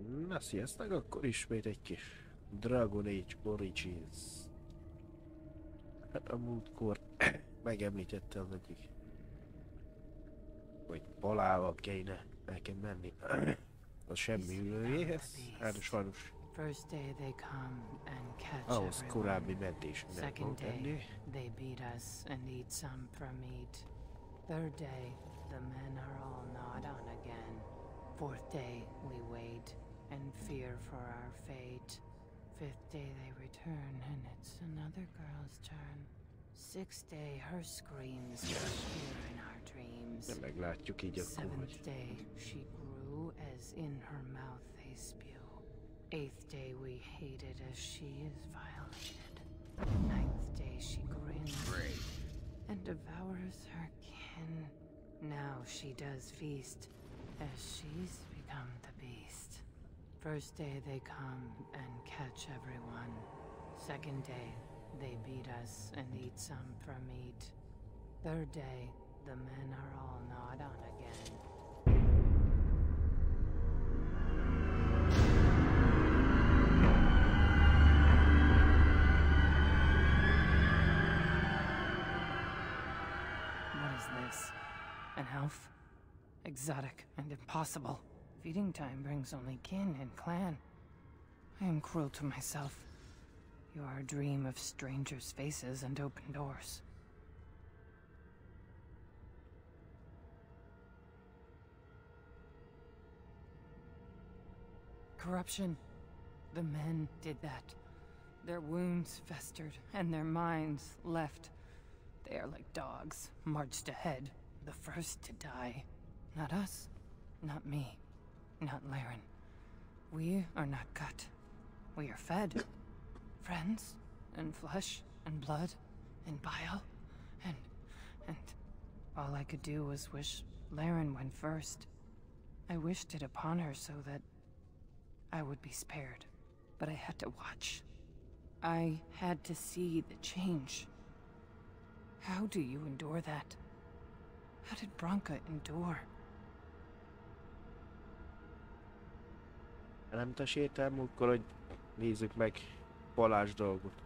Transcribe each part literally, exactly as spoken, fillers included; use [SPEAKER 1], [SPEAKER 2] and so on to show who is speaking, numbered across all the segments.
[SPEAKER 1] Na, sziasztok, akkor ismét egy kis Dragon Age Origins. Hát a múltkor megemlítette az egyik, hogy Palával kéne nekem menni a semmi ülőjéhez. Hát sajnos ahhoz korábbi mentésem nem volt enni.
[SPEAKER 2] They beat us and eat some for meat. Third day, the men are all gnawed on again. Fourth day, we wait and fear for our fate. Fifth day, they return and it's another girl's turn. Sixth day, her screams appear in our dreams.
[SPEAKER 1] Nem meglátjuk így akkor,
[SPEAKER 2] Seventh
[SPEAKER 1] hogy...
[SPEAKER 2] day, she grew as in her mouth they spew. Eighth day, we hate it as she is violated. Ninth day, she grins and devours her kin. Now she does feast, as she's become the beast. First day they come and catch everyone. Second day, they beat us and eat some for meat. Third day, the men are all gnawed on again. What is this? An elf? Exotic and impossible. Feeding time brings only kin and clan. I am cruel to myself. You are a dream of strangers' faces and open doors. Corruption. The men did that. Their wounds festered, and their minds left. They are like dogs, marched ahead, the first to die. Not us, not me, not Laren. We are not cut. We are fed. Friends, and flesh, and blood, and bile, and... and... all I could do was wish Laren went first. I wished it upon her so that I would be spared. But I had to watch. I had to see the change. How do you endure that? How did Branka endure?
[SPEAKER 1] Nem teséltem múltkor, hogy nézzük meg Balázs dolgot.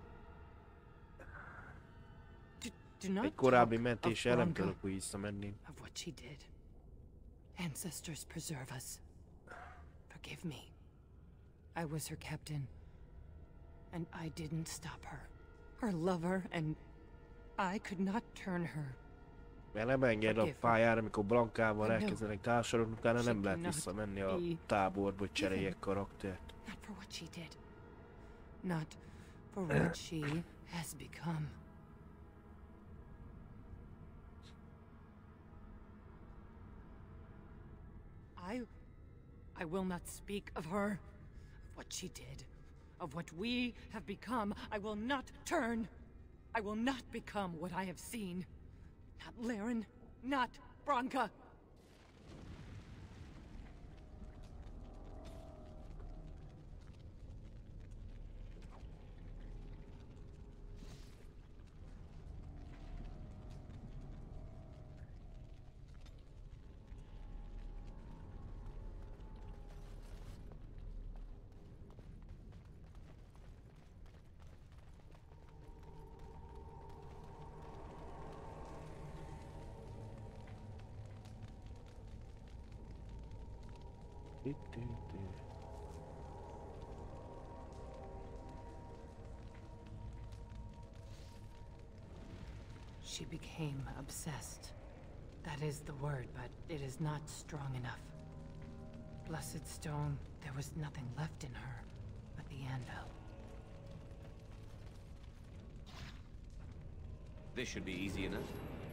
[SPEAKER 1] Egy korábbi mentéssel nem tudok úgy visszamenni.
[SPEAKER 2] Of what she did. Ancestors preserve us. Forgive me. I was her captain. And I didn't stop her. Her lover, and I could not turn her.
[SPEAKER 1] Mert nem enged a pályára, amikor Blankával elkezdenek társadalni, utána nem lehet visszamenni a táborba, hogy cseréljek karaktert.
[SPEAKER 2] Not for what she did. Not for what she has become. I... I will not speak of her, of what she did, of what we have become. I will not turn. I will not become what I have seen. Not Laren, not Branka. She became obsessed. That is the word, but it is not strong enough. Blessed stone, there was nothing left in her but the anvil.
[SPEAKER 3] This should be easy enough.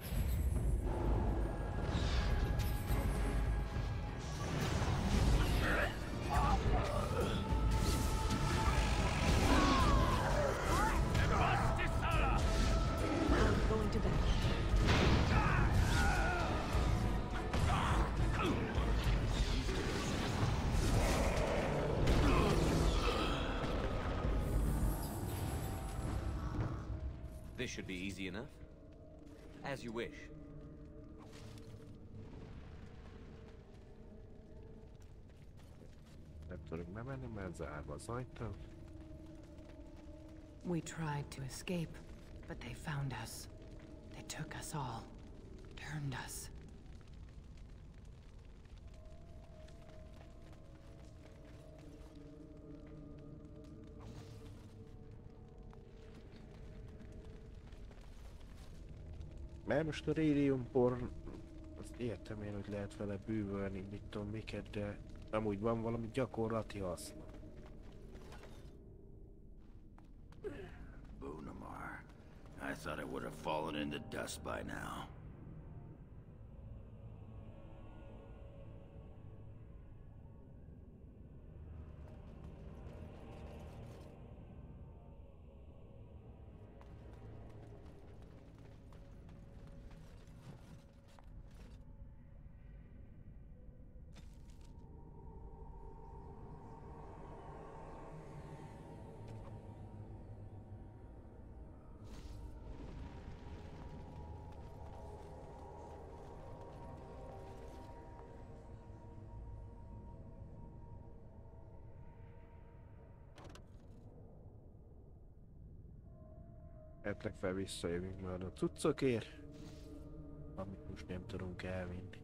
[SPEAKER 3] This should be easy enough. As you wish.
[SPEAKER 1] tudunk bemenni, mert zárva az ajtó.
[SPEAKER 2] We tried to escape, but they found us. They took us all. Turned us.
[SPEAKER 1] Mert most a rédiumpor, azt értem én, hogy lehet vele bűvölni, mit tudom miket, de amúgy van valami gyakorlati haszna.
[SPEAKER 4] Bunamar. I thought it would have fallen into dust by now.
[SPEAKER 1] Esetleg fel visszajövünk majd a cuccokért, amit most nem tudunk elvinni.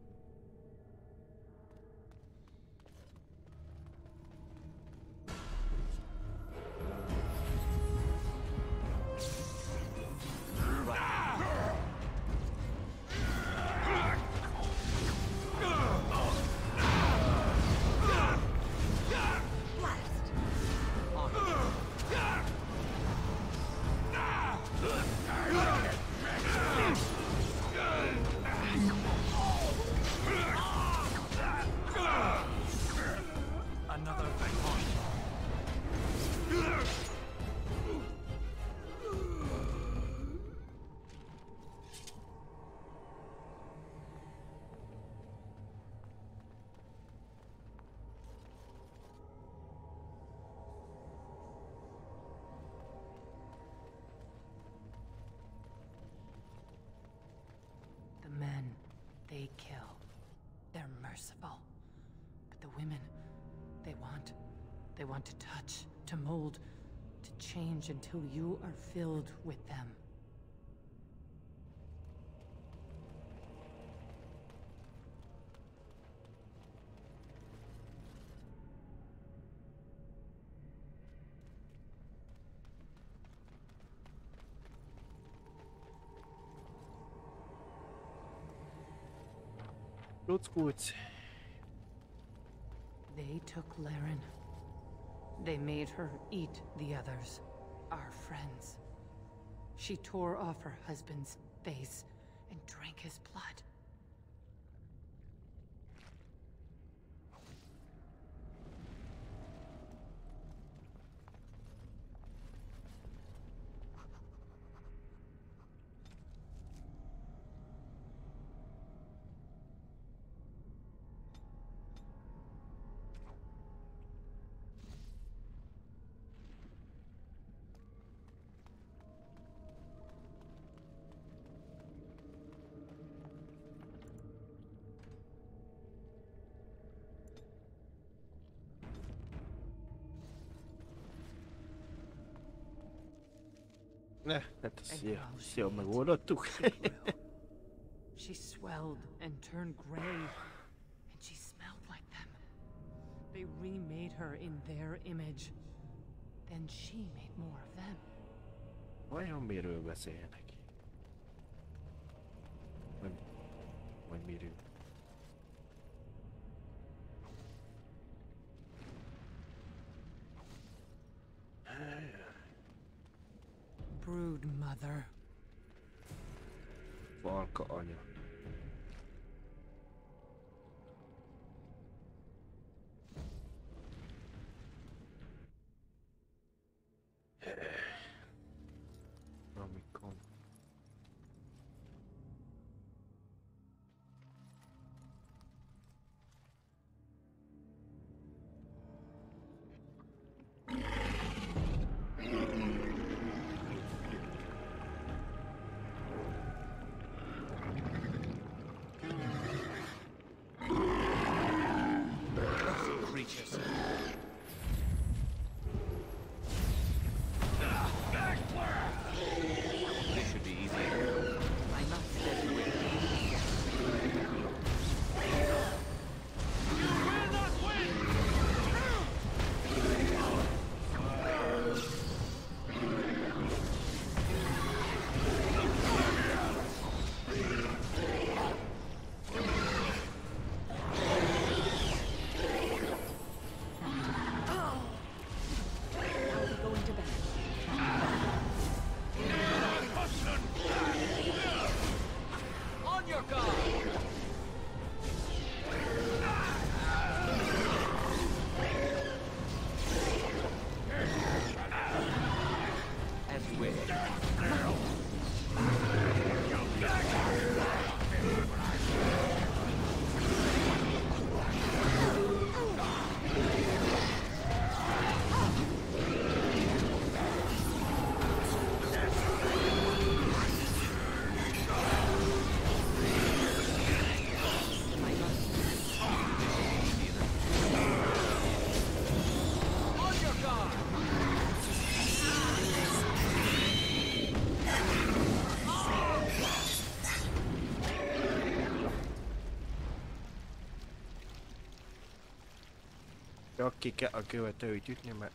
[SPEAKER 2] Men, they kill. They're merciful. But the women, they want... They want to touch, to mold, to change until you are filled with them. They took Laren. They made her eat the others, our friends. She tore off her husband's face and drank his blood.
[SPEAKER 1] Ne, hát ezt jól megoldottuk.
[SPEAKER 2] She swelled and turned gray, and she smelled like them. They remade her in their image. Then she made more of them.
[SPEAKER 1] Vajon miről beszélnek? Vagy, vagy miről?
[SPEAKER 2] Brood mother.
[SPEAKER 1] Falka anya. Amikor.
[SPEAKER 3] Creatures.
[SPEAKER 1] Csak ki kell a követőit ütni, mert...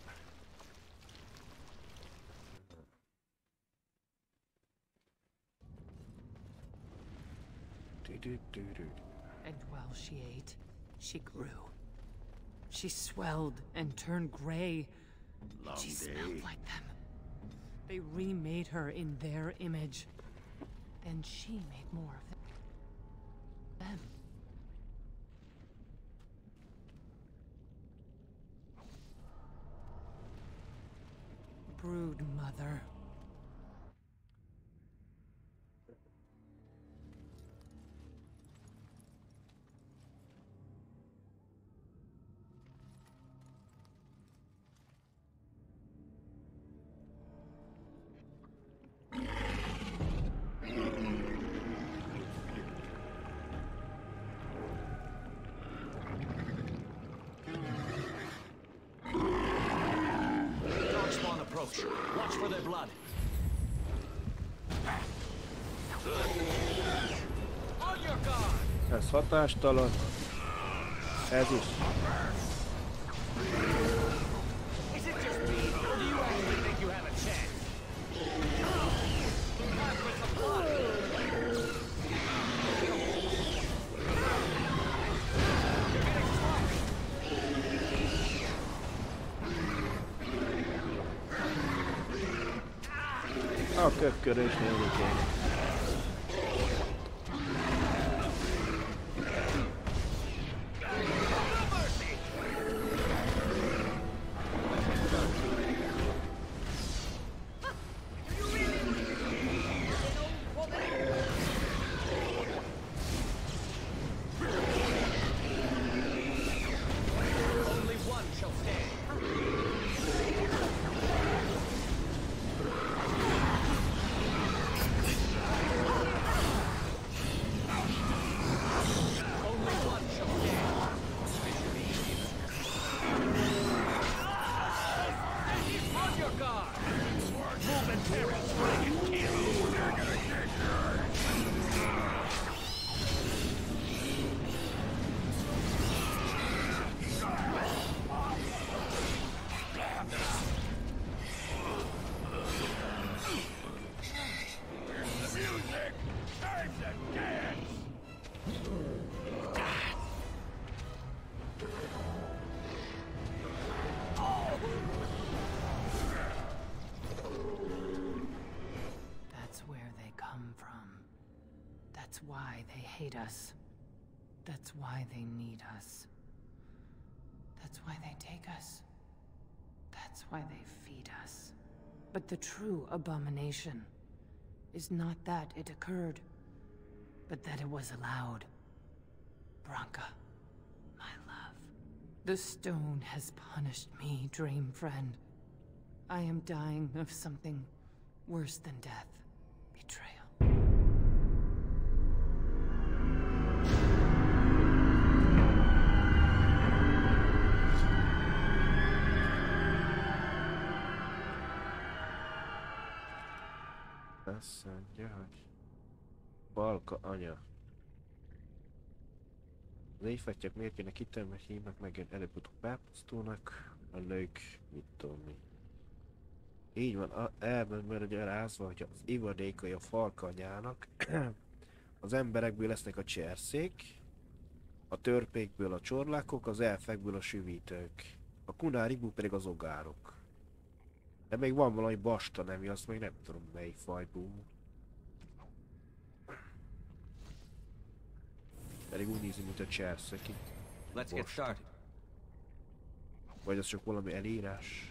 [SPEAKER 2] And while she ate, she grew. She swelled and turned gray.
[SPEAKER 4] Long
[SPEAKER 2] She
[SPEAKER 4] day.
[SPEAKER 2] smelled like them. They remade her in their image. And she made more of them. Brood mother.
[SPEAKER 3] Darkspawn approach. Watch for their blood. On your guard!
[SPEAKER 1] Ez hatástalan. Ez is.
[SPEAKER 3] Is it just me, or do you actually think you have a chance? Time for some blood! You're getting close!
[SPEAKER 1] A kökkörös nézőként.
[SPEAKER 3] Only one shall stand. Only one shall stand. This should be easy enough. On your guard! Move and terrors, bring it, kill!
[SPEAKER 2] That's where they come from. That's why they hate us. That's why they need us. That's why they take us. That's why they feed us. But the true abomination is not that it occurred, but that it was allowed. Branka, my love. The stone has punished me, dream friend. I am dying of something worse than death. Betrayal.
[SPEAKER 1] Azt mondja, hogy... Balka anya. Az éjfettyek miért kéne kitörni, hívnak meg előbb-utóbb elpusztulnak, a nők, mit tudom mi. Így van, elment, mert ugye elázva, hogy az ivadékai a farkanyának, az emberekből lesznek a cserszék, a törpékből a csorlákok, az elfekből a süvítők, a kunárikből pedig az ogárok. De még van valami basta nevű, azt még nem tudom melyik fajból. Pedig úgy nézi, mint a cserszeki.
[SPEAKER 3] Let's get started.
[SPEAKER 1] Vagy az csak valami elírás.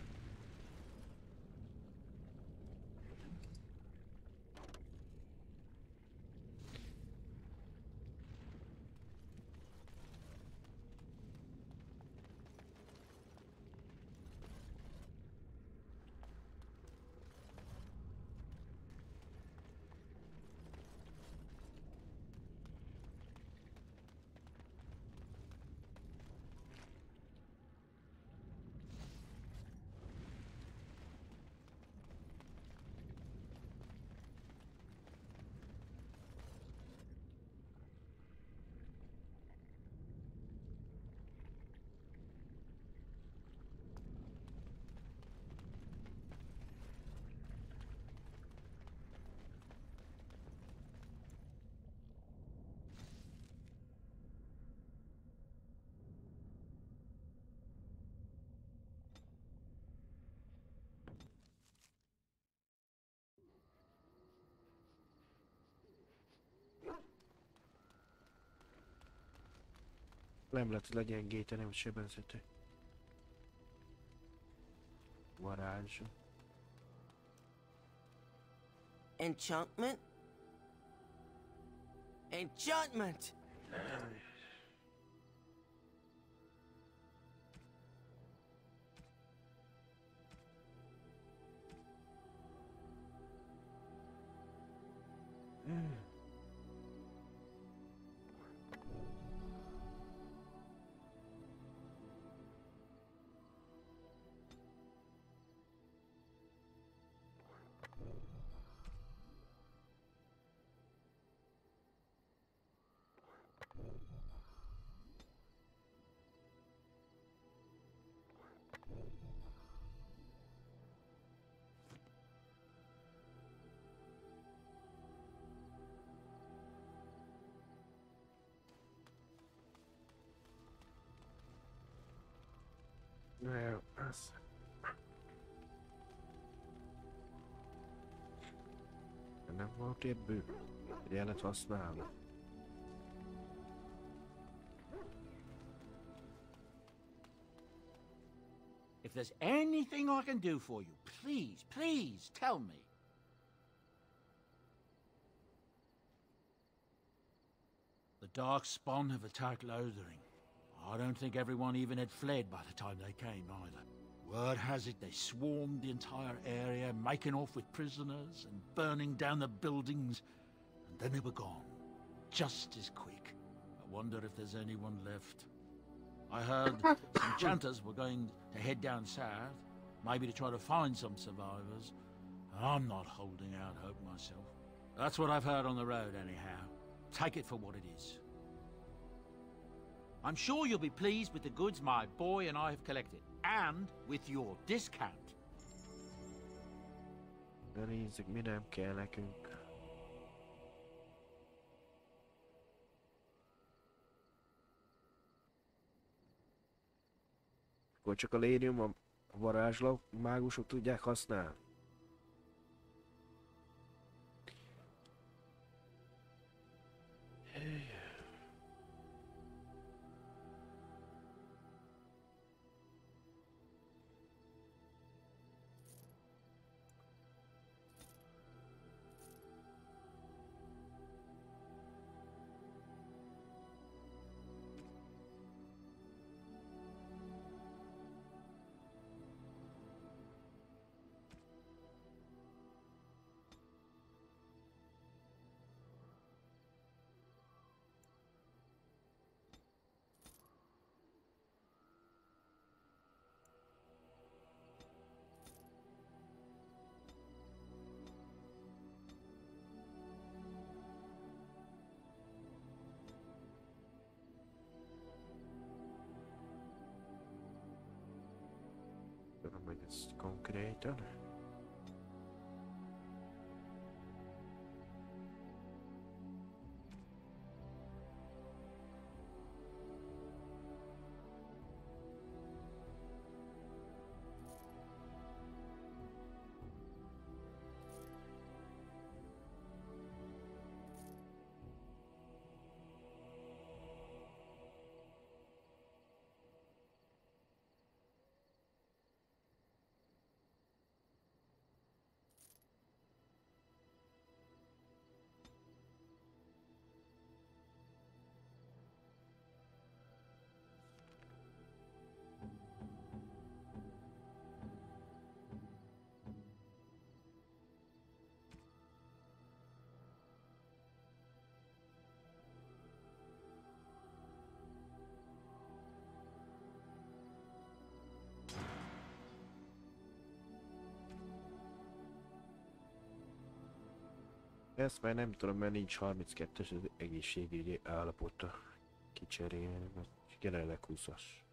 [SPEAKER 1] Nem lehet legyengíteni, nem sebezhető. Varázs.
[SPEAKER 5] Enchantment? Enchantment!
[SPEAKER 1] Na jó, az. Nem volt ebből, hogy el lehet használni.
[SPEAKER 3] If there's anything I can do for you, please, please tell me. The Darkspawn have attacked Lothering. I don't think everyone even had fled by the time they came either. Word has it they swarmed the entire area, making off with prisoners and burning down the buildings, and then they were gone. Just as quick. I wonder if there's anyone left. I heard some chanters were going to head down south, maybe to try to find some survivors. I'm not holding out hope myself. That's what I've heard on the road anyhow. Take it for what it is. I'm sure you'll be pleased with the goods my boy and I have collected, and with your discount.
[SPEAKER 1] Nézzük, mi nem kell nekünk. Akkor csak a lénium, a varázsló mágusok tudják használni. Tudom, hogy ez konkrétan. Ezt már nem tudom, mert nincs harminckettes az egészségügyi állapota kicserélni, mert jelenleg húszas.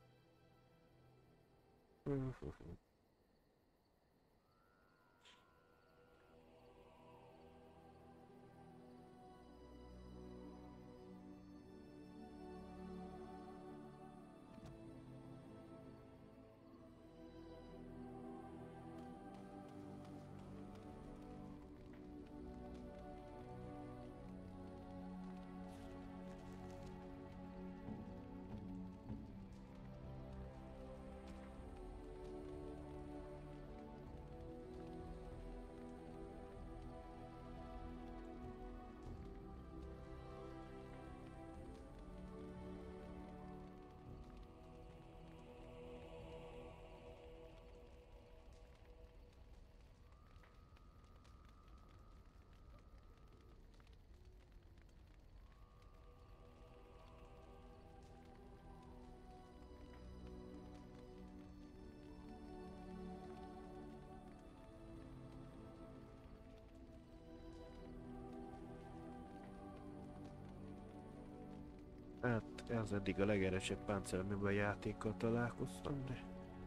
[SPEAKER 1] Hát ez eddig a legerősebb páncél, amiben a játékkal találkoztam, de...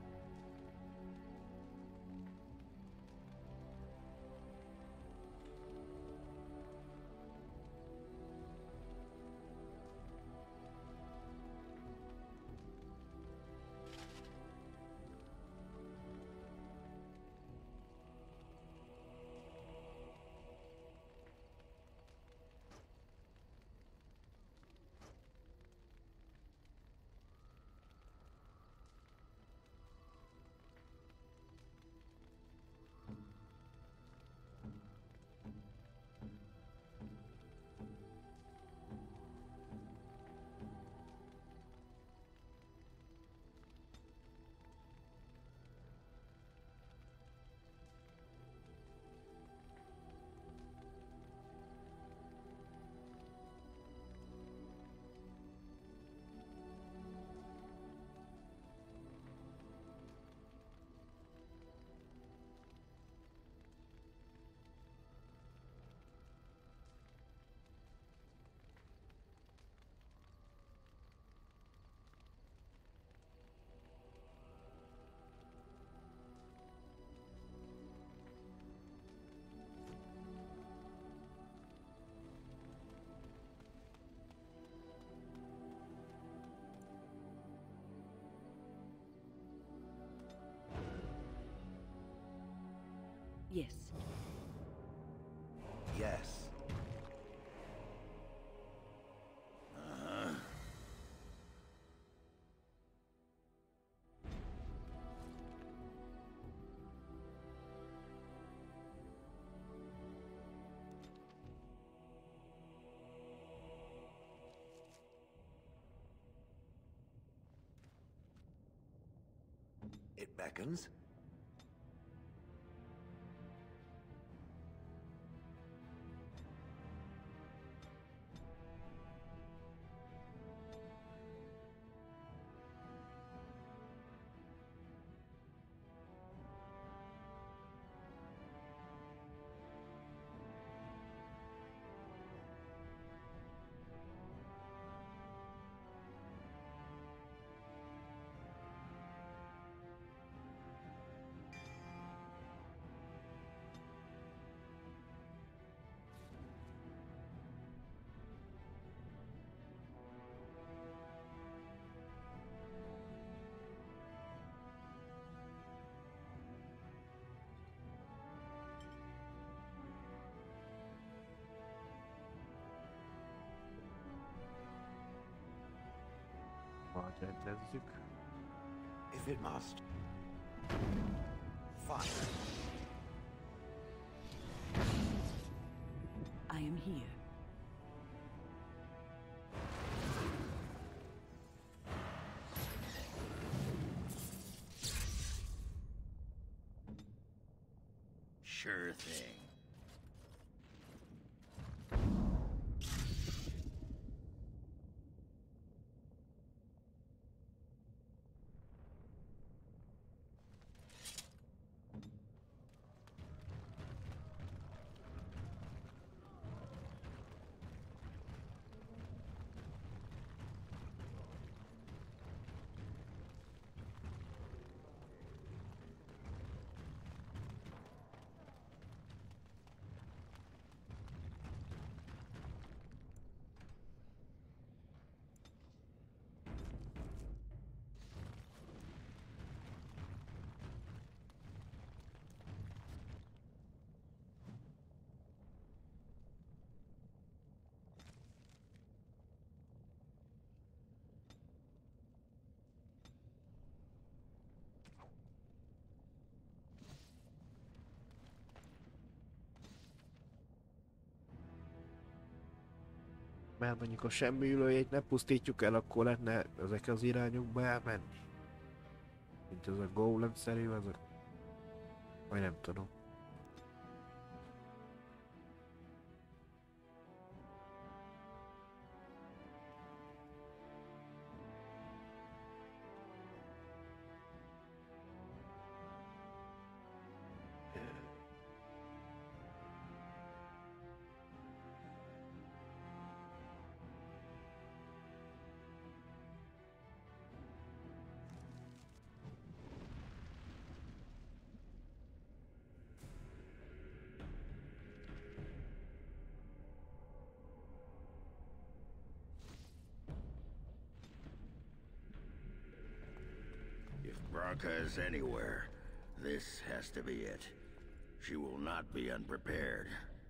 [SPEAKER 6] Yes.
[SPEAKER 4] Yes. Uh-huh. It beckons.
[SPEAKER 1] Majd rendezzük.
[SPEAKER 4] If it must. Fine.
[SPEAKER 6] I am here.
[SPEAKER 4] Sure thing.
[SPEAKER 1] Mert mondjuk a semmi ülőjét ne pusztítjuk el, akkor lenne ezek az irányokba elmenni. Mint ez a golem-szerű, az a... Vagy nem tudom.
[SPEAKER 4] Marka is anywhere, this has to be it. She will not be unprepared.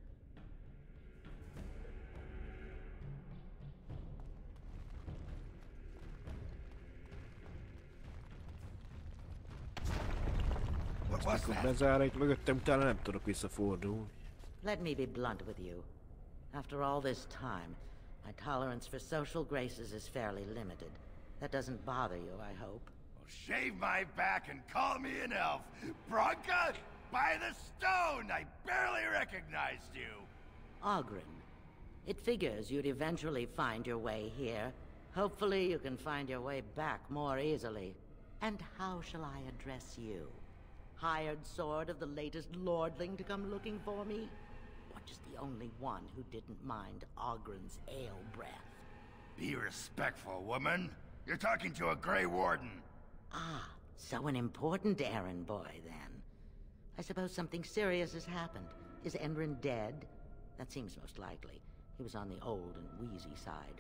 [SPEAKER 1] Most mikor bezárják mögöttem, utána nem tudok visszafordulni.
[SPEAKER 6] Let me be blunt with you. After all this time, my tolerance for social graces is fairly limited. That doesn't bother you, I hope.
[SPEAKER 4] Well, shave my back and call me an elf. Bronca, by the stone! I barely recognized you.
[SPEAKER 6] Oghren. It figures you'd eventually find your way here. Hopefully you can find your way back more easily. And how shall I address you? Hired sword of the latest lordling to come looking for me? Or just the only one who didn't mind Oghren's ale breath?
[SPEAKER 4] Be respectful, woman. You're talking to a Grey Warden.
[SPEAKER 6] Ah, so an important errand boy, then. I suppose something serious has happened. Is Endrin dead? That seems most likely. He was on the old and wheezy side.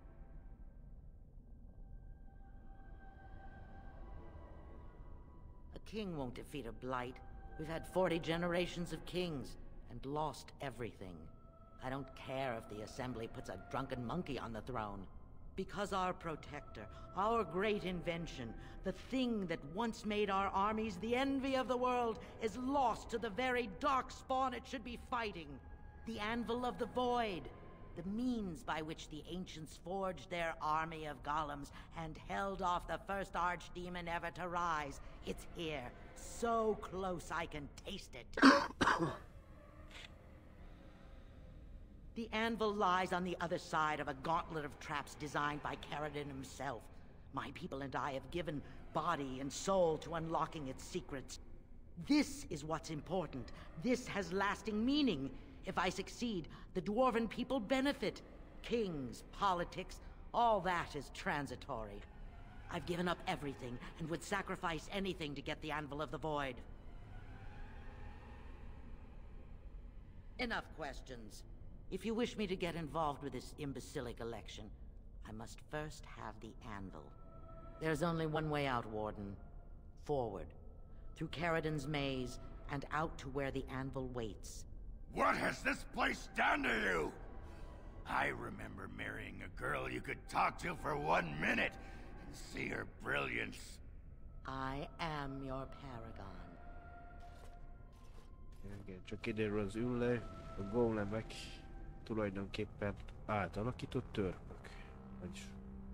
[SPEAKER 6] A king won't defeat a blight. We've had forty generations of kings, and lost everything. I don't care if the Assembly puts a drunken monkey on the throne. Because our protector, our great invention, the thing that once made our armies the envy of the world, is lost to the very darkspawn it should be fighting. The Anvil of the Void. The means by which the ancients forged their army of golems and held off the first archdemon ever to rise. It's here. So close I can taste it. The anvil lies on the other side of a gauntlet of traps designed by Caridin himself. My people and I have given body and soul to unlocking its secrets. This is what's important. This has lasting meaning. If I succeed, the Dwarven people benefit. Kings, politics, all that is transitory. I've given up everything and would sacrifice anything to get the Anvil of the Void. Enough questions. If you wish me to get involved with this imbecilic election, I must first have the Anvil. There's only one way out, Warden. Forward. Through Caridin's maze, and out to where the Anvil waits.
[SPEAKER 4] What has this place done to you? I remember marrying a girl you could talk to for one minute and see her brilliance.
[SPEAKER 6] I am your paragon.
[SPEAKER 1] Igen, csak kiderül az ülle, a gólemek tulajdonképpen átalakított törpök. Vagyis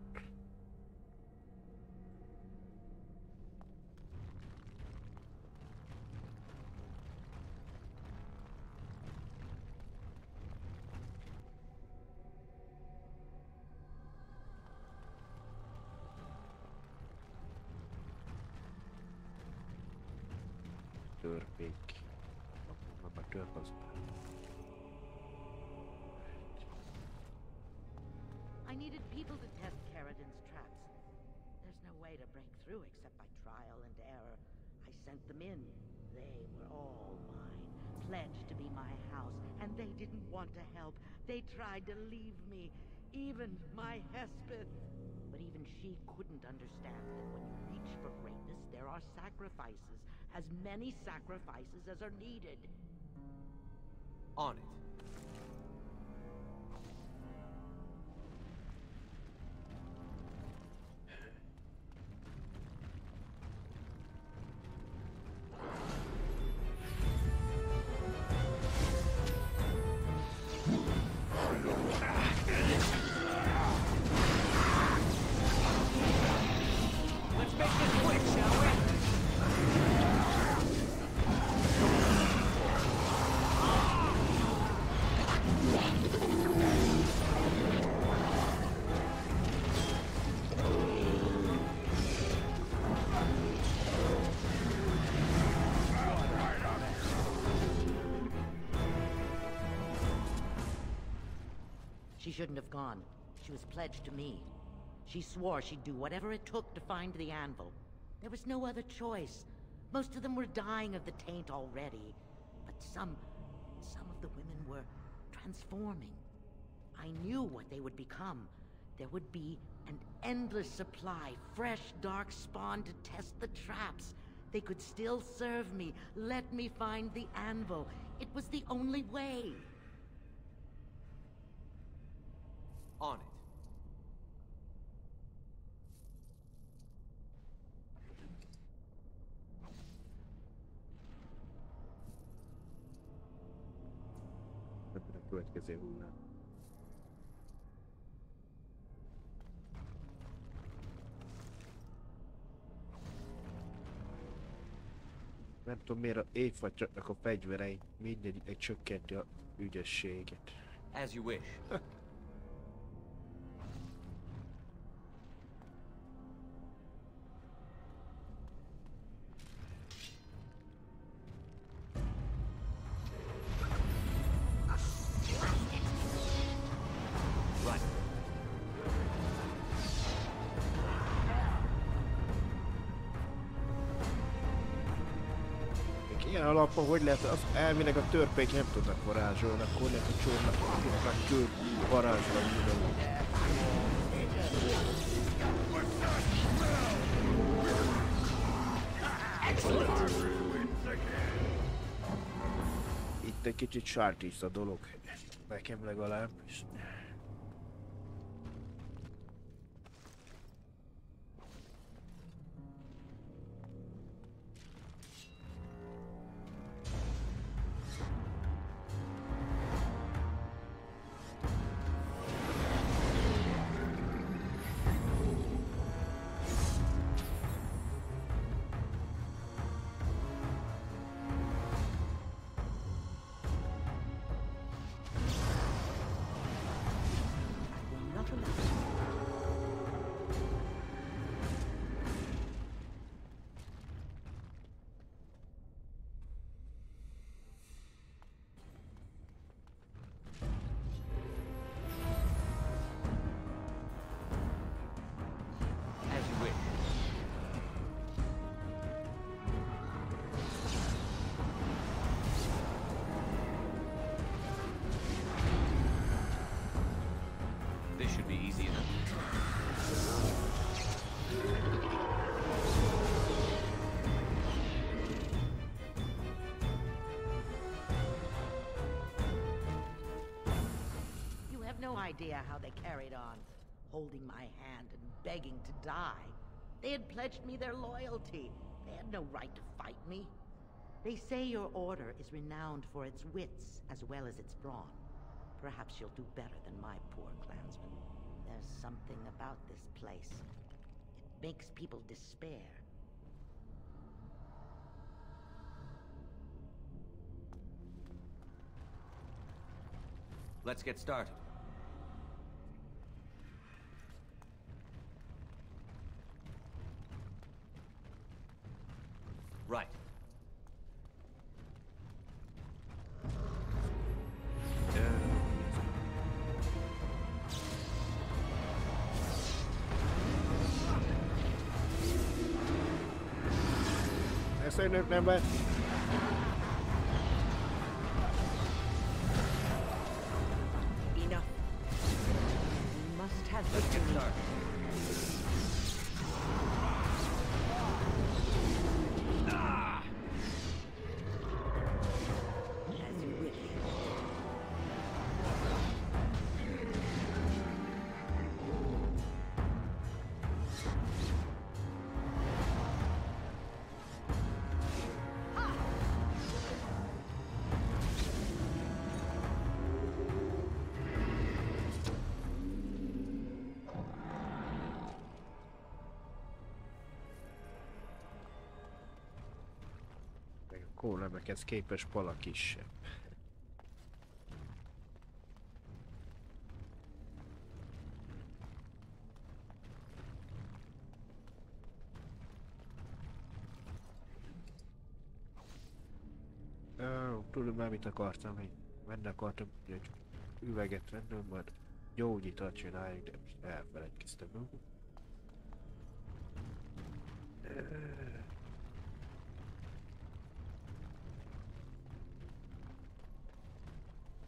[SPEAKER 1] törpék. Akkor már törp az már.
[SPEAKER 6] I needed people to test Caridin's traps. There's no way to break through except by trial and error. I sent them in. They were all mine, pledged to be my house, and they didn't want to help. They tried to leave me, even my Hespeth. But even she couldn't understand that when you reach for greatness, there are sacrifices, as many sacrifices as are needed.
[SPEAKER 7] On it.
[SPEAKER 5] Let's make this quick, shall we?
[SPEAKER 6] She shouldn't have gone. She was pledged to me. She swore she'd do whatever it took to find the Anvil. There was no other choice. Most of them were dying of the taint already. But some... some of the women were transforming. I knew what they would become. There would be an endless supply, fresh dark spawn to test the traps. They could still serve me. Let me find the anvil. It was the only way.
[SPEAKER 7] On it.
[SPEAKER 1] Ebben a következő hullám. Nem tudom miért a éjfagycsaknak a fegyverei mindegyiknek csökkenti a ügyességet.
[SPEAKER 7] As you wish.
[SPEAKER 1] Ilyen alapon hogy lehet, az elvileg a törpék nem tudnak varázsolni, akkor lehet, hogy csórnak tudnak kül varázsolni mindenúgy. Itt egy kicsit sártíz a dolog, nekem legalábbis.
[SPEAKER 7] This should be easy enough.
[SPEAKER 6] You have no idea how they carried on, holding my hand and begging to die. They had pledged me their loyalty. They had no right to fight me. They say your order is renowned for its wits as well as its brawn. Perhaps you'll do better than my poor clansmen. There's something about this place. It makes people despair.
[SPEAKER 7] Let's get started. Right.
[SPEAKER 1] Szörnök nem be.
[SPEAKER 6] Enough. We must have
[SPEAKER 7] Let's get
[SPEAKER 6] victory.
[SPEAKER 7] started.
[SPEAKER 6] As you wish.
[SPEAKER 1] Kólemekhez képes pala kisebb. Uh, tudom már mit akartam, hogy venni akartam egy üveget venni, majd gyógyítat csináljuk, de most elfelejtkeztem.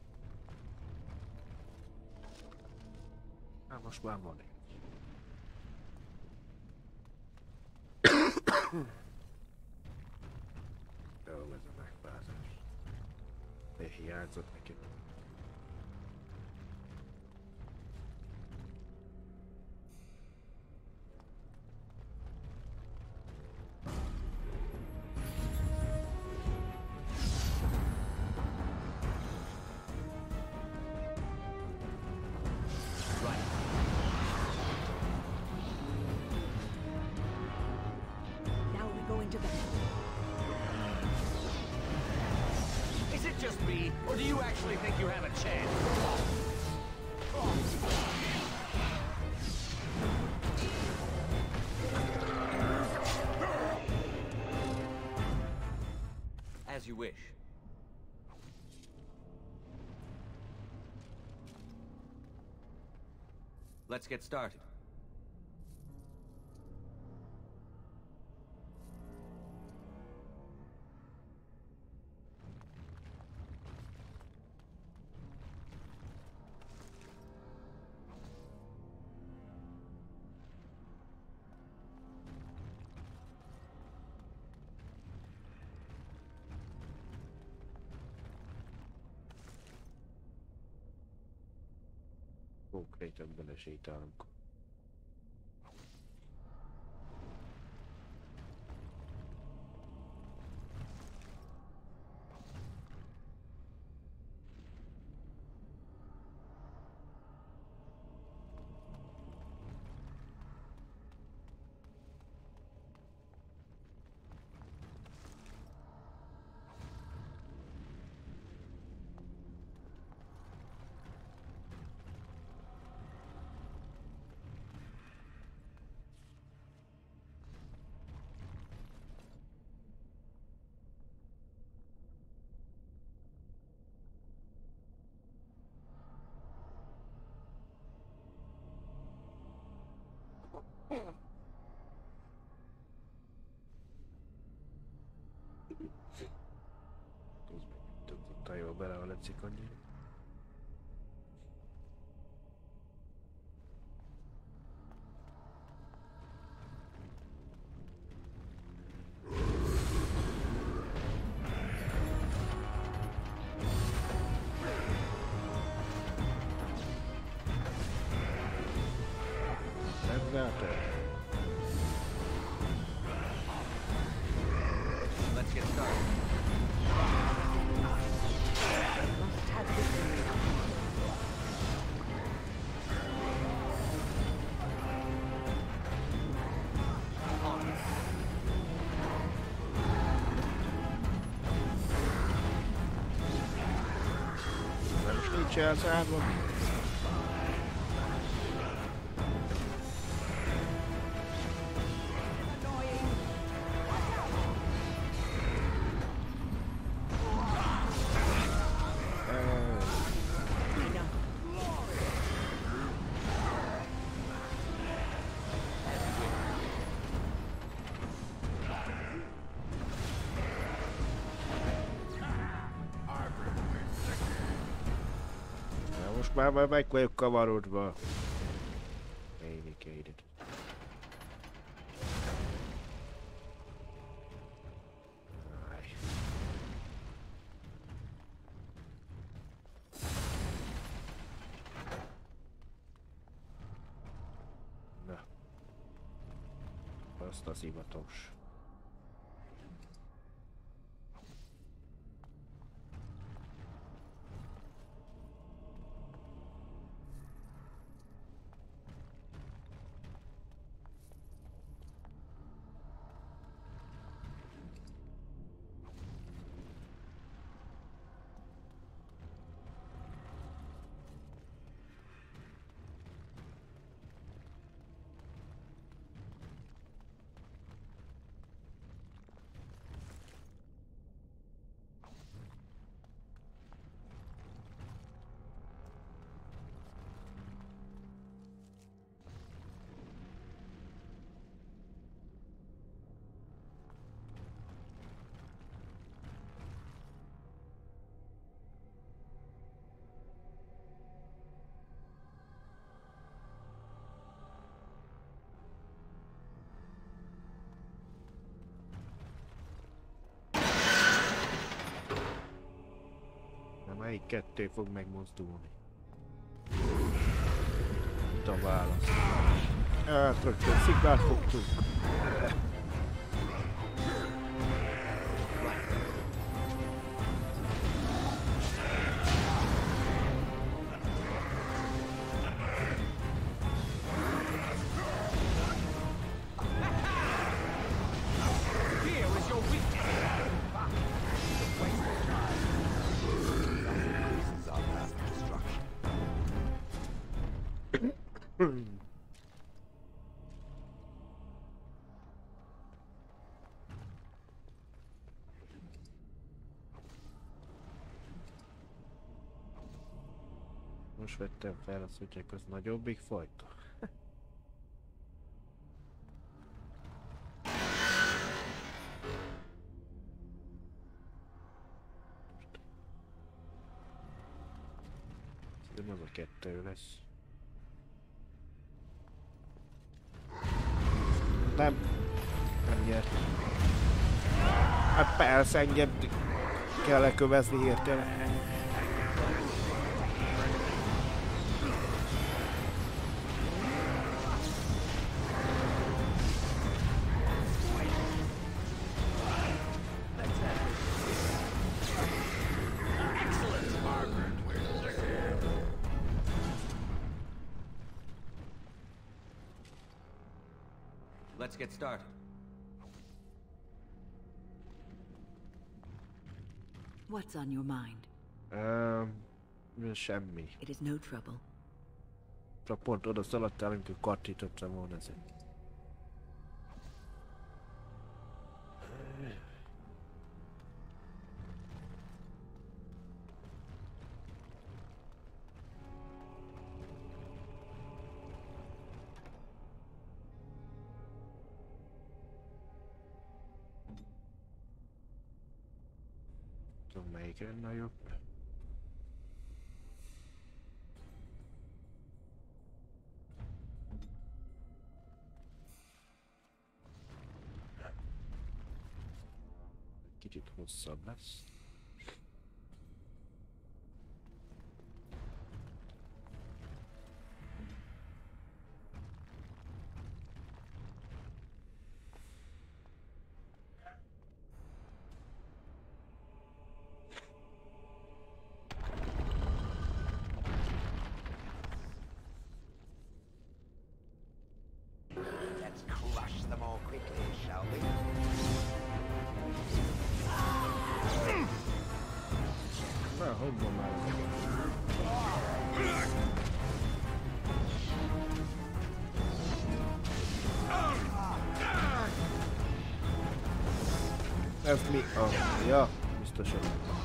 [SPEAKER 1] Na, most már van egy. Jó, ez a megfázás. De hiányzott neki.
[SPEAKER 5] Now we go into battle.
[SPEAKER 8] Is it just me, or do you actually think you have a chance?
[SPEAKER 7] As you wish. Let's get started.
[SPEAKER 1] Konkrétan belesétálunk. Tudta jól bele, ha letszik annyira.
[SPEAKER 7] Let's get started.
[SPEAKER 6] Must have victory.
[SPEAKER 1] Nem is nincs elzárva. Már már meg vagyok kavarodva. Indicated. Áj. Na. Azt az ivatos. Melyik kettő fog megmozdulni? Itt a válasz. Hát rögtön sziklát fogtunk. Most vettem fel azt, hogy az nagyobbik fajta. Nem az a kettő lesz. Nem. Nem nyert. Hát persze engem kell lekövezni hirtelen.
[SPEAKER 7] Let's get started.
[SPEAKER 9] What's on your mind?
[SPEAKER 1] Um, semmi.
[SPEAKER 9] It is no trouble.
[SPEAKER 1] Csak pont oda szaladtál, amikor kattítottam volna ezen. Tudom, melyik lenne a jobb? Kicsit hosszabb lesz.
[SPEAKER 8] Let's crush them all quickly, shall we?
[SPEAKER 1] Na, hogy van már? Ez mi? Ah, ja, biztosan.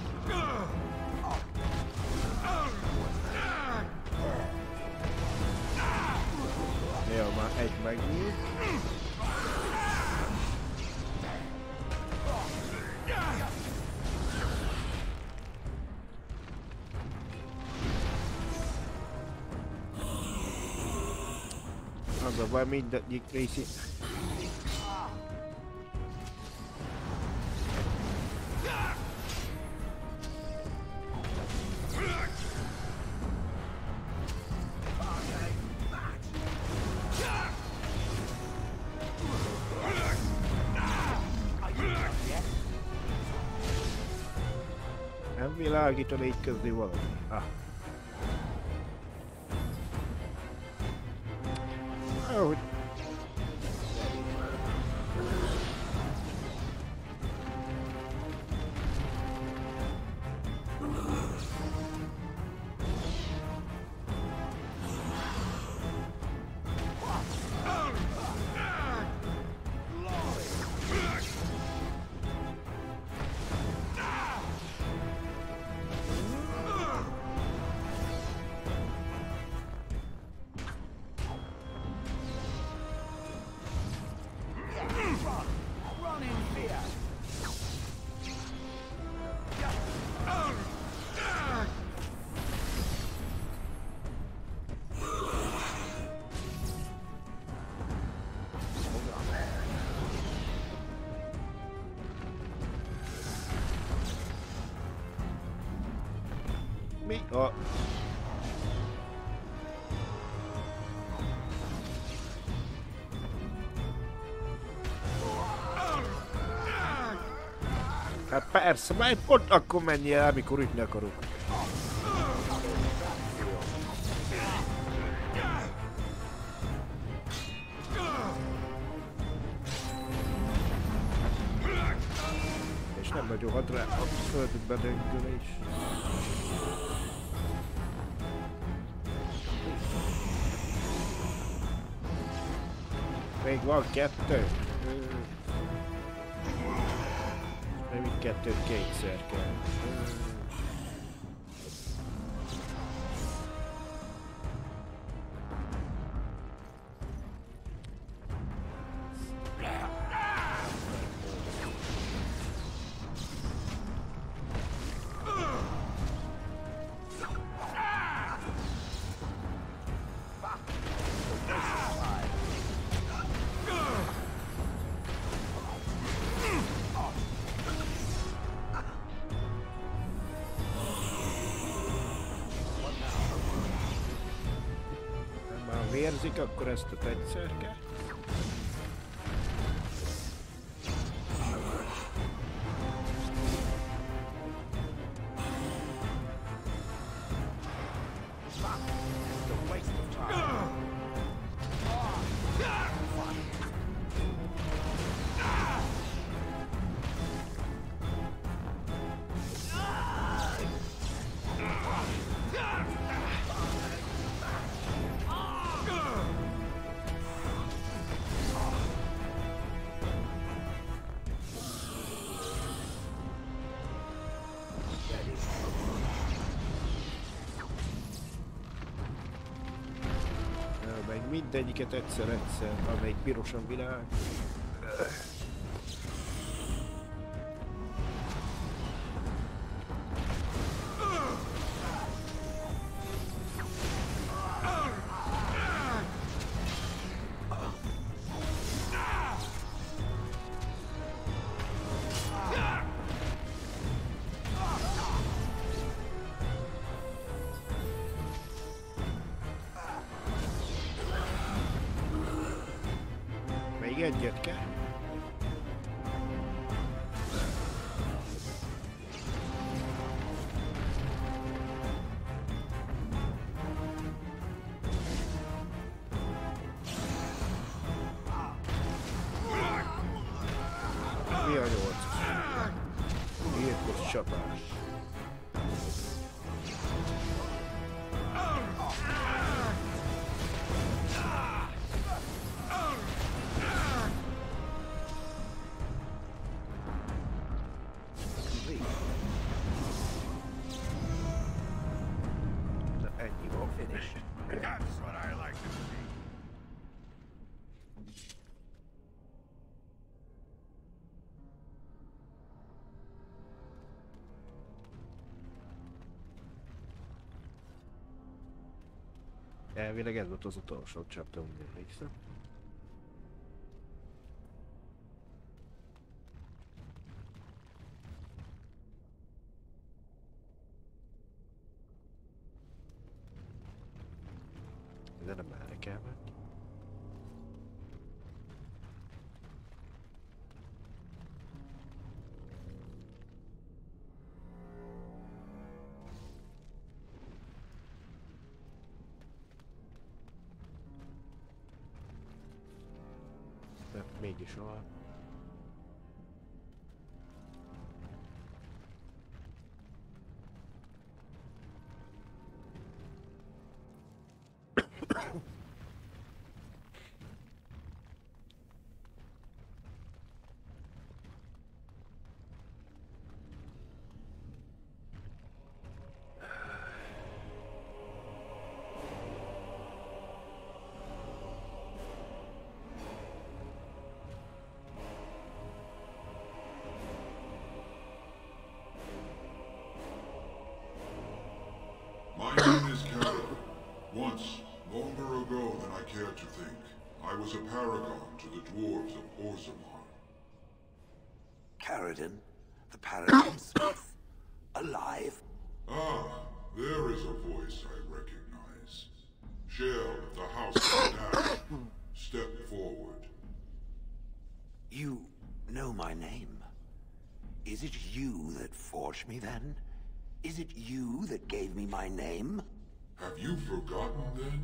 [SPEAKER 1] Jó, már egy megnyílt. Az a baj, mindegyik részi. Nem világítani így közé valami. Ah. Oh. Mi a... Hát persze, majd pont akkor menjél el, amikor ütni akarok. És nem nagyon hat rá a földbe döngölés. Még van kettő. Nem így kettőt kétszer kell. Érzik, akkor ezt a egyszer kell. Mindegyiket egyszer-egyszer, amelyik pirosan világ. Egyet kell. Mi a nyolc? Írkos csapás. Elvileg ez volt az utolsó chapter, úgy emlékszem. De nem erre kell menni. Mégis olyan.
[SPEAKER 10] My name is Karadin. Once, longer ago than I care to think, I was a paragon to the dwarves of Orzammar.
[SPEAKER 11] Karadin, the paragon smith? Alive?
[SPEAKER 10] Ah, There is a voice I recognize. Shale of the House of Dash. Step forward.
[SPEAKER 4] You know my name. Is it you that forged me then? Is it you that gave me my name?
[SPEAKER 10] Have you forgotten then?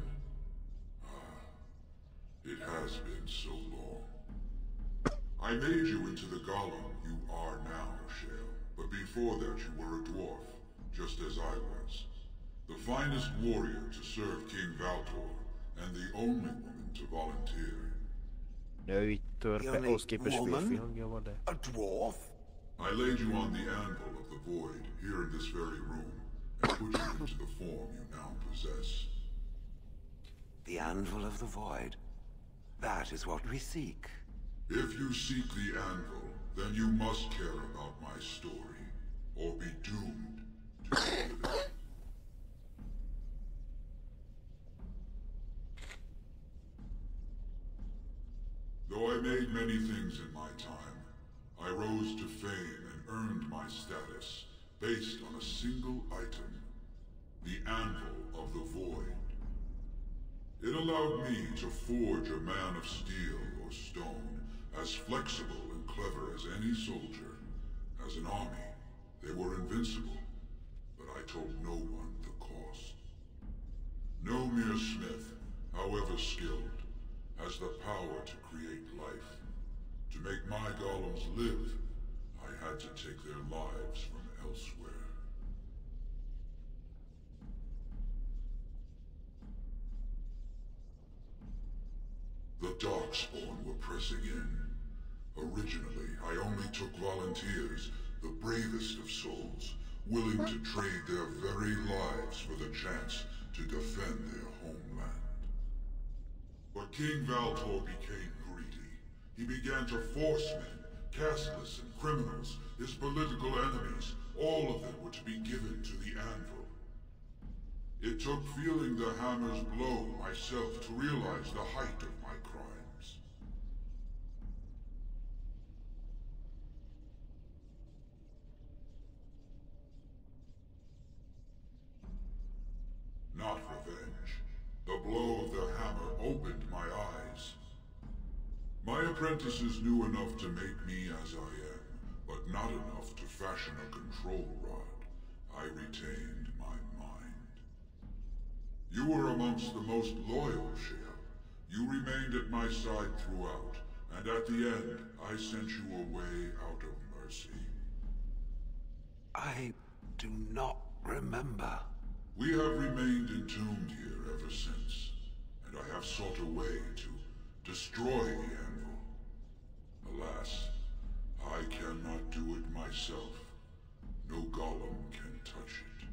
[SPEAKER 10] Ah, it has been so long. I made you into the golem you are now, Shale. But before that you were a dwarf, just as I was. The finest warrior to serve King Valtor, and the only woman to volunteer.
[SPEAKER 1] Női törpe, ahhoz képest férfi hangja van, de...
[SPEAKER 4] A dwarf?
[SPEAKER 10] I laid you on the anvil of the void, here in this very room, and put you into the form you now possess.
[SPEAKER 4] The anvil of the void? That is what we seek.
[SPEAKER 10] If you seek the anvil, then you must care about my story, or be doomed to live it. Though I made many things in my time, I rose to fame and earned my status based on a single item, the Anvil of the Void. It allowed me to forge a man of steel or stone, as flexible and clever as any soldier. As an army, they were invincible, but I told no one the cost. No mere smith, however skilled, has the power to create life. To make my golems live, I had to take their lives from elsewhere. The Darkspawn were pressing in. Originally, I only took volunteers, the bravest of souls, willing to trade their very lives for the chance to defend their homeland. But King Valtor became greedy. He began to force men, casteless and criminals, his political enemies, all of them were to be given to the Anvil. It took feeling the hammer's blow myself to realize the height of my crimes. Not revenge. The blow of the hammer opened my eyes. My apprentices knew enough to make me as I am, but not enough to fashion a control rod. I retained my mind. You were amongst the most loyal, Shale. You remained at my side throughout, and at the end, I sent you away out of mercy.
[SPEAKER 4] I do not remember.
[SPEAKER 10] We have remained entombed here ever since, and I have sought a way to destroy the Anvil. Alas, I cannot do it myself. No golem can touch it.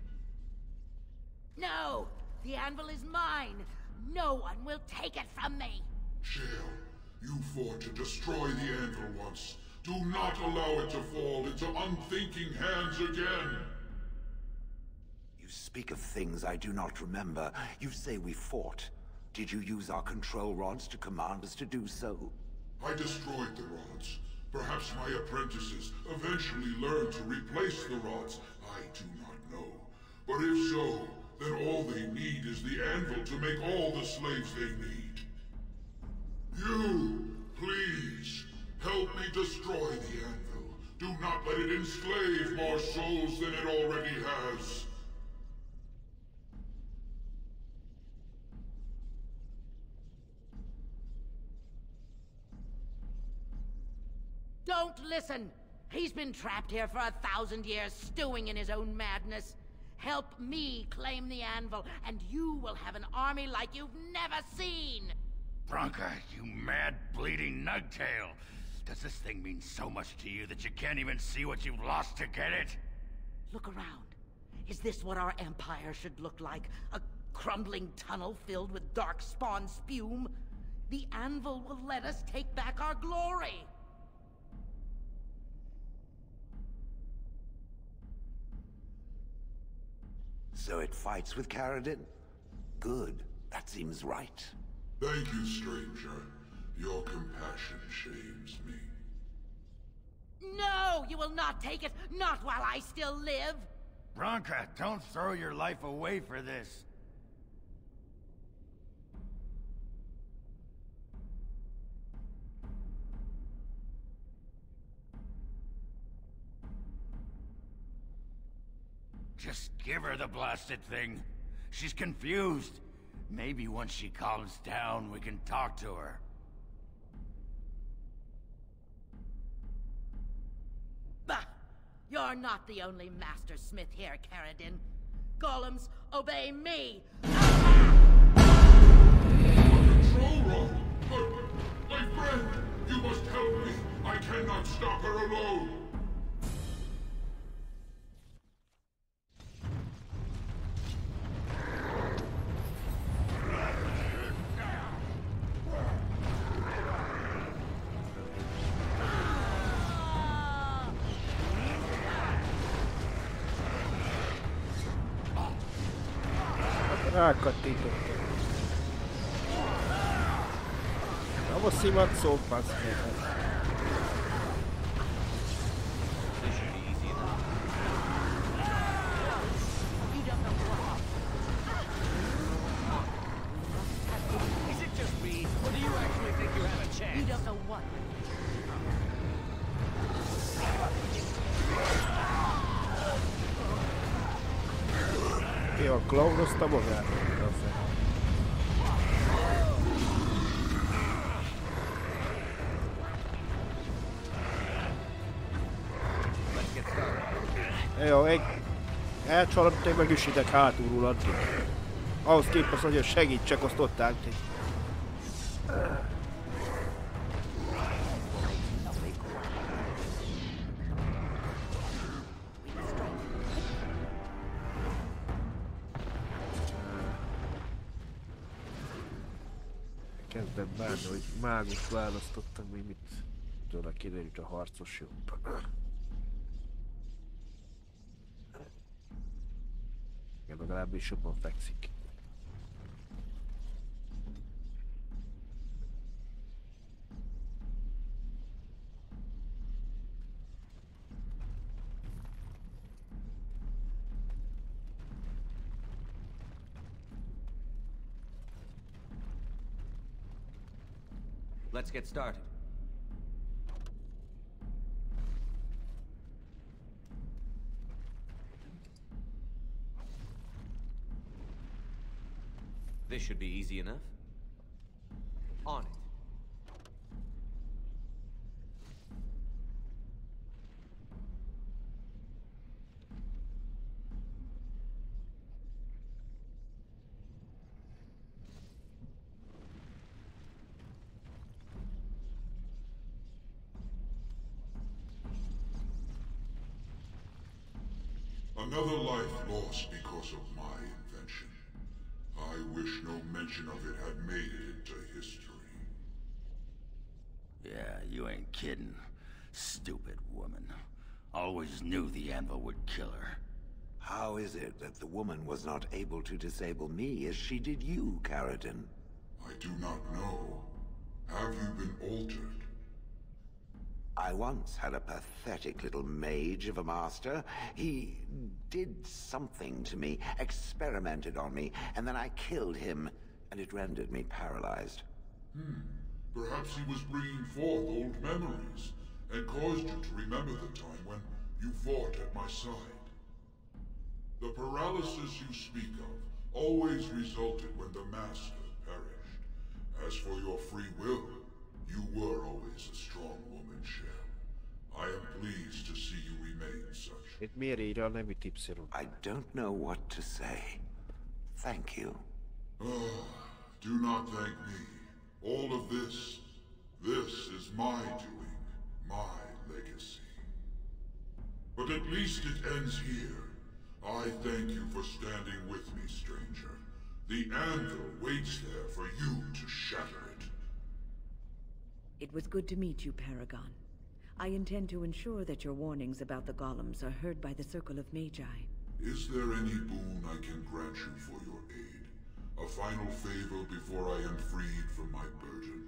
[SPEAKER 6] No! The Anvil is mine! No one will take it from me!
[SPEAKER 10] Shale, you fought to destroy the Anvil once. Do not allow it to fall into unthinking hands again!
[SPEAKER 4] You speak of things I do not remember. You say we fought. Did you use our control rods to command us to do so?
[SPEAKER 10] I destroyed the rods. Perhaps my apprentices eventually learned to replace the rods. I do not know. But if so, then all they need is the Anvil to make all the slaves they need. You, please, help me destroy the Anvil. Do not let it enslave more souls than it already has.
[SPEAKER 6] Don't listen! He's been trapped here for a thousand years, stewing in his own madness. Help me claim the Anvil, and you will have an army like you've never seen!
[SPEAKER 4] Branka, you mad, bleeding nugtail! Does this thing mean so much to you that you can't even see what you've lost to get it?
[SPEAKER 6] Look around. Is this what our empire should look like? A crumbling tunnel filled with darkspawn spume? The Anvil will let us take back our glory!
[SPEAKER 4] So it fights with Caridin? Good. That seems right.
[SPEAKER 10] Thank you, stranger. Your compassion shames me.
[SPEAKER 6] No! You will not take it! Not while I still live!
[SPEAKER 4] Branka, don't throw your life away for this. Just give her the blasted thing. She's confused. Maybe once she calms down, we can talk to her.
[SPEAKER 6] Bah! You're not the only master smith here, Caradin. Golems, obey me!
[SPEAKER 10] Control room! But, my friend, you must help me. I cannot stop her alone.
[SPEAKER 1] Rákattítottam. Na most szimatszó, passz meg.
[SPEAKER 8] Is it just me, or do you actually think you have a chance?
[SPEAKER 6] You don't know what.
[SPEAKER 1] Jó, klaunozta magát. Jó, egy... elcsalom, én meg üsítek hátulról addig. Ahhoz képest, hogy segítsek, azt ott állt egy... Kezdem bánni, hogy mágus választottam, még mit tőle kiderült, a harcos jobb. Igen, legalábbis jobban fekszik.
[SPEAKER 7] Let's get started. This should be easy enough. On it.
[SPEAKER 10] Another life lost because of my invention. I wish no mention of it had made it into history.
[SPEAKER 4] Yeah, you ain't kidding. Stupid woman. Always knew the anvil would kill her.
[SPEAKER 11] How is it that the woman was not able to disable me as she did you, Caradin?
[SPEAKER 10] I do not know. Have you been altered?
[SPEAKER 11] I once had a pathetic little mage of a master. He did something to me, experimented on me, and then I killed him, and it rendered me paralyzed.
[SPEAKER 10] Hmm. Perhaps he was bringing forth old memories, and caused you to remember the time when you fought at my side. The paralysis you speak of always resulted when the Master perished. As for your free will, you were always a strong woman, Shell. I am pleased to see you remain such.
[SPEAKER 1] Itt miért írja a nevű tipszerű?
[SPEAKER 11] I don't know what to say. Thank you.
[SPEAKER 10] Oh, do not thank me. All of this, this is my doing, my legacy. But at least it ends here. I thank you for standing with me, stranger. The anvil waits there for you to shatter it.
[SPEAKER 9] It was good to meet you, Paragon. I intend to ensure that your warnings about the golems are heard by the Circle of Magi.
[SPEAKER 10] Is there any boon I can grant you for your aid? A final favor before I am freed from my burden?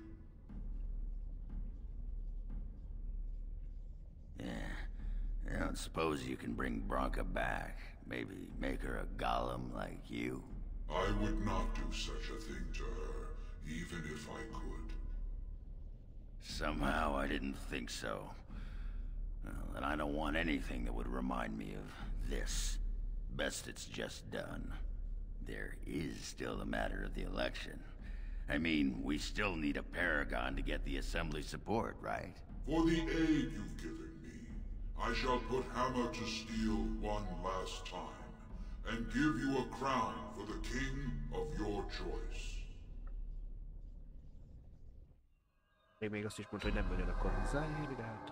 [SPEAKER 4] Yeah. I don't suppose you can bring Branka back. Maybe make her a golem like you?
[SPEAKER 10] I would not do such a thing to her, even if I could.
[SPEAKER 4] Somehow I didn't think so. Well, then I don't want anything that would remind me of this. Best it's just done. There is still the matter of the election. I mean, we still need a Paragon to get the Assembly support, right?
[SPEAKER 10] For the aid you've given me, I shall put Hammer to Steel one last time, and give you a crown for the king of your choice.
[SPEAKER 1] Én még azt is mondta, hogy nem nagyon akar hozzáérni, de hát...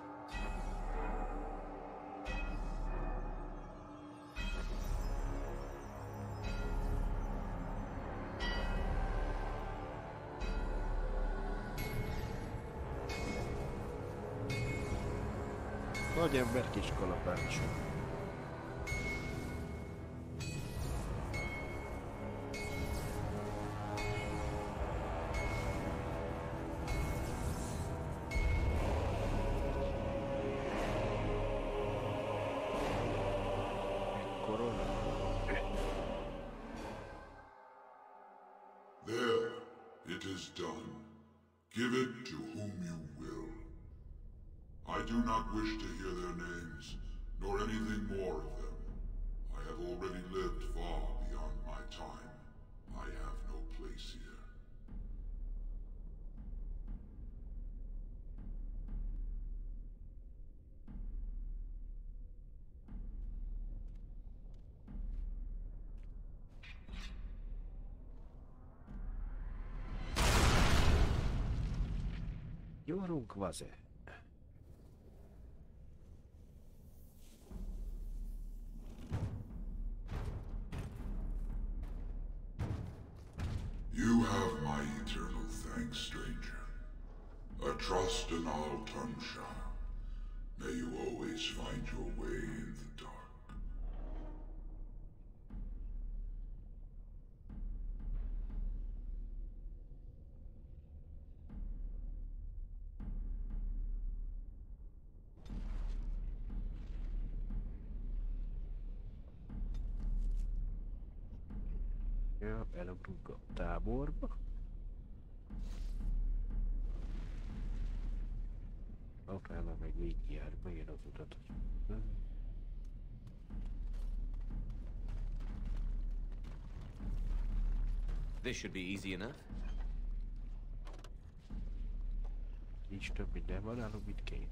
[SPEAKER 1] Nagy ember, kis kalapács.
[SPEAKER 10] There, it is done. Give it to whom you will. I do not wish to hear their names, nor anything more of them. I have already lived far beyond my time. I have no place here.
[SPEAKER 1] Jórunk vaze.
[SPEAKER 10] You have my eternal thanks, stranger. A trust in Al Tunsha. May you always find your way in the dark.
[SPEAKER 1] Ja, elugrunk a táborba. Utána meg végigjár megint az utat.
[SPEAKER 7] This should be easy enough.
[SPEAKER 1] Nincs több minden van, állom mit kéne.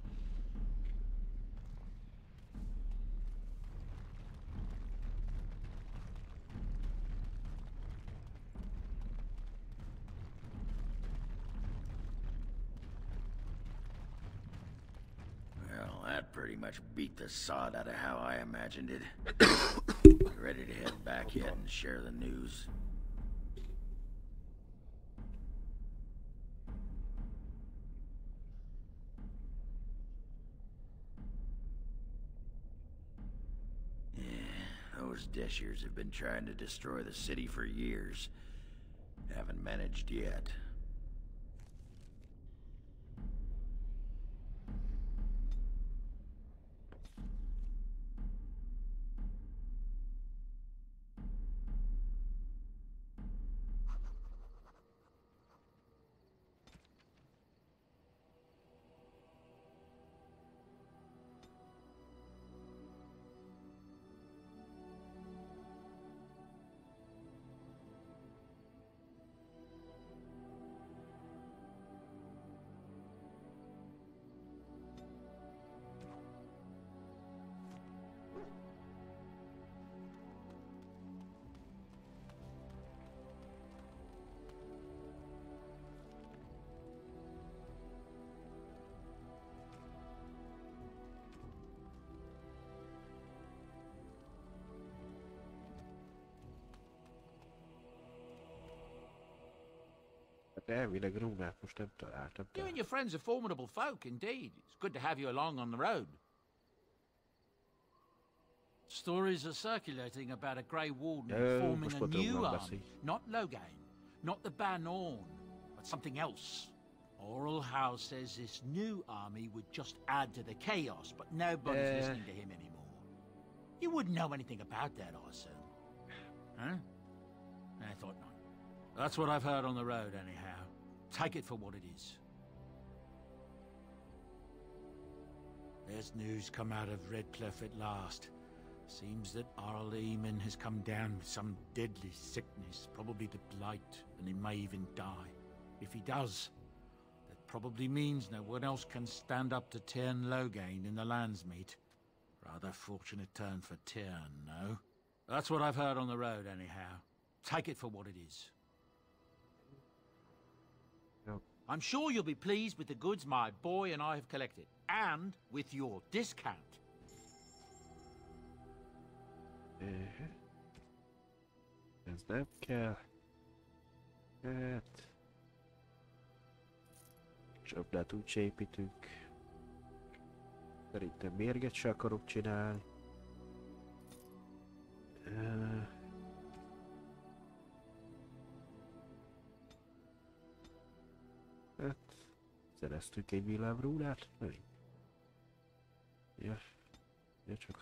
[SPEAKER 4] Pretty much beat the sod out of how I imagined it. Ready to head back yet and share the news? Yeah, those Deshirs have been trying to destroy the city for years. Haven't managed yet.
[SPEAKER 1] Elvileg Rúnát most nem találtam.
[SPEAKER 3] You and your friends are formidable folk, indeed. It's good to have you along on the road. Stories are circulating about a Grey Warden
[SPEAKER 1] Yeah,
[SPEAKER 3] forming a new
[SPEAKER 1] Bassi.
[SPEAKER 3] army. Not Loghain, not the Banorn, but something else. Oral House says this new army would just add to the chaos, but nobody's
[SPEAKER 1] Uh.
[SPEAKER 3] listening to him anymore. You wouldn't know anything about that, I assume. Huh? I thought not. That's what I've heard on the road, anyhow. Take it for what it is. There's news come out of Redcliffe at last. Seems that Arl Eamon has come down with some deadly sickness, probably the blight, and he may even die. If he does, that probably means no one else can stand up to Tyrn Loghain in the Landsmeet. Rather fortunate turn for Tyrn, no? That's what I've heard on the road, anyhow. Take it for what it is.
[SPEAKER 1] Yep.
[SPEAKER 3] I'm sure you'll be pleased with the goods my boy and I have collected, and with your discount.
[SPEAKER 1] Uh-huh. Ez nem kell. Hát... Csapdát úgy se építünk. Szerintem mérget se akarok csinálni. Uh... Hát... Szereztünk egy villámrúnát? Nem. Ja. Ja csak...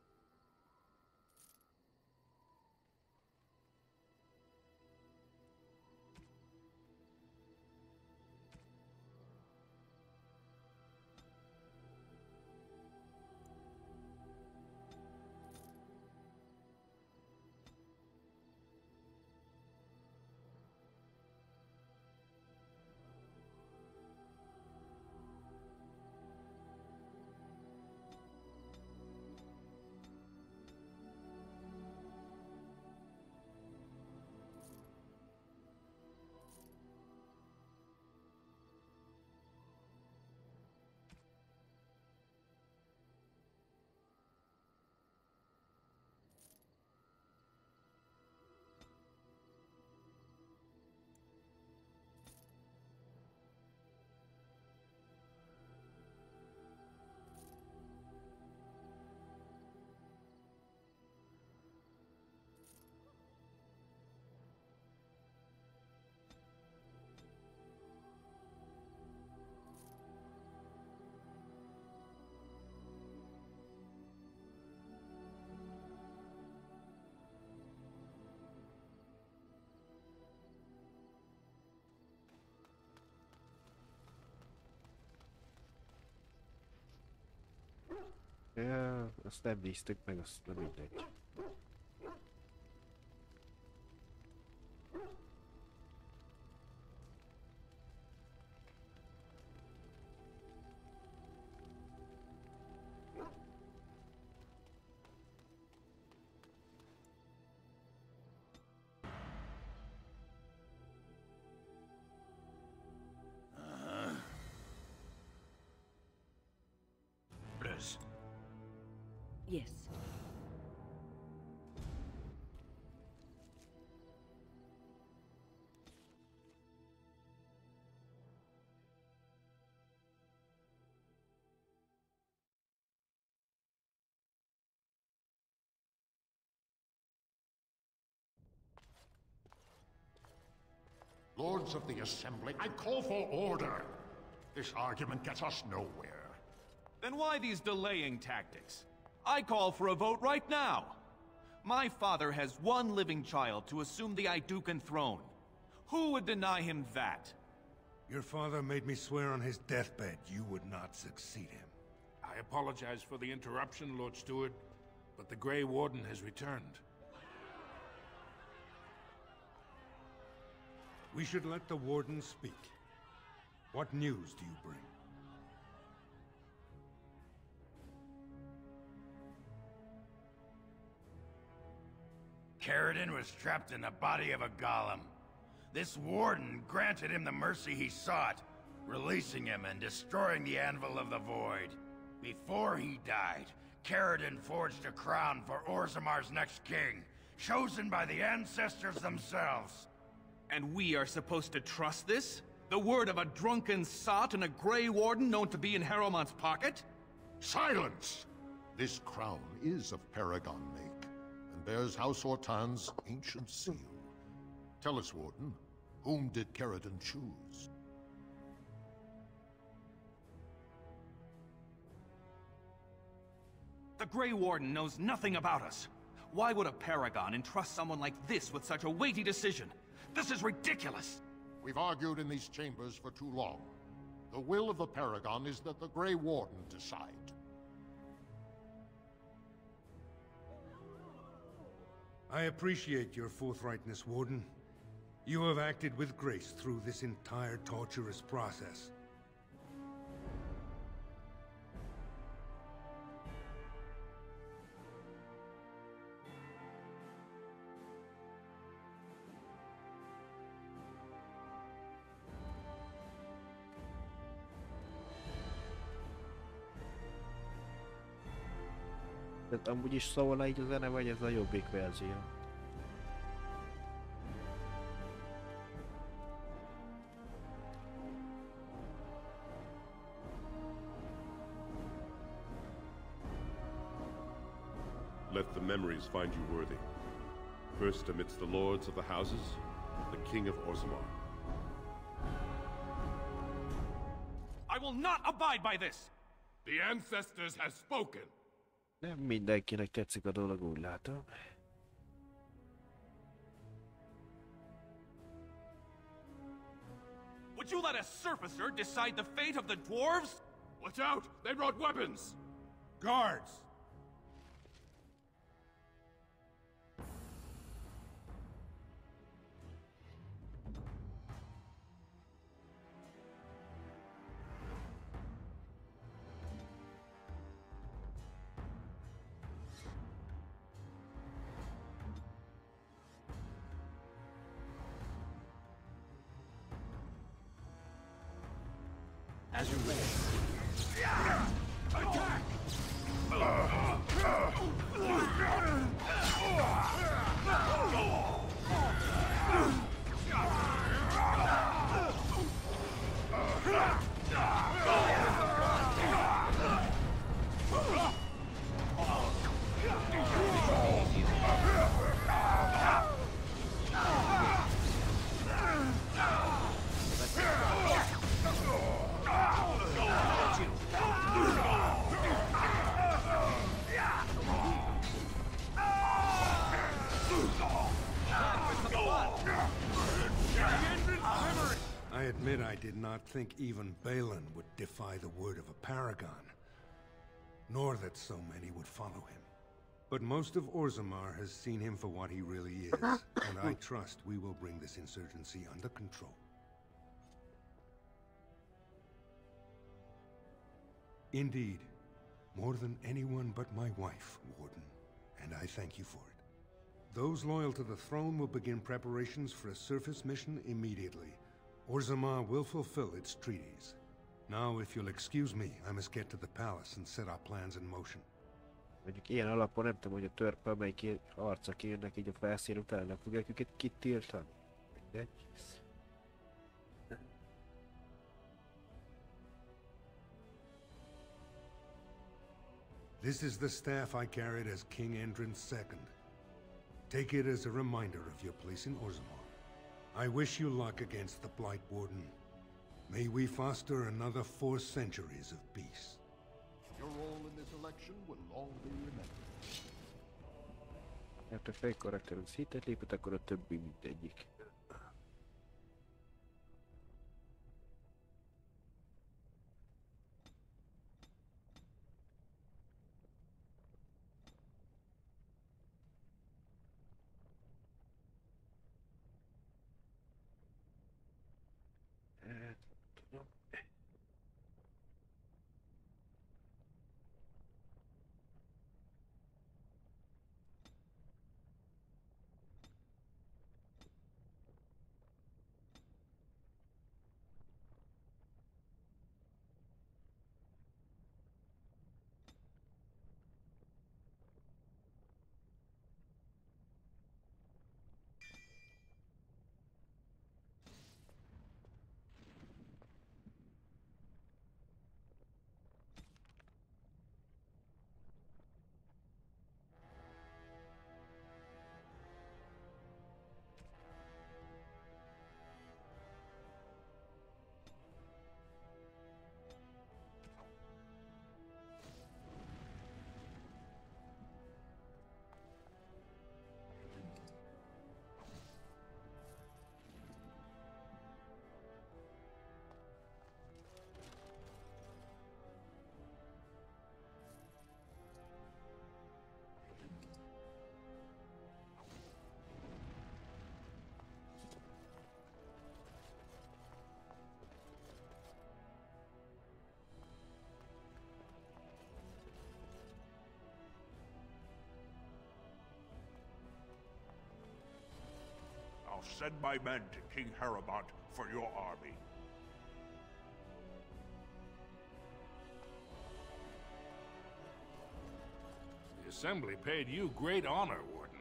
[SPEAKER 1] Ja, azt nem néztük meg, azt nem mindegy.
[SPEAKER 9] Yes.
[SPEAKER 12] Lords of the Assembly, I call for order. This argument gets us nowhere.
[SPEAKER 8] Then why these delaying tactics? I call for a vote right now. My father has one living child to assume the Aiducan throne. Who would deny him that?
[SPEAKER 13] Your father made me swear on his deathbed you would not succeed him.
[SPEAKER 14] I apologize for the interruption, Lord Steward, but the Grey Warden has returned.
[SPEAKER 13] We should let the Warden speak. What news do you bring?
[SPEAKER 4] Caridin was trapped in the body of a golem. This Warden granted him the mercy he sought, releasing him and destroying the Anvil of the Void. Before he died, Caridin forged a crown for Orzamar's next king, chosen by the ancestors themselves.
[SPEAKER 8] And we are supposed to trust this? The word of a drunken sot and a Grey Warden known to be in Harrowmont's pocket?
[SPEAKER 12] Silence! This crown is of Paragon make, and bears House Hortan's ancient seal. Tell us, Warden, whom did Caridin choose?
[SPEAKER 8] The Grey Warden knows nothing about us. Why would a Paragon entrust someone like this with such a weighty decision? This is ridiculous!
[SPEAKER 12] We've argued in these chambers for too long. The will of the Paragon is that the Grey Warden decide.
[SPEAKER 13] I appreciate your forthrightness, Warden. You have acted with grace through this entire torturous process.
[SPEAKER 1] Tehát amúgy is szól így a zene, vagy ez a jobbik verzió?
[SPEAKER 15] Let the memories find you worthy. First amidst the lords of the houses, the King of Orzammar.
[SPEAKER 8] I will not abide by this!
[SPEAKER 14] The ancestors have spoken.
[SPEAKER 1] Nem mindenkinek tetszik a dolog, úgy látom.
[SPEAKER 8] Would you let a surfacer decide the fate of the dwarves?
[SPEAKER 14] Watch out! They brought weapons!
[SPEAKER 13] Guards!
[SPEAKER 3] As you wish.
[SPEAKER 14] Attack!
[SPEAKER 13] I admit I did not think even Balin would defy the word of a Paragon, nor that so many would follow him. But most of Orzammar has seen him for what he really is, and I trust we will bring this insurgency under control. Indeed, more than anyone but my wife, Warden, and I thank you for it. Those loyal to the throne will begin preparations for a surface mission immediately. Orzammar will fulfill its treaties. Now, if you'll excuse me, I must get to the palace and set our plans in motion.
[SPEAKER 1] Mondjuk ilyen alapon nem tudom, hogy a törpe, amelyik arca kijönnek így a felszín után, nem fogják őket kitiltani. Mindegy.
[SPEAKER 13] This is the staff I carried as King Endrin's second. Take it as a reminder of your place in Orzammar. I wish you luck against the Blight Warden. May we foster another four centuries of peace.
[SPEAKER 12] Your role in this election will long be remembered.
[SPEAKER 1] Hát a fejkarakterünk szintet lépett, akkor a többi mindegyik.
[SPEAKER 14] send my men to King Heremont for your army. The Assembly paid you great honor, Warden.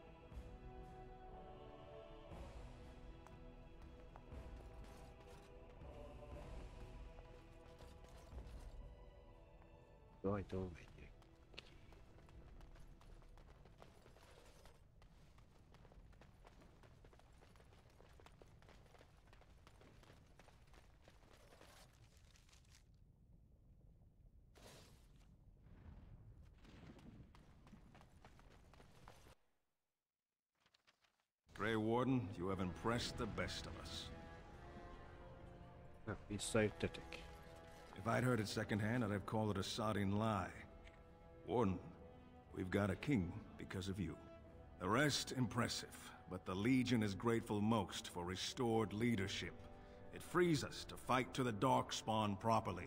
[SPEAKER 1] Rajta megyek.
[SPEAKER 16] Grey Warden, you have impressed the best of us.
[SPEAKER 1] Visszajöttetek.
[SPEAKER 16] If I'd heard it secondhand, I'd have called it a sodding lie. Warden, we've got a king because of you. The rest, impressive, but the Legion is grateful most for restored leadership. It frees us to fight to the Darkspawn properly.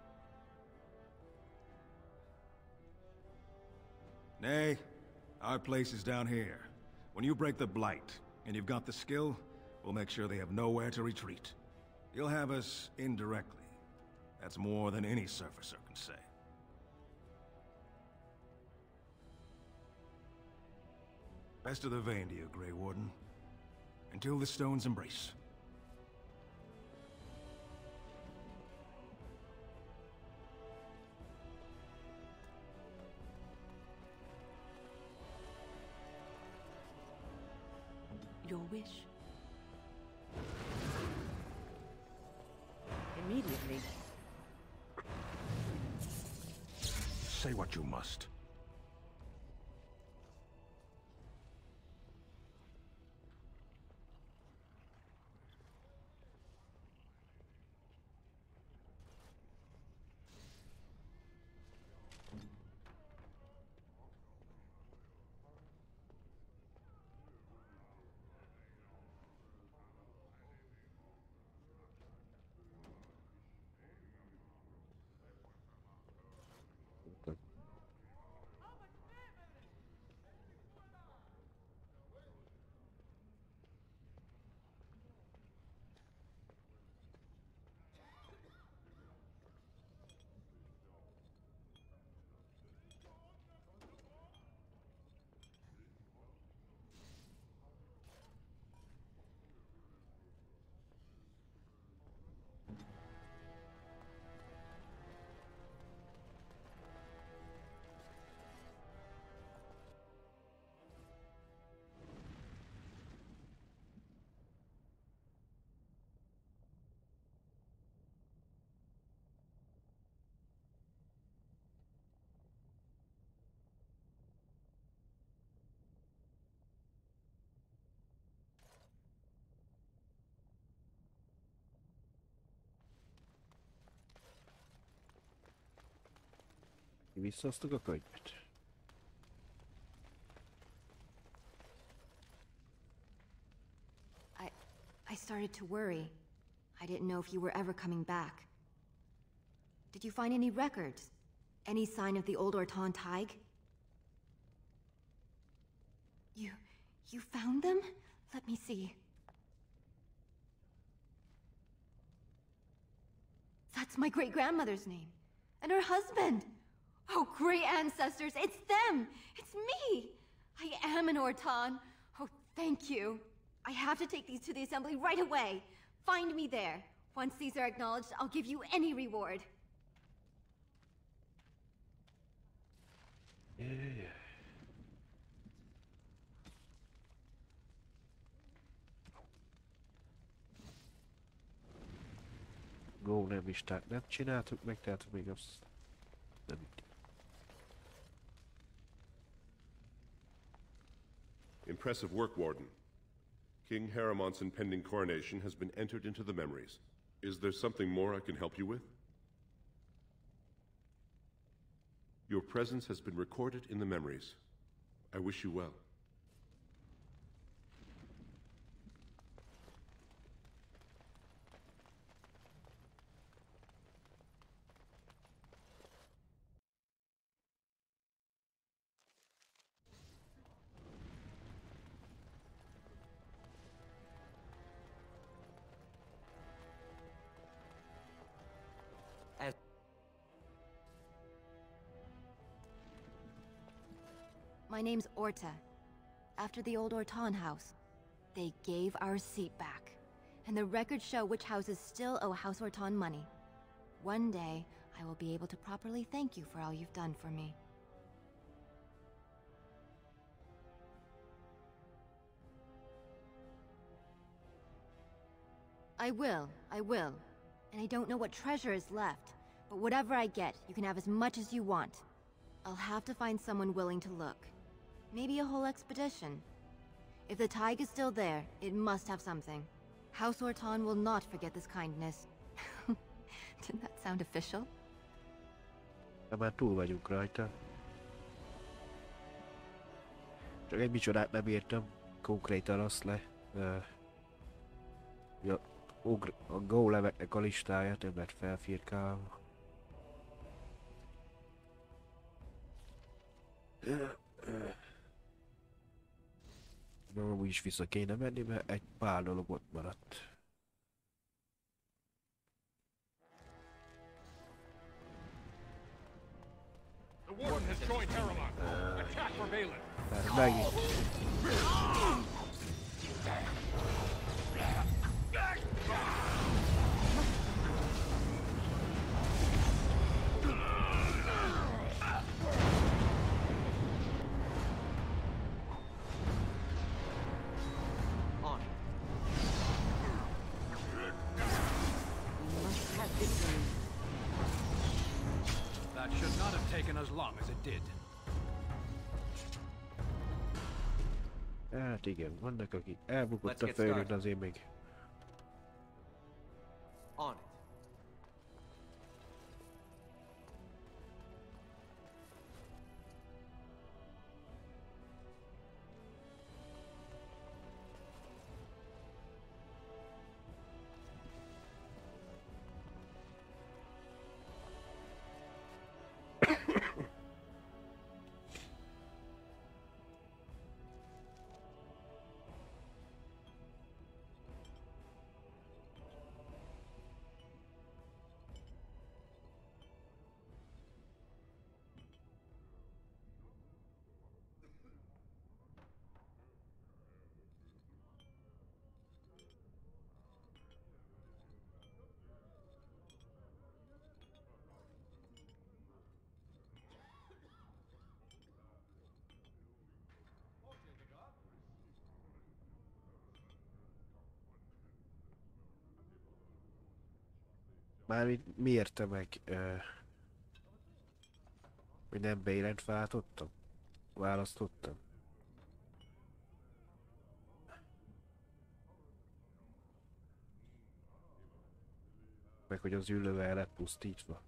[SPEAKER 16] Nay, our place is down here. When you break the Blight, and you've got the skill, we'll make sure they have nowhere to retreat. You'll have us indirectly. That's more than any surfacer can say. Best of the vein to you, Grey Warden. Until the stones embrace.
[SPEAKER 9] Your wish. Immediately.
[SPEAKER 16] Say what you must.
[SPEAKER 1] Visszahoztuk a könyvet.
[SPEAKER 17] I... I started to worry. I didn't know if you were ever coming back. Did you find any records? Any sign of the old Orton Tig? You... you found them? Let me see. That's my great-grandmother's name. And her husband! Oh, great ancestors, it's them! It's me! I am an Orton. Oh, thank you. I have to take these to the Assembly right away. Find me there. Once these are acknowledged, I'll give you any reward.
[SPEAKER 1] Yeah, yeah. Gónemlistát nem csináltuk meg, tehát még azt nem itt.
[SPEAKER 15] Impressive work, Warden. King Heremont's impending coronation has been entered into the memories. Is there something more I can help you with? Your presence has been recorded in the memories. I wish you well.
[SPEAKER 17] My name's Orta. After the old Orton house, they gave our seat back. And the records show which houses still owe House Orton money. One day, I will be able to properly thank you for all you've done for me. I will, I will. And I don't know what treasure is left, but whatever I get, you can have as much as you want. I'll have to find someone willing to look. Maybe a whole expedition. If the Thaig is still there, it must have something. House Orton will not forget this kindness. Didn't that sound official?
[SPEAKER 1] De már túl vagyunk rajta. Csak egy micsodát nem értem. Konkrétan azt le... Uh, ja, a gólemeknek a listáját nem lett felfirkálva. Na, úgyis vissza kéne menni, mert egy pár dolog ott maradt.
[SPEAKER 14] The Warden has joined Harriman. Attack for Balin.
[SPEAKER 1] Már megint.
[SPEAKER 18] That should not have taken as long as it did.
[SPEAKER 1] Hát igen, vannak akik elbukott a fejlőn, azért még...
[SPEAKER 7] On it.
[SPEAKER 1] Mármint miért te meg... Uh, hogy nem Balint váltottam? Választottam? Meg hogy az ülővel el lett pusztítva.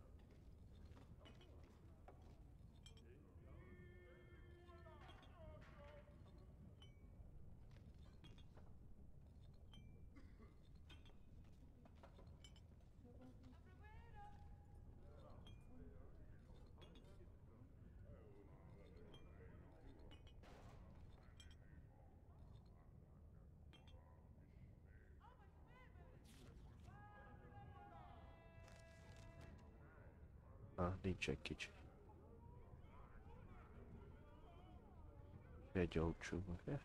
[SPEAKER 1] Ah, nincs egy kicsi. Egy olcsóbb, ugye?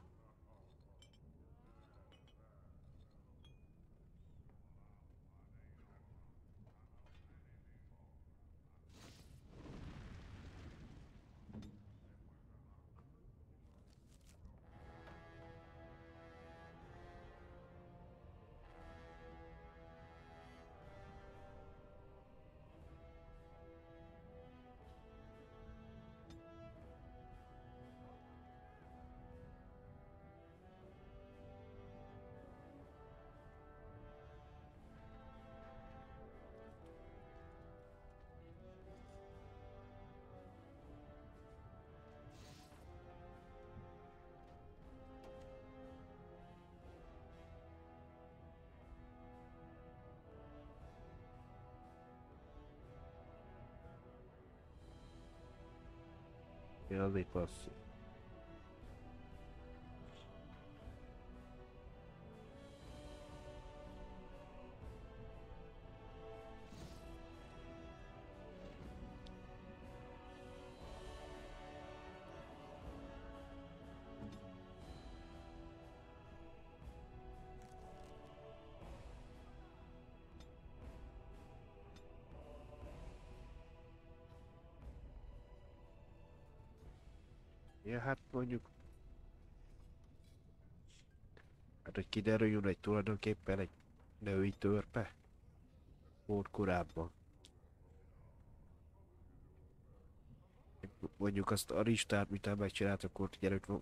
[SPEAKER 1] Én azért passzív. Ja, hát mondjuk... Hát, hogy kiderüljön egy tulajdonképpen egy női törpe. Volt korábban. Mondjuk azt a listát, mit megcsinált, akkor gyerünk van.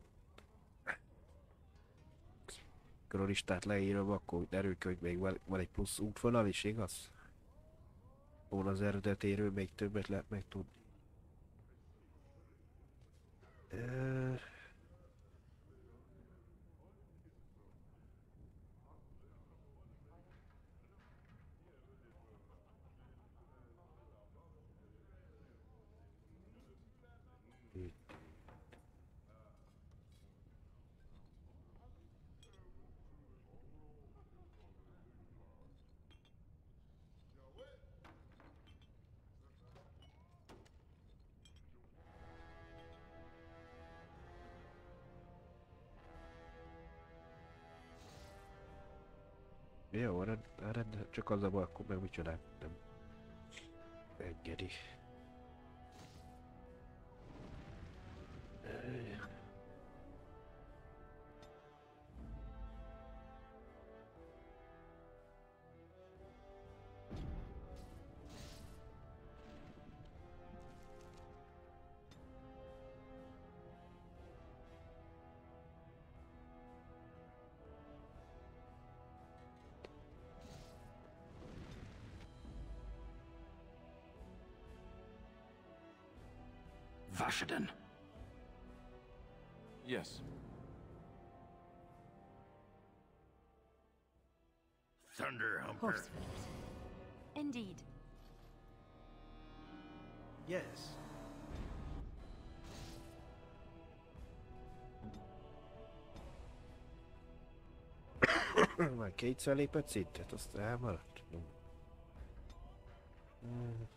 [SPEAKER 1] Akkor a listát leírom, akkor derül ki, hogy még van, van egy plusz útvonal is, igaz? Volna az eredetéről még többet lehet megtudni. Ö... Jó, rend, rend, csak az a baj, akkor meg micsoda nem engedi.
[SPEAKER 18] Vashaden.
[SPEAKER 7] Yes.
[SPEAKER 4] Thunderhumper.
[SPEAKER 17] Horse Indeed.
[SPEAKER 1] Yes. Már kétszer lépett szintet, azt elmaradt. Hmm.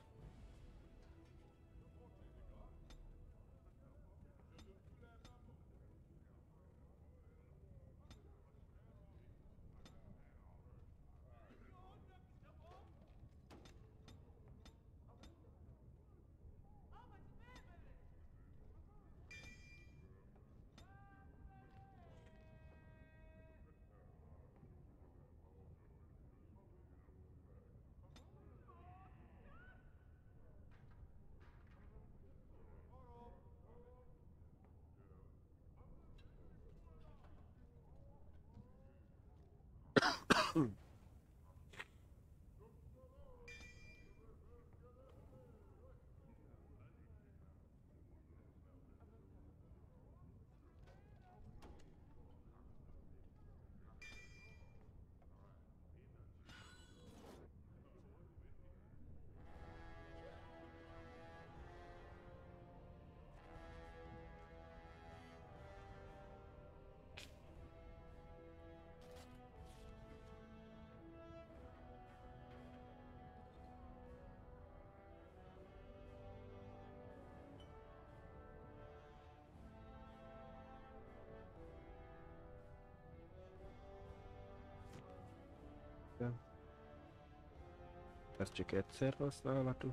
[SPEAKER 1] Ez csak egyszer használatos.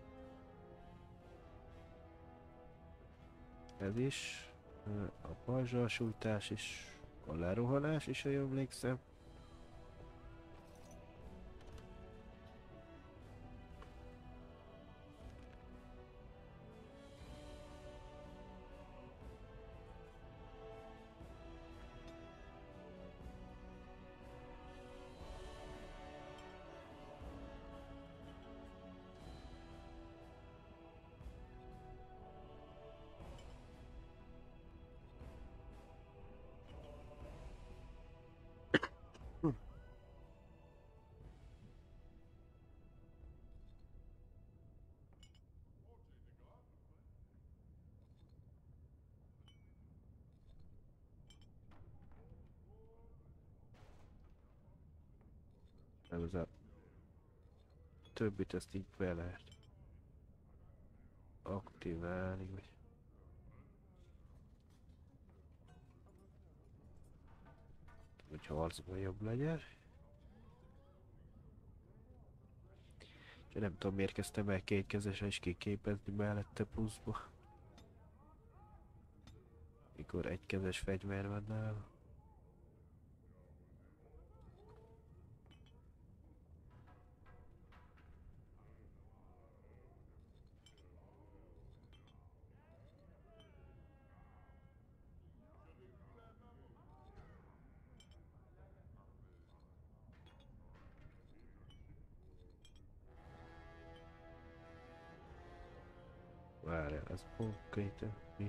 [SPEAKER 1] Ez is. A pajzsalsújtás is. A lerohanás is, ha jól emlékszem. Ez a többit ezt így be lehet aktiválni, vagy hogy harcban jobb legyen. Nem tudom, miért kezdtem el kétkezesen is kiképezni mellette pluszba. Mikor egykezes fegyver van nála. Várjál, ez konkrétan mi?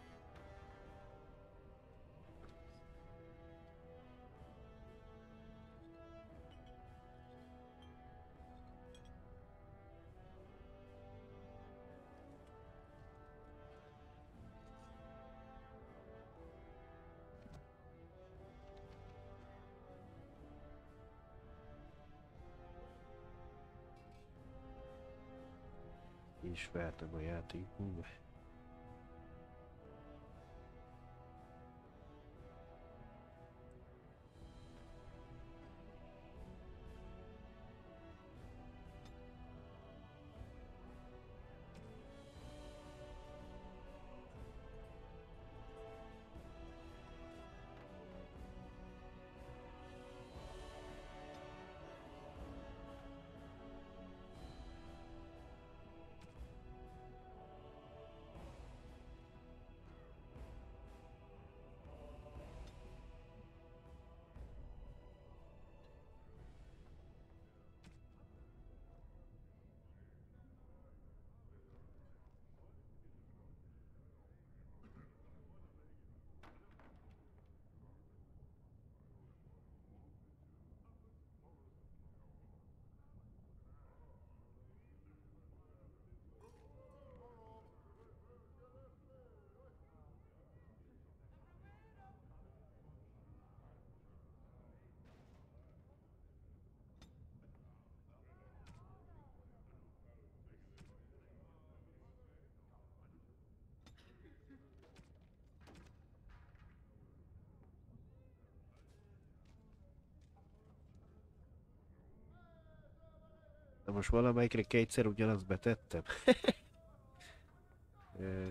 [SPEAKER 1] Ismertem a játékból. De most valamelyikre kétszer ugyanazt betettem. Ö,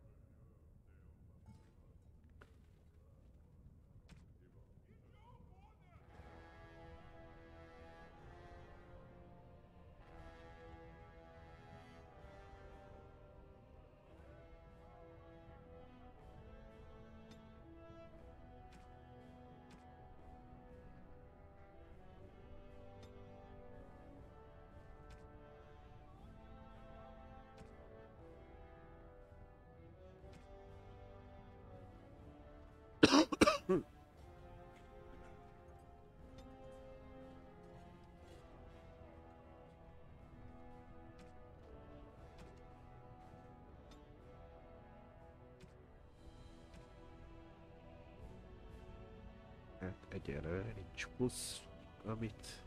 [SPEAKER 1] Hát egyelőre nincs plusz, amit...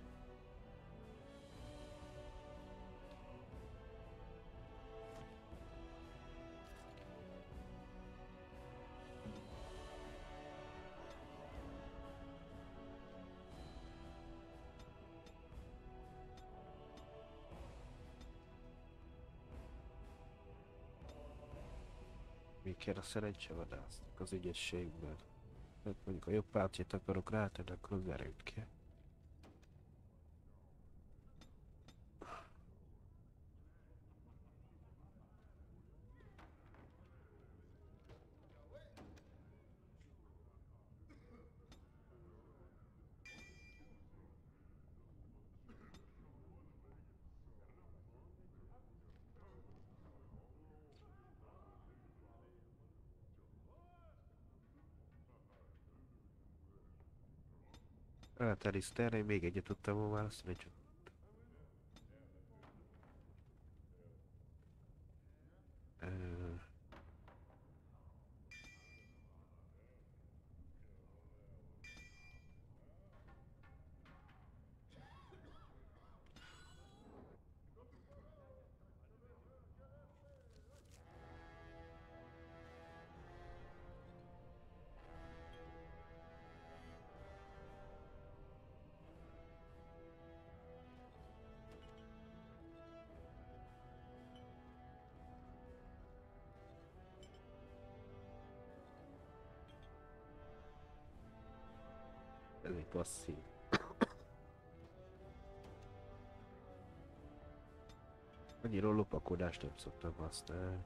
[SPEAKER 1] Mi kell a szerencsevadásznak az ügyességben? Hát mondjuk a jobb pálcét akarok rátenni, akkor az erőt kell. Hát Alistair, én még egyet tudtam volna választani, csak... Ö... passzív. Annyira lopakodást nem szoktam használni.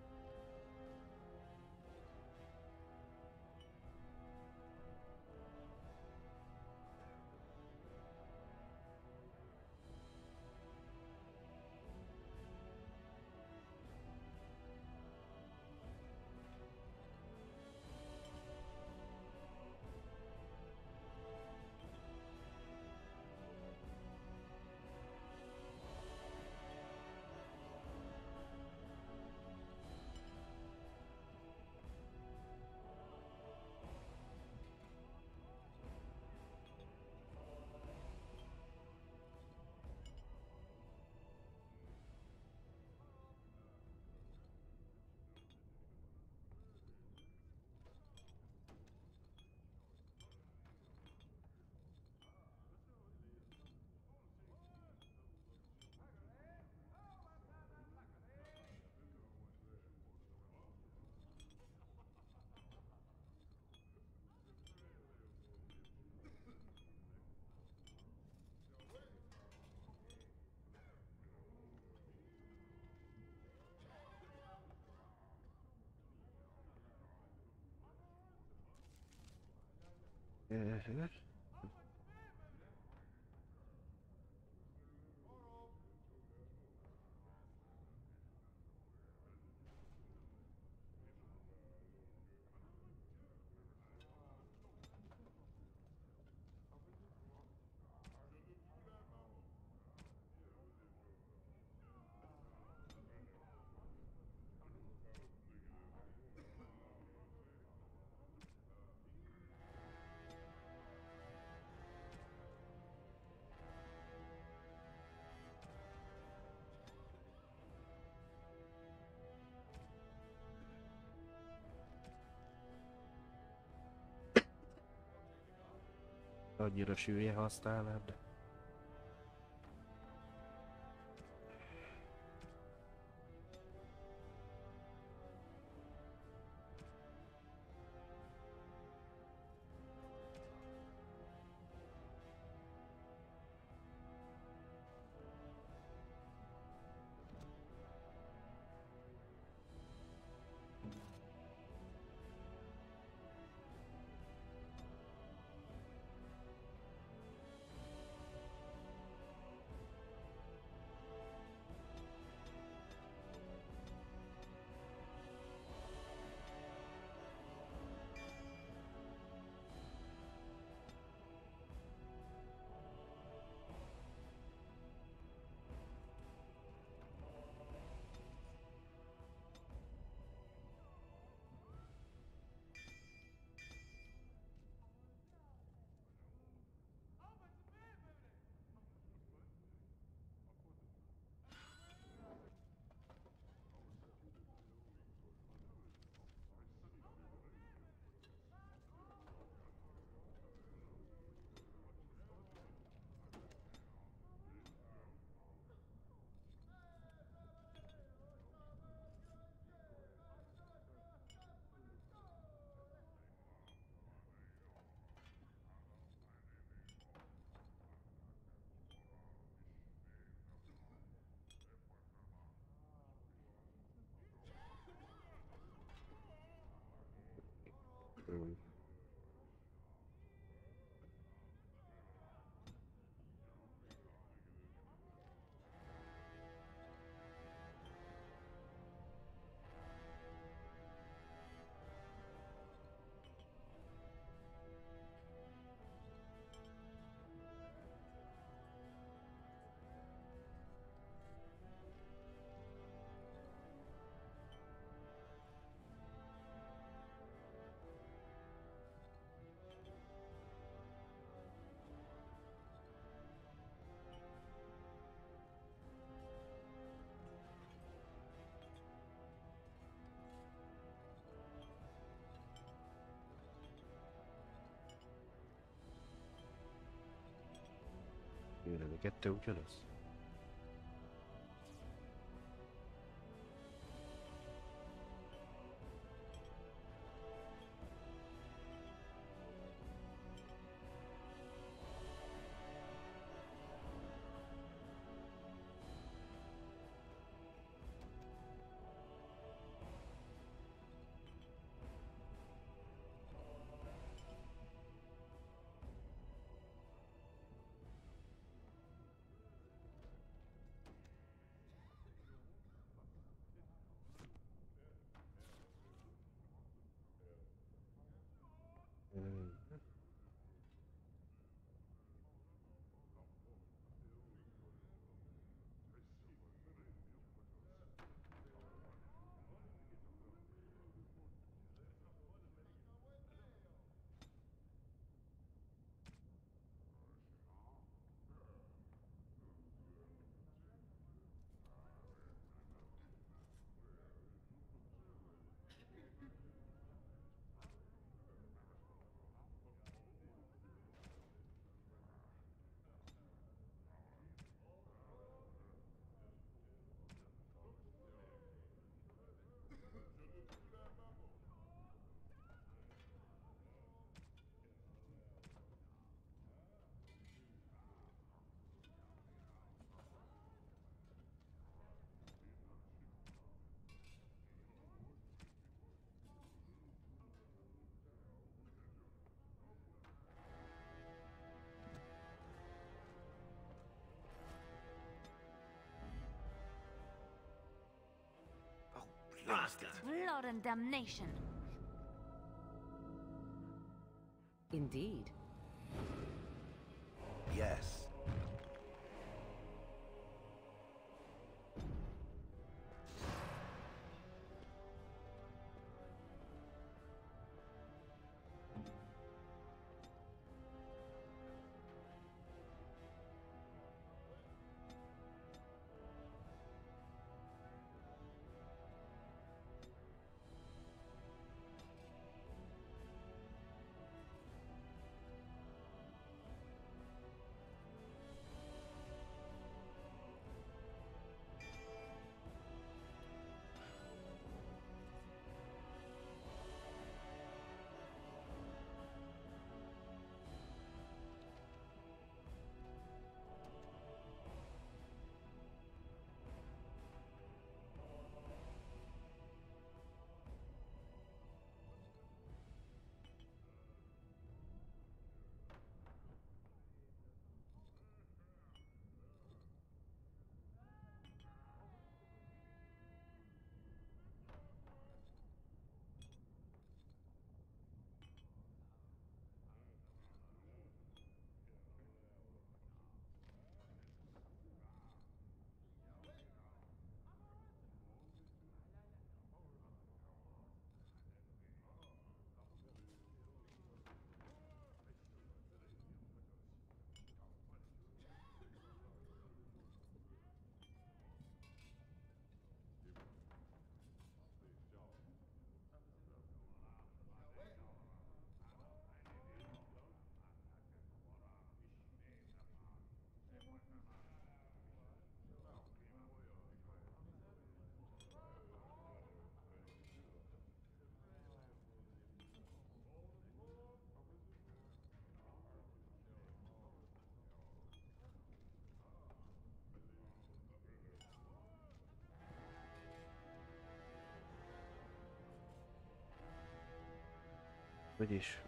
[SPEAKER 1] Uh-huh. Annyira sűrűen használnám, de... Mm. Jön, ami kettő ugyanaz?
[SPEAKER 19] bastard!
[SPEAKER 17] Blood and damnation.
[SPEAKER 6] Indeed.
[SPEAKER 11] Yes.
[SPEAKER 1] Vagyis...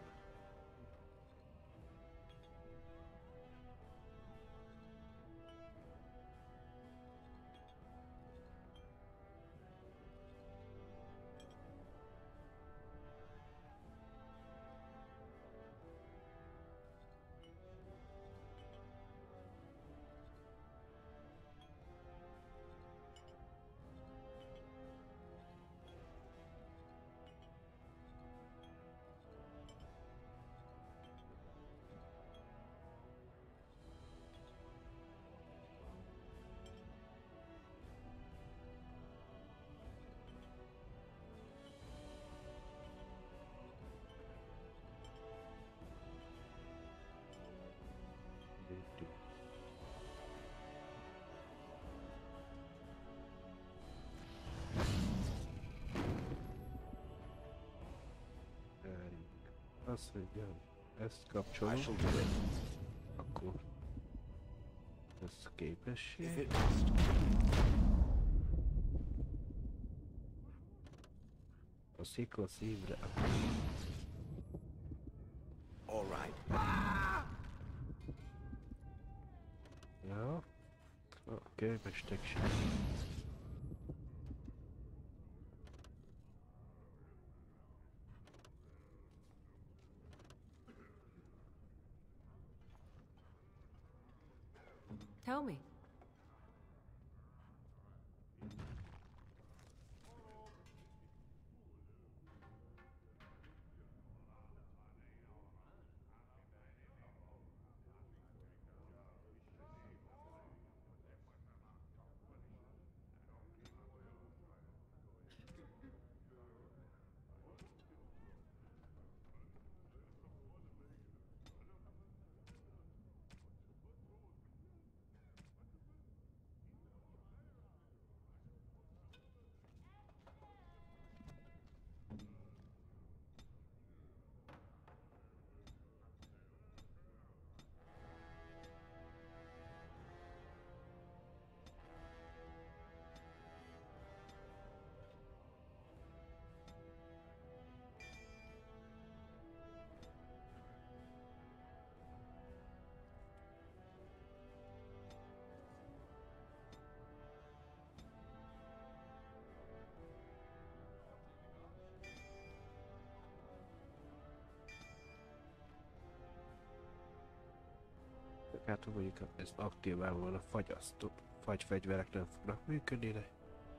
[SPEAKER 1] Azt mondja, ezt kapcsolom, akkor ez a képesség. A szikla szívre.
[SPEAKER 11] All right.
[SPEAKER 1] Ja, oké, mestegség.
[SPEAKER 9] Tell me.
[SPEAKER 1] Hát, hogy mondjuk ez aktíválva van a fagyasztó, fagyfegyverek nem fognak működni, de...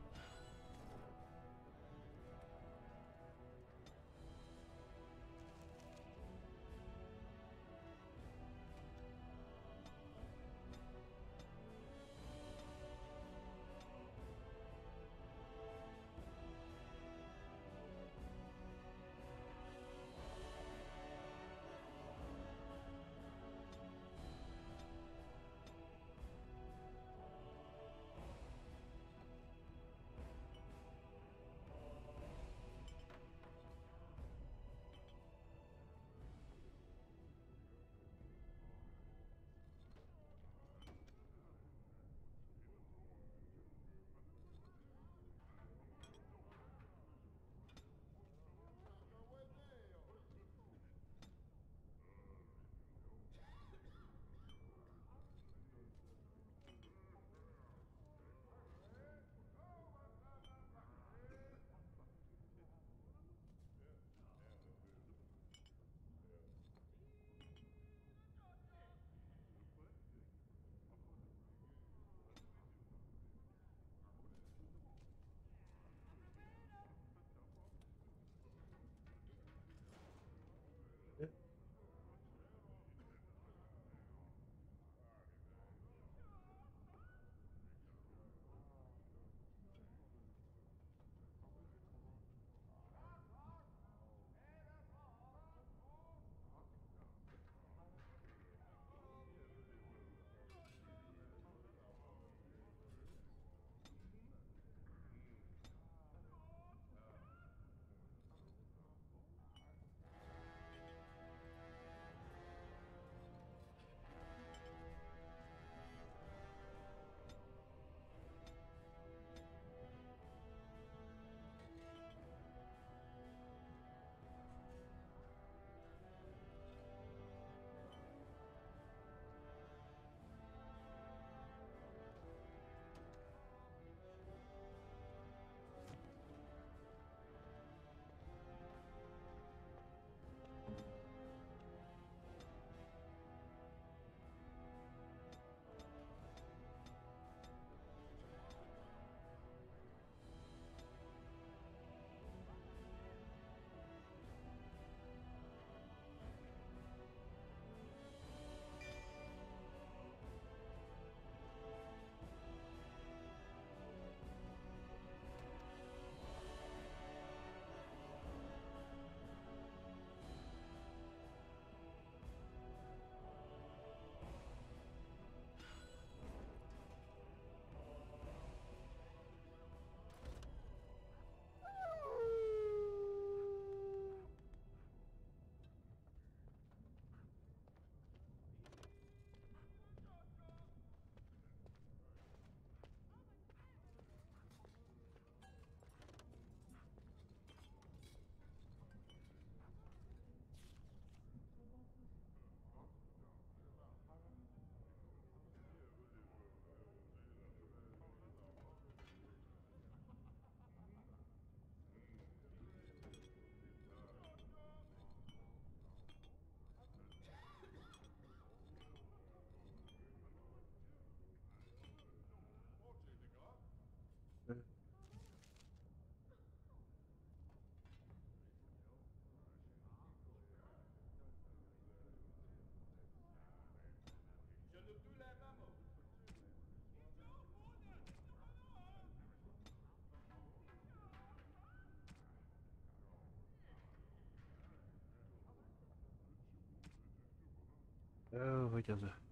[SPEAKER 1] Ó, hogy az a...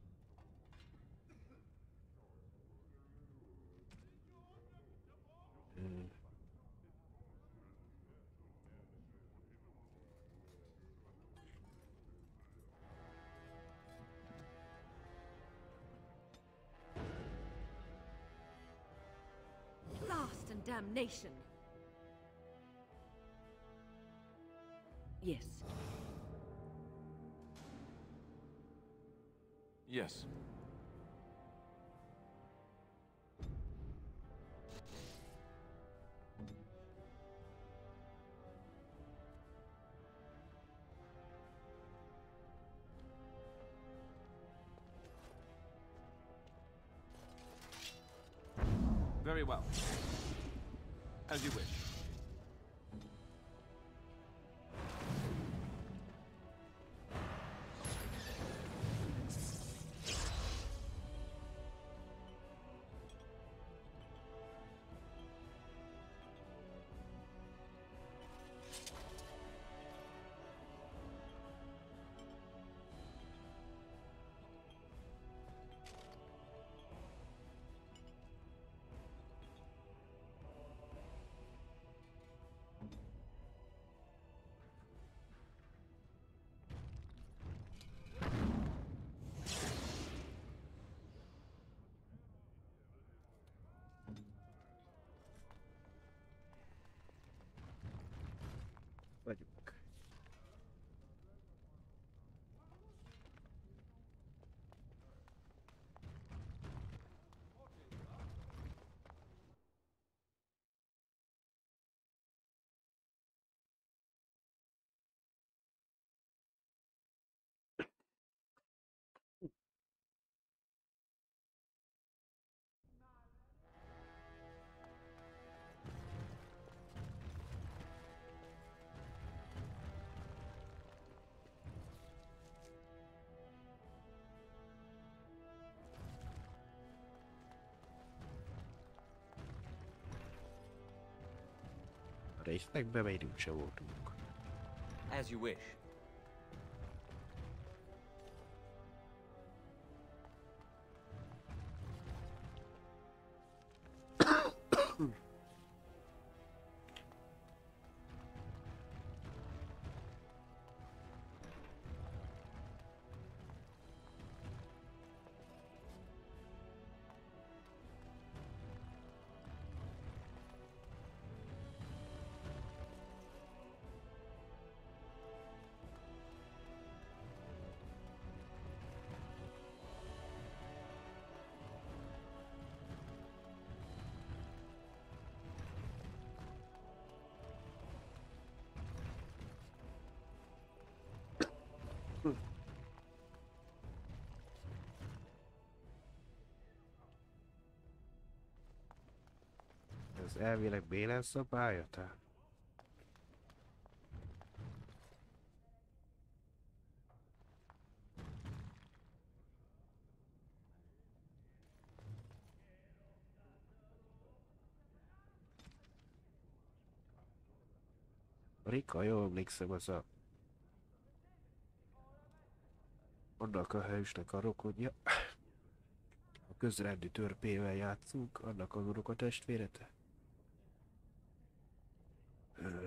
[SPEAKER 1] Hmm.
[SPEAKER 9] Blast and damnation! Yes.
[SPEAKER 19] Yes.
[SPEAKER 18] Very well. As you wish.
[SPEAKER 1] Vagyunk. A résznek bemegyünk se voltunk.
[SPEAKER 7] As you wish. Ez elvileg Bélen szabálya, tehát? Rika, jól emlékszem, az a... Annak a hősnek a rokonja. A közrendi törpével játszunk, annak az unoka testvérete. Ö...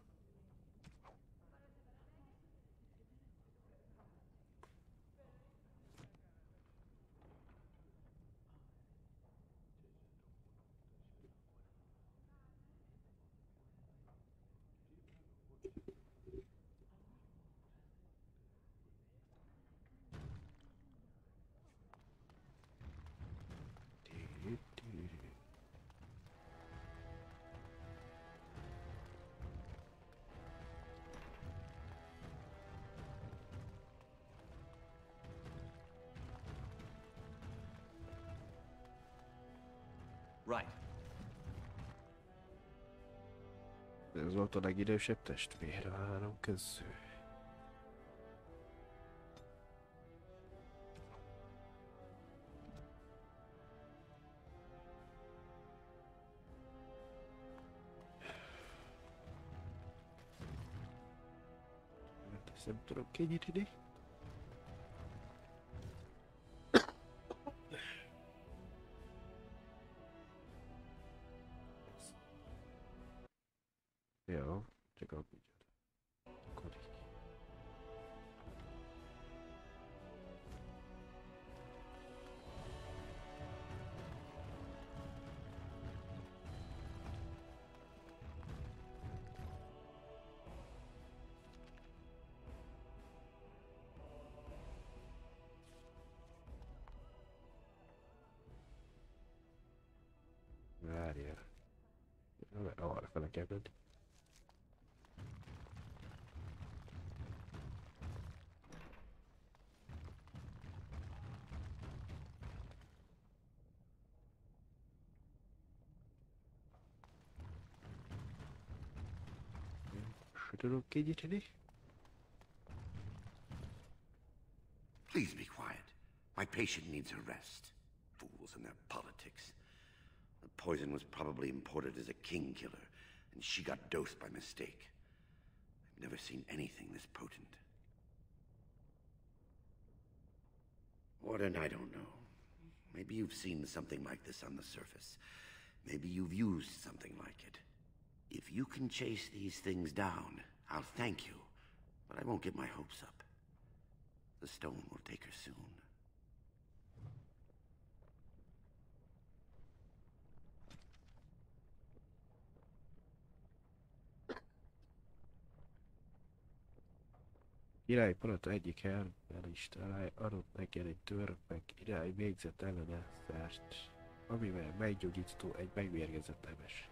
[SPEAKER 7] Right.
[SPEAKER 1] Ez volt a legidősebb testvér a három közül. Ezt nem tudom kinyitni. Jó, csak a ügyet. Akkor így. Várjál. Arra fele kell menni. tudok kinyitni?
[SPEAKER 19] Please be quiet. My patient needs her rest. Fools and their politics. The poison was probably imported as a king killer, and she got dosed by mistake. I've never seen anything this potent. Warden, I don't know. Maybe you've seen something like this on the surface. Maybe you've used something like it. If you can chase these things down, I'll thank you, but I won't get my hopes up. The stone will take her soon.
[SPEAKER 1] Király palota egyik el, el is találja, adott neki egy törpe király végzett ellene szert, amivel meggyógyító egy megmérgezett nemes.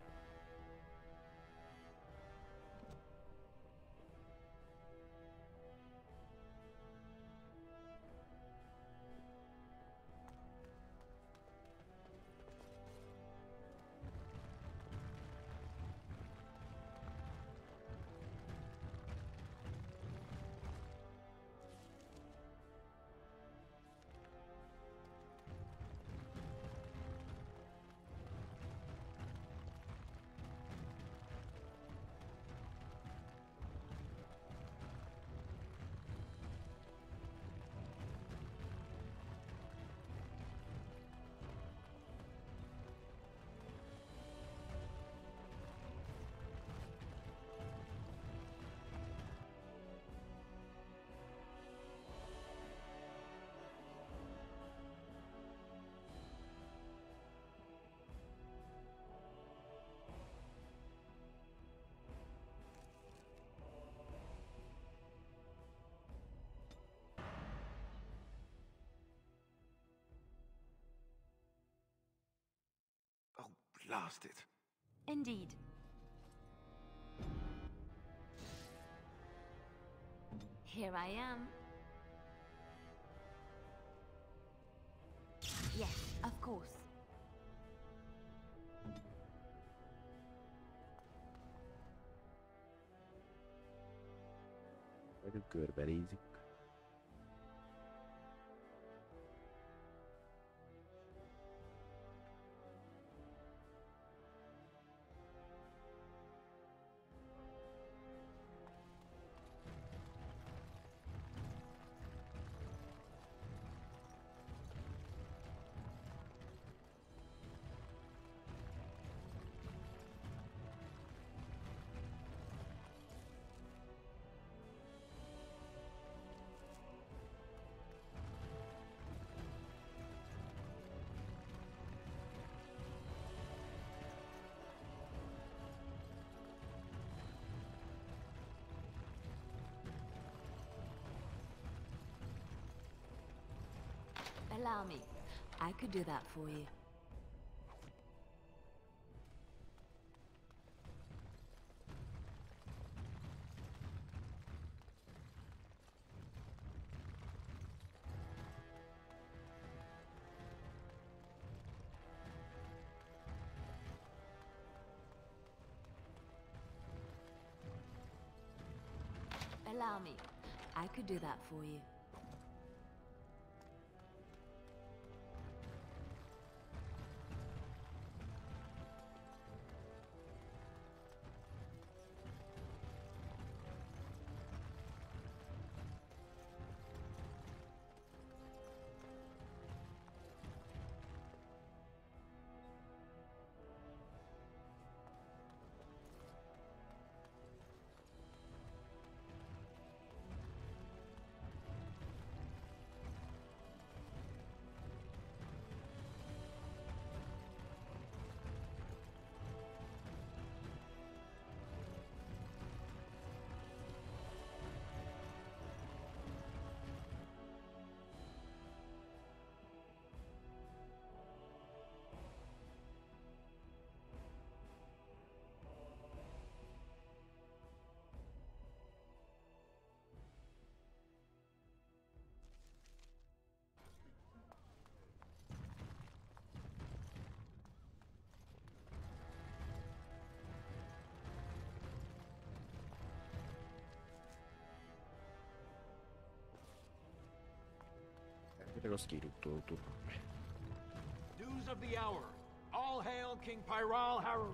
[SPEAKER 19] Lost it.
[SPEAKER 17] Indeed. Here I am. Yes, of course.
[SPEAKER 1] Vagyunk körbenézik.
[SPEAKER 17] Allow me. I could do that for you. Allow me. I could do that for you.
[SPEAKER 1] azt kirúgtoltuk.
[SPEAKER 18] News of the hour. All hail King Pyral Harrow.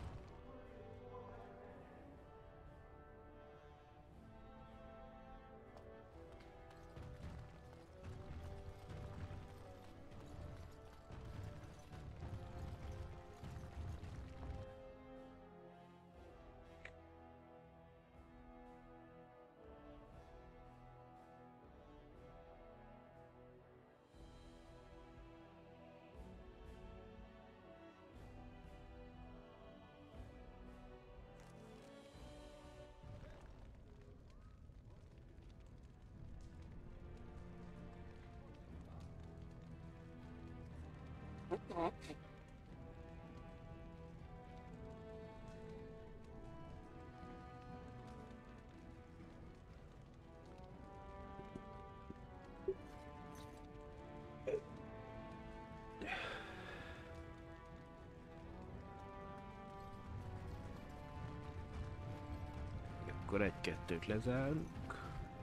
[SPEAKER 1] Akkor egy-kettőt lezárunk.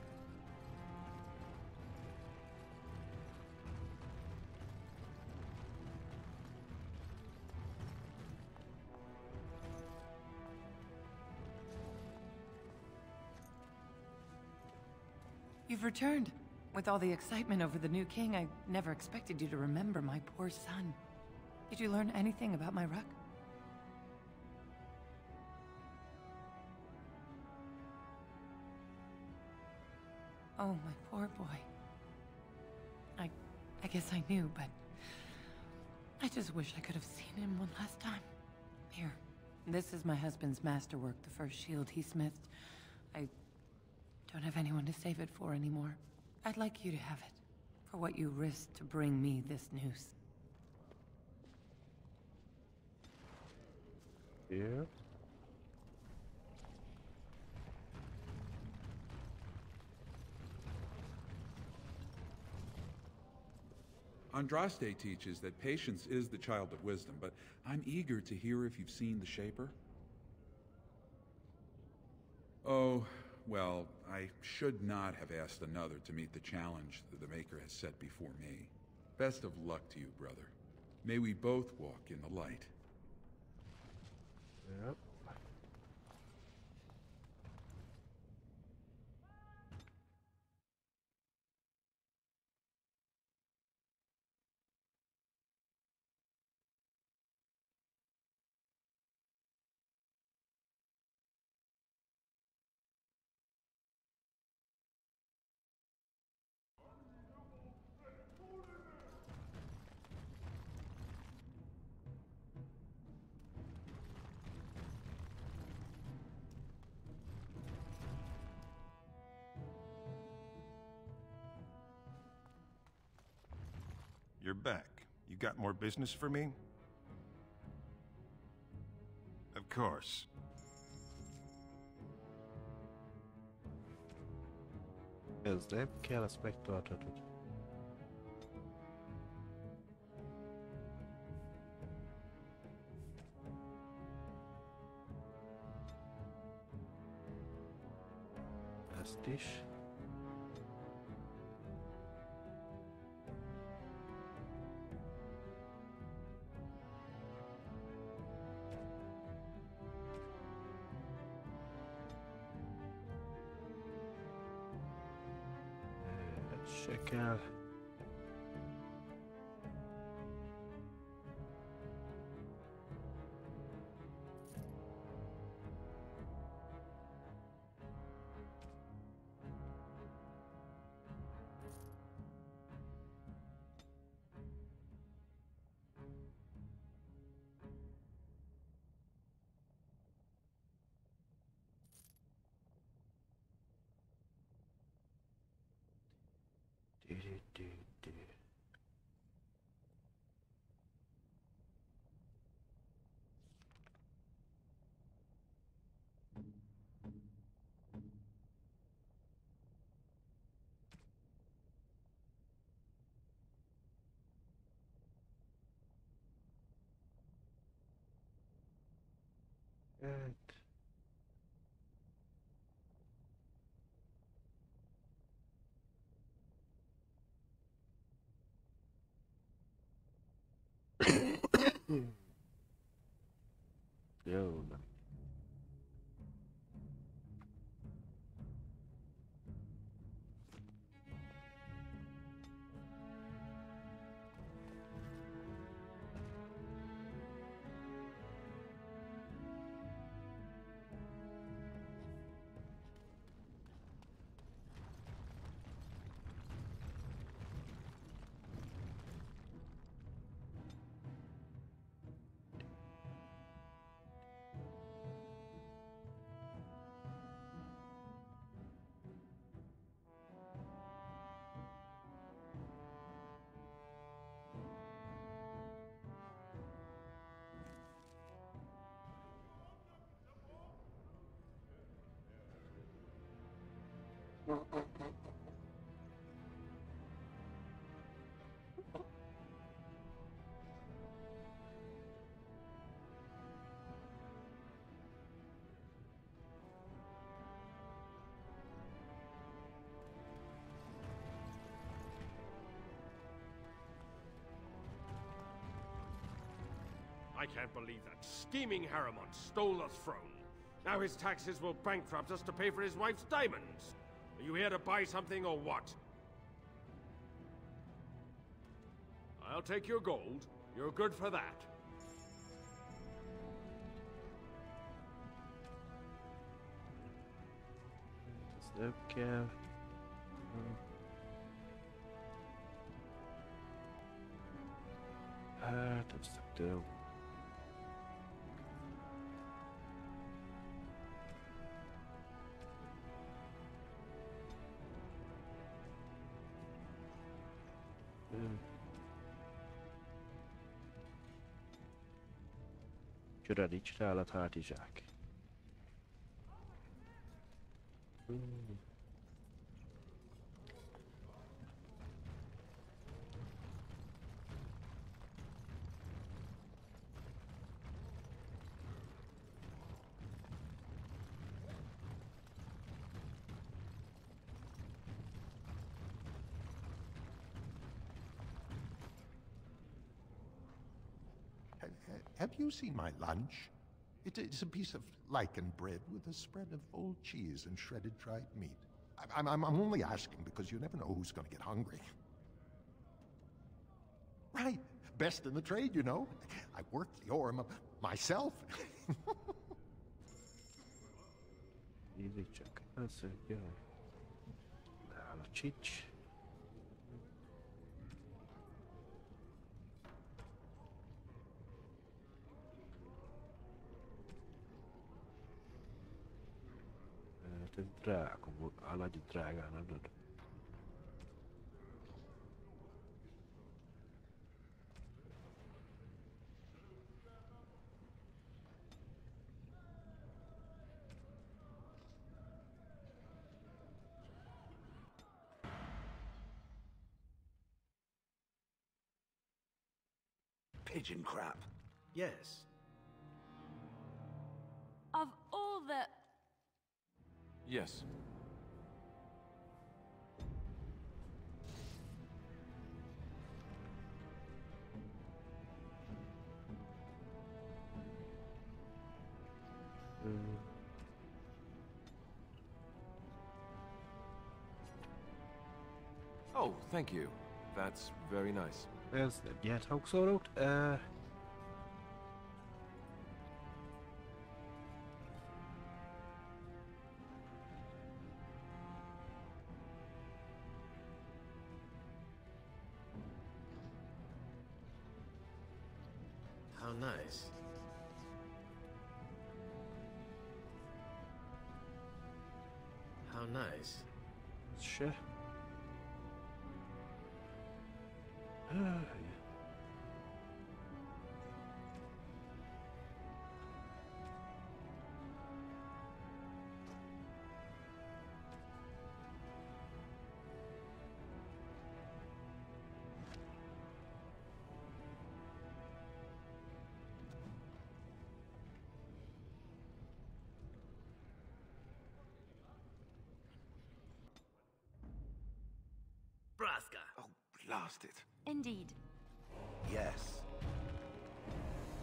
[SPEAKER 2] You've returned. With all the excitement over the new king, I never expected you to remember my poor son. Did you learn anything about my ruck? Oh, my poor boy. I... I guess I knew, but... I just wish I could have seen him one last time. Here. This is my husband's masterwork, the first shield he smithed. I don't have anyone to save it for anymore. I'd like you to have it, for what you risked to bring me this news.
[SPEAKER 1] Yeah.
[SPEAKER 20] Andraste teaches that patience is the child of wisdom, but I'm eager to hear if you've seen the Shaper. Oh, well, I should not have asked another to meet the challenge that the Maker has set before me. Best of luck to you, brother. May we both walk in the light.
[SPEAKER 1] Yep.
[SPEAKER 21] You're back. You got more business for me? Of course.
[SPEAKER 1] Ez nem kell, ezt megtarthatod. Ezt is. Se kell. Do, do, do, do. And Jó, na.
[SPEAKER 5] I can't believe that scheming Harrimont stole the throne. Now his taxes will bankrupt us to pay for his wife's diamonds. Are you here to buy something or what? I'll take your gold. You're good for that.
[SPEAKER 1] Snöpkev. Hát, ezt tudom. Csöre nincs nálat hátizsák. Hmm.
[SPEAKER 12] Have you seen my lunch? It, it's a piece of lichen bread with a spread of old cheese and shredded dried meat. I, I'm, I'm, I'm only asking because you never know who's going to get hungry. Right. Best in the trade, you know. I worked the ore m- myself.
[SPEAKER 1] Easy check. That's it, yeah. Nál a csics. Hát ez drága, a nagy drágán adod.
[SPEAKER 11] Pigeon crap.
[SPEAKER 22] Yes.
[SPEAKER 17] Of all the...
[SPEAKER 22] Yes.
[SPEAKER 1] Mm.
[SPEAKER 22] Oh, thank you. That's very nice.
[SPEAKER 1] Ez nem nyert hangszórót. Uh...
[SPEAKER 22] How nice. How nice.
[SPEAKER 1] Se.
[SPEAKER 11] Oh, blast it.
[SPEAKER 17] Indeed.
[SPEAKER 11] Yes.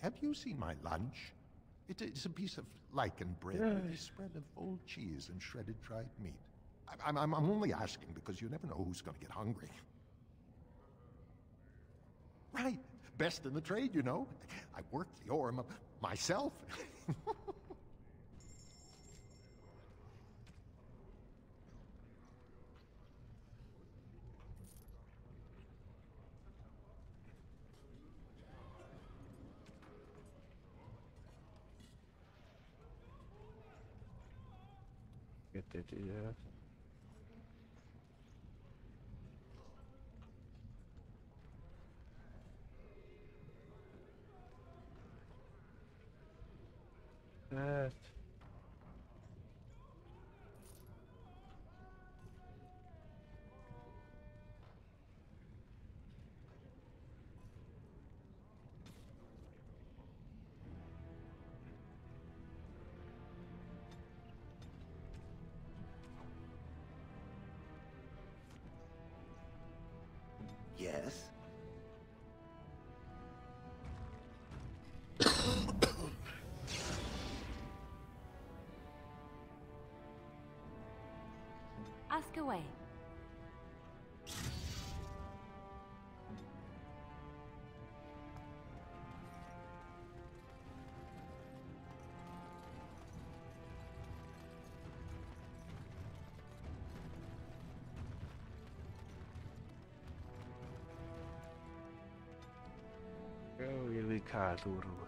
[SPEAKER 12] have you seen my lunch? It, it's a piece of lichen bread with a spread of old cheese and shredded dried meat. I, I'm, I'm, I'm only asking because you never know who's going to get hungry. Right. Best in the trade, you know. I work the ore m- myself.
[SPEAKER 7] Get that, yeah. That.
[SPEAKER 11] Yes?
[SPEAKER 8] Ask away.
[SPEAKER 7] Jó, jövök hátulról.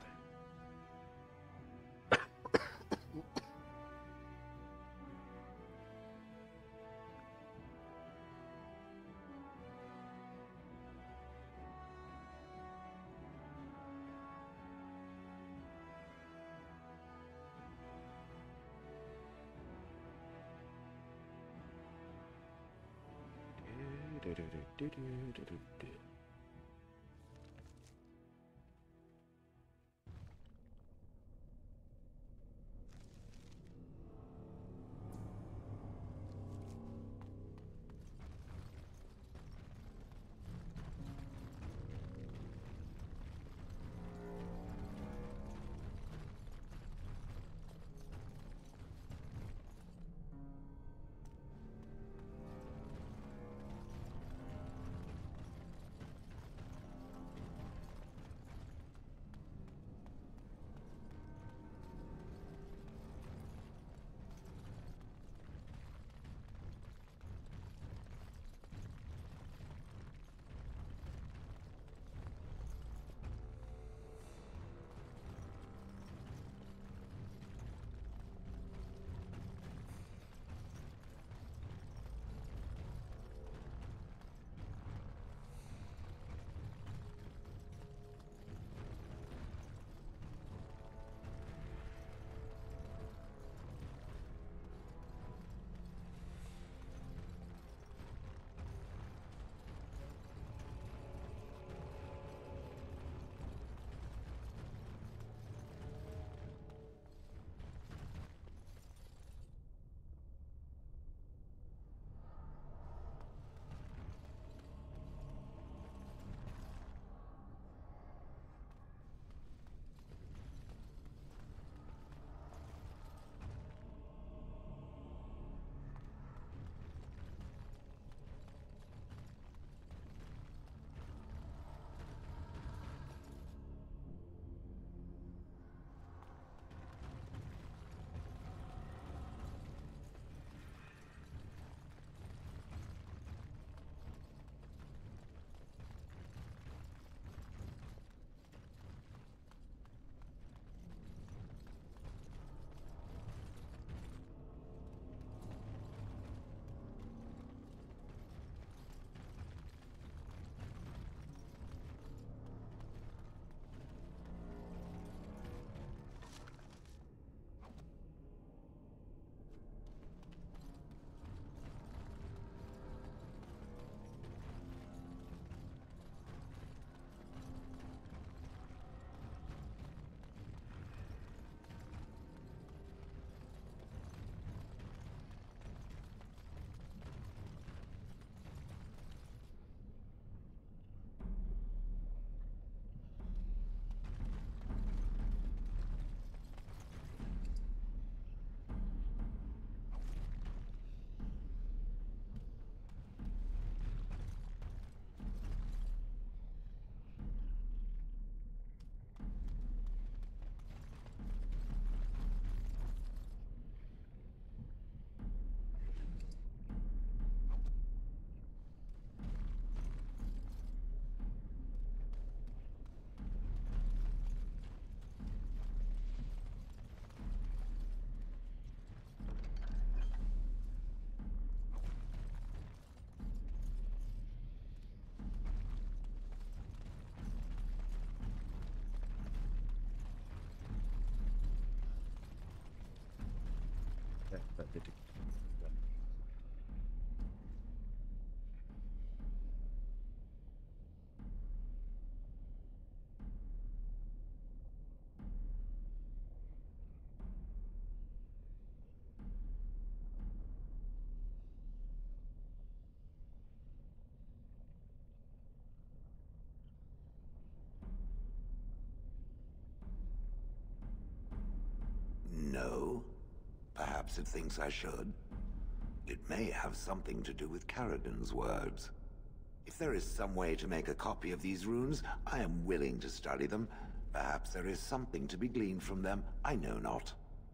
[SPEAKER 7] Du-du-du-du-du-du-du-du.
[SPEAKER 1] Feltétlenül.
[SPEAKER 11] No. Perhaps it thinks I should. It may have something to do with Carradon's words. If there is some way to make a copy of these runes, I am willing to study them. Perhaps there is something to be gleaned from them, I know not.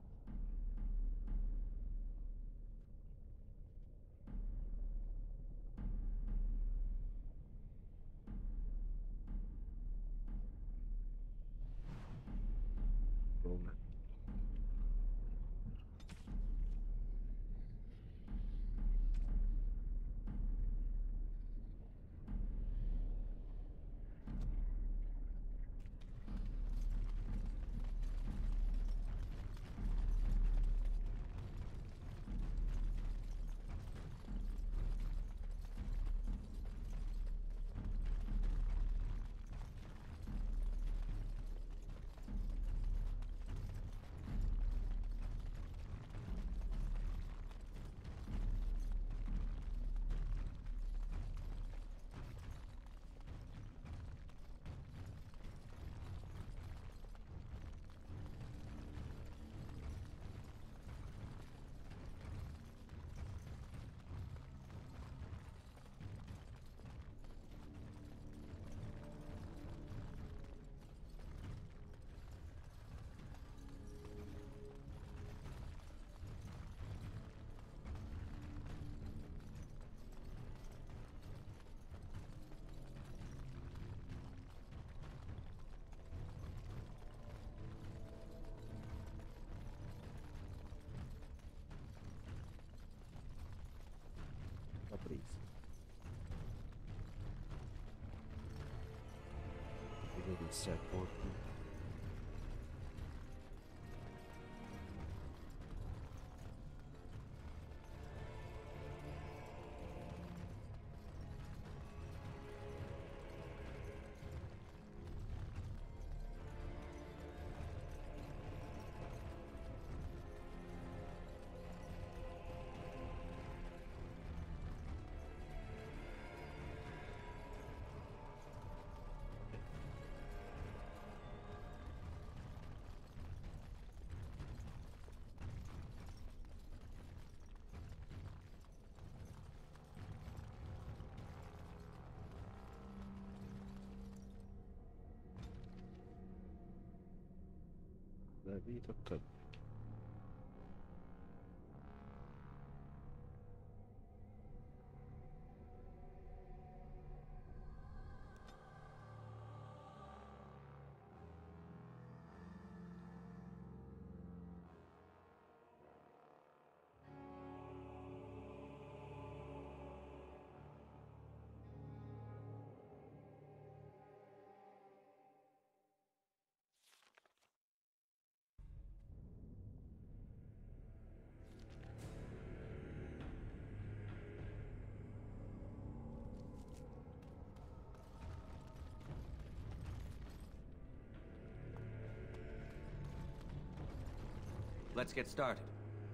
[SPEAKER 1] Please. We need to set board. Levítottad?
[SPEAKER 22] Let's get started.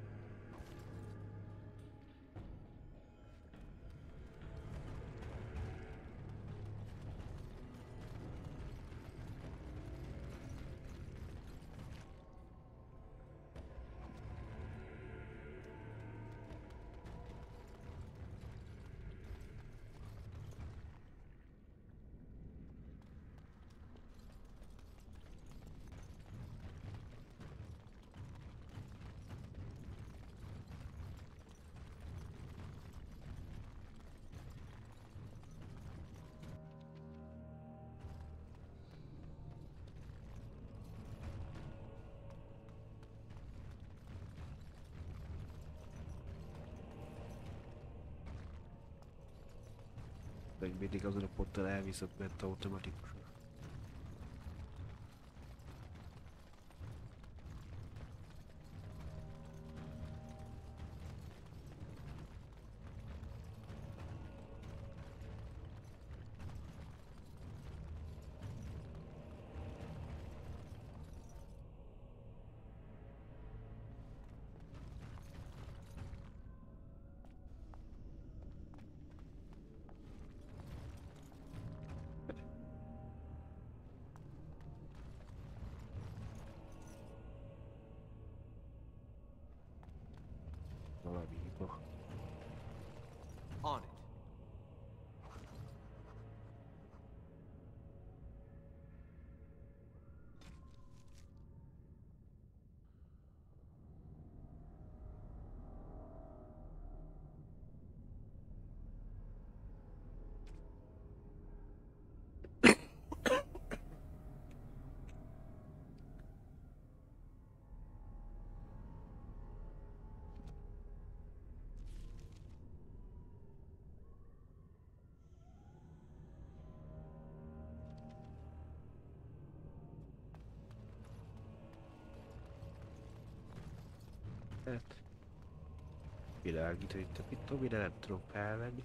[SPEAKER 1] Még mindig azon a ponttal elviszed, mert automatikusan. Hát... Világítani, itt mit tudom, ide nem tudok felvenni.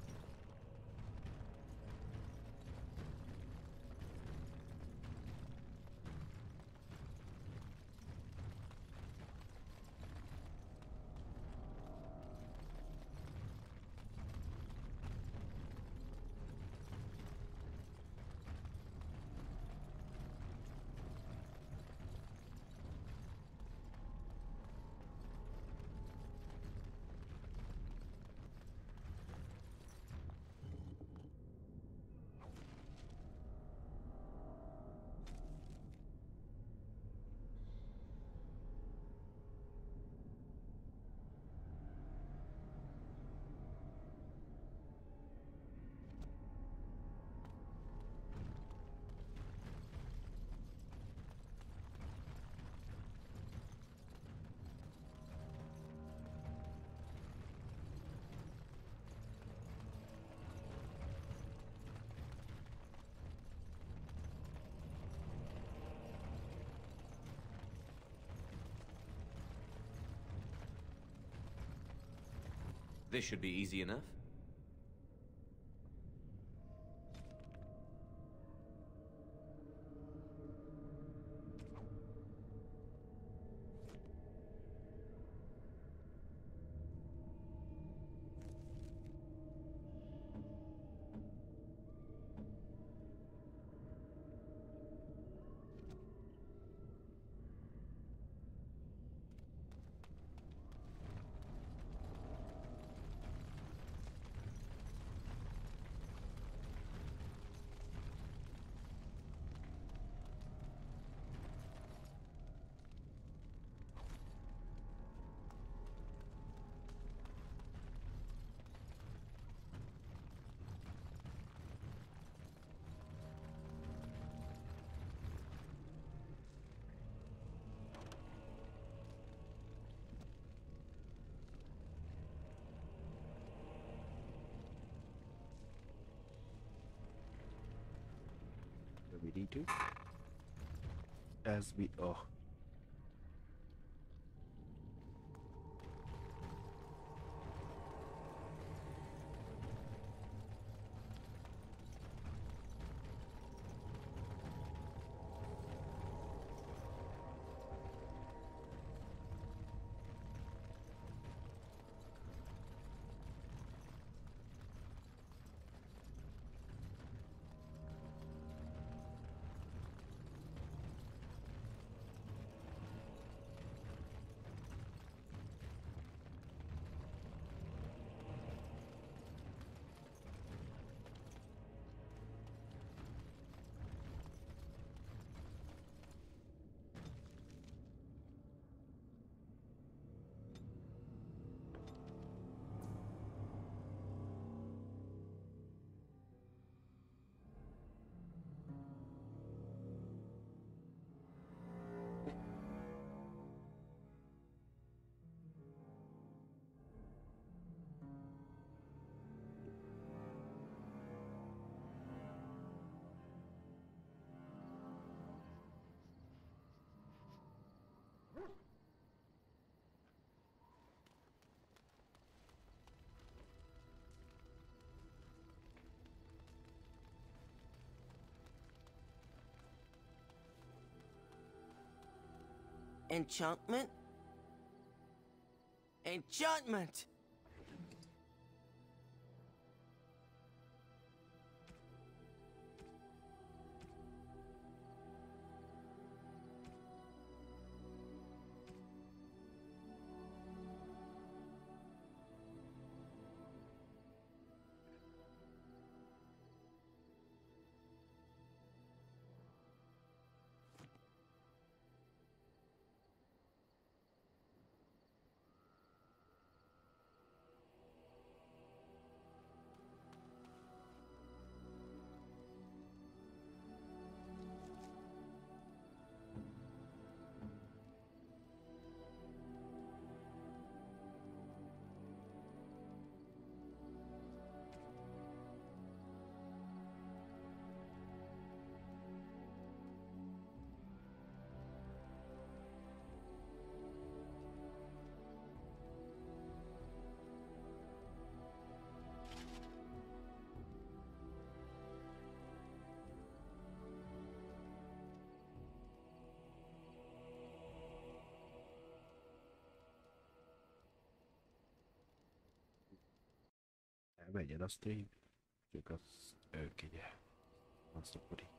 [SPEAKER 8] This should be easy enough.
[SPEAKER 1] We need to, as we are.
[SPEAKER 10] Enchantment? Enchantment!
[SPEAKER 7] Menjen a stream. Csak az őkigye. Azt a pori.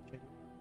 [SPEAKER 1] nincsen.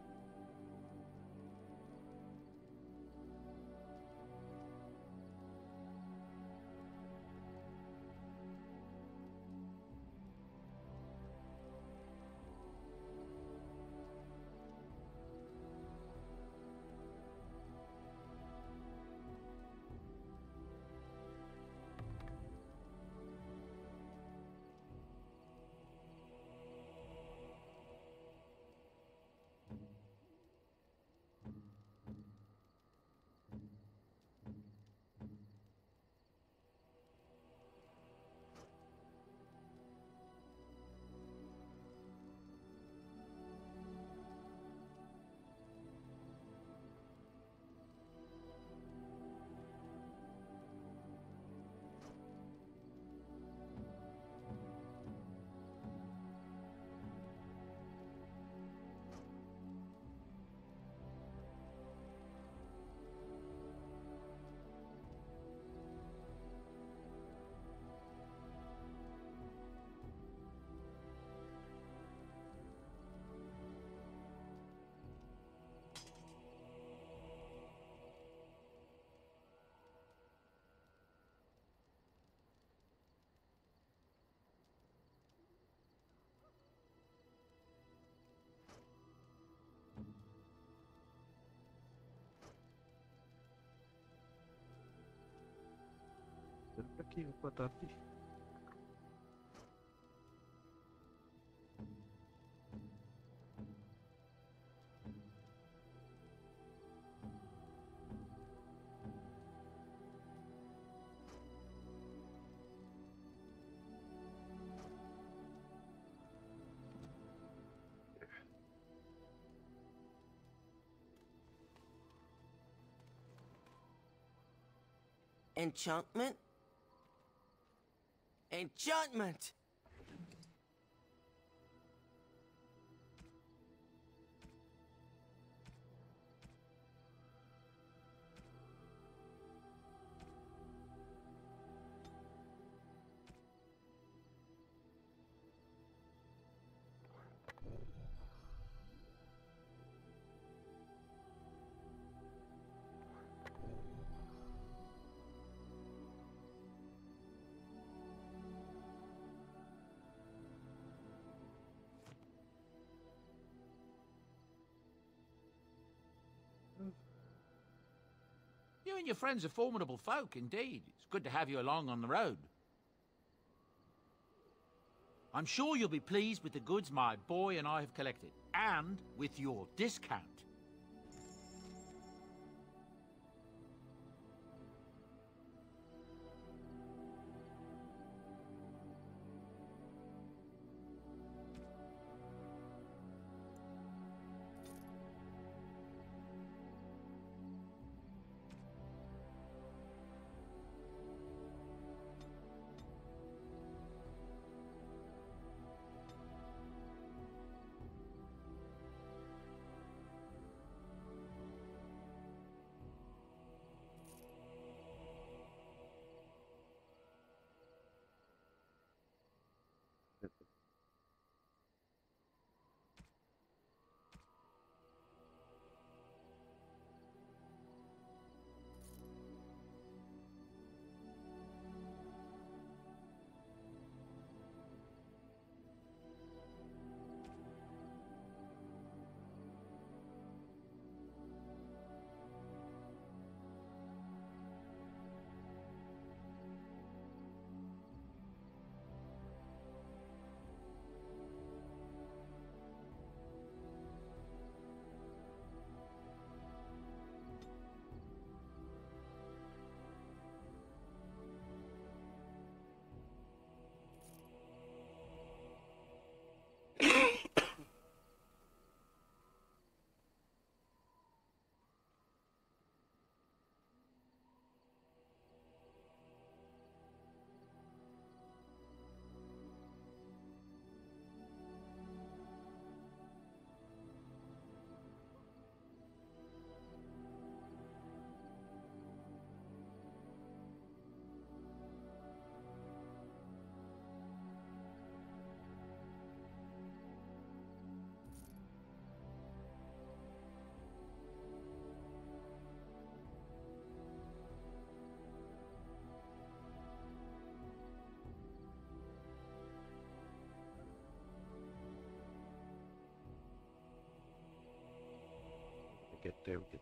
[SPEAKER 1] Aqui, vou botar aqui.
[SPEAKER 10] Enchantment? Enchantment!
[SPEAKER 18] You and your friends are formidable folk, indeed. It's good to have you along on the road. I'm sure you'll be pleased with the goods my boy and I have collected, and with your discount.
[SPEAKER 1] Kettő ugyan.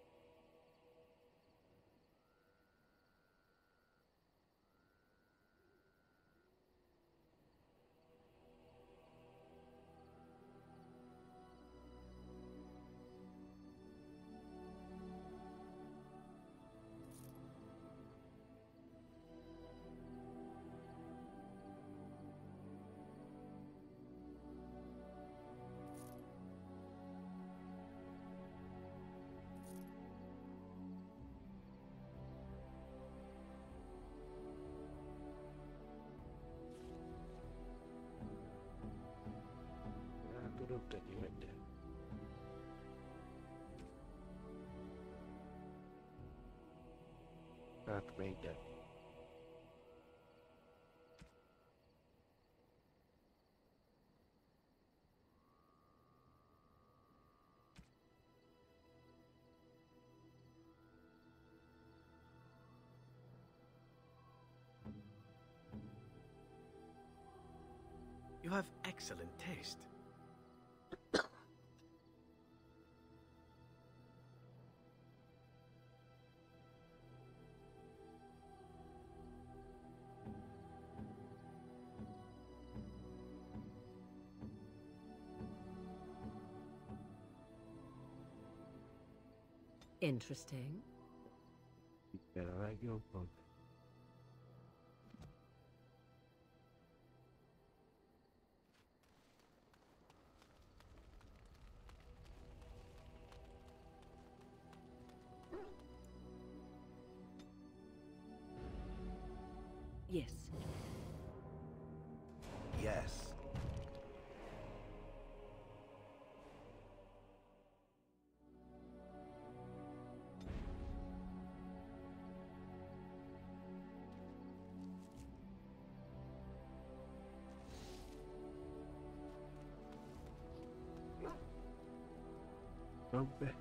[SPEAKER 1] Tudom tenni minden. Hát minden.
[SPEAKER 3] You have excellent taste.
[SPEAKER 9] Interesting.
[SPEAKER 1] Minden a legjobban.
[SPEAKER 9] Yes.
[SPEAKER 11] Yes.
[SPEAKER 1] Vabbè.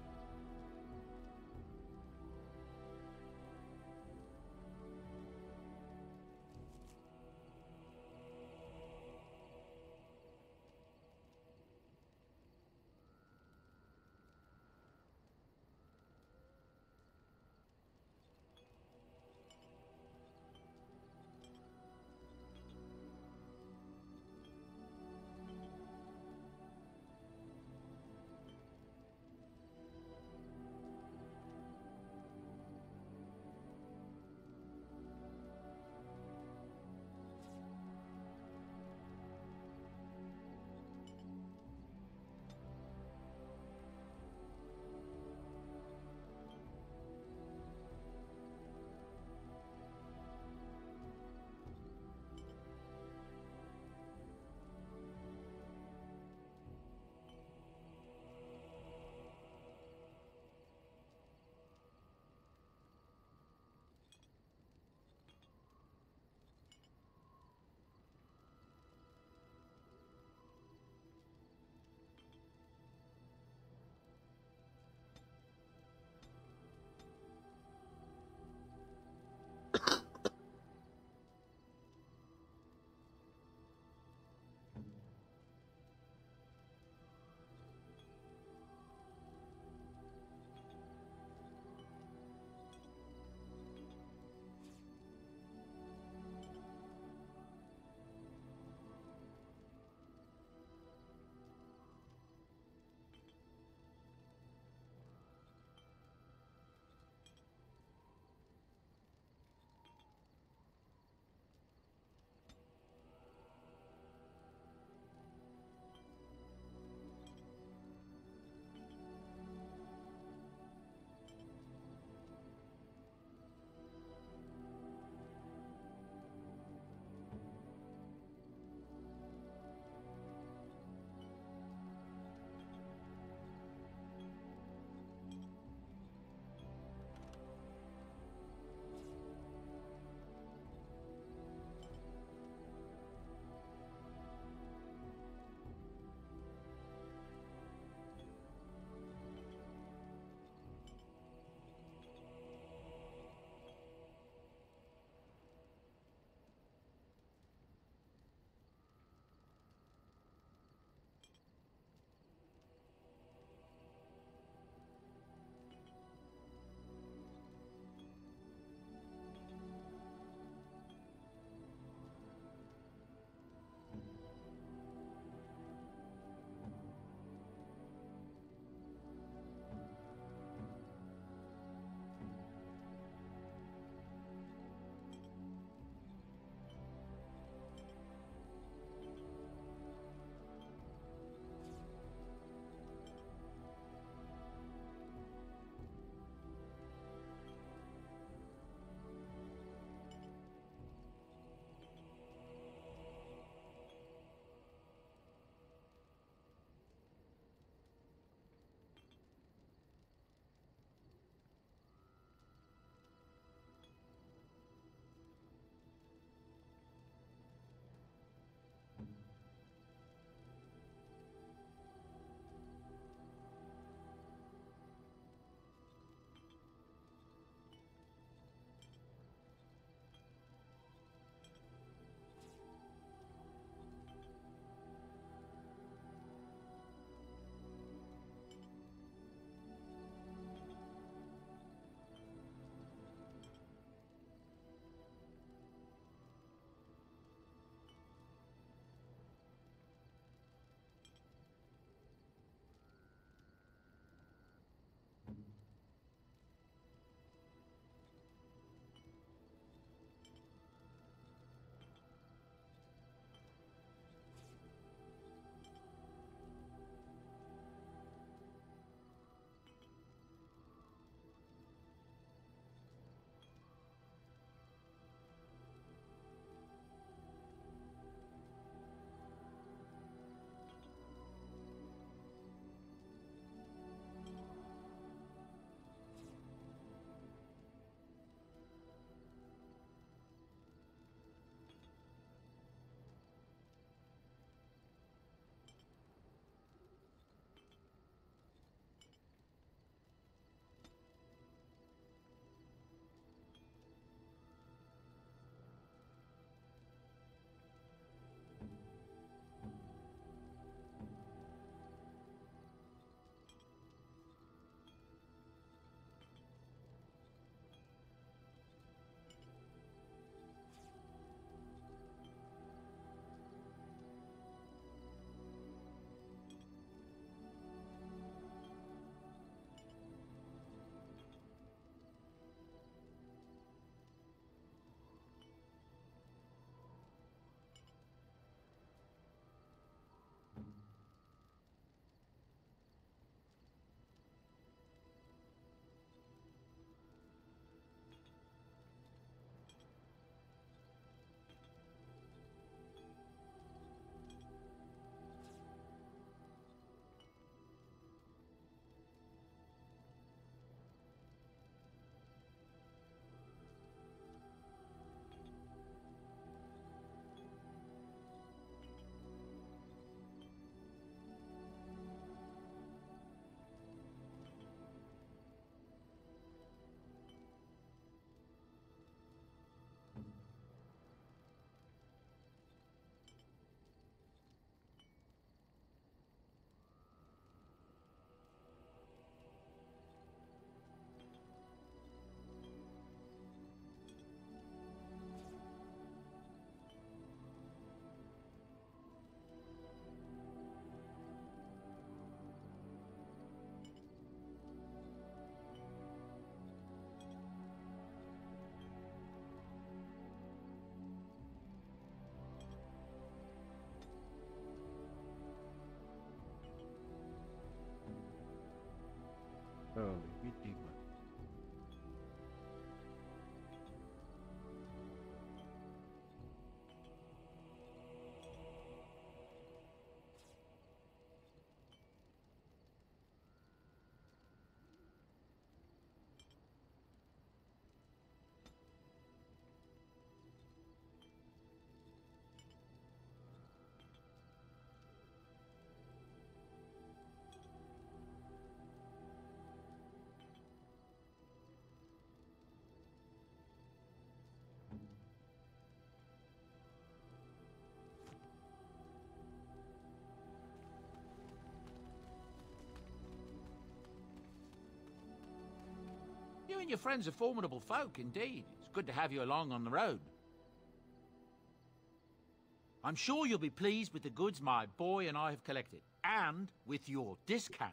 [SPEAKER 1] Oh, mindig van.
[SPEAKER 18] You and your friends are formidable folk, indeed. It's good to have you along on the road. I'm sure you'll be pleased with the goods my boy and I have collected, and with your discount.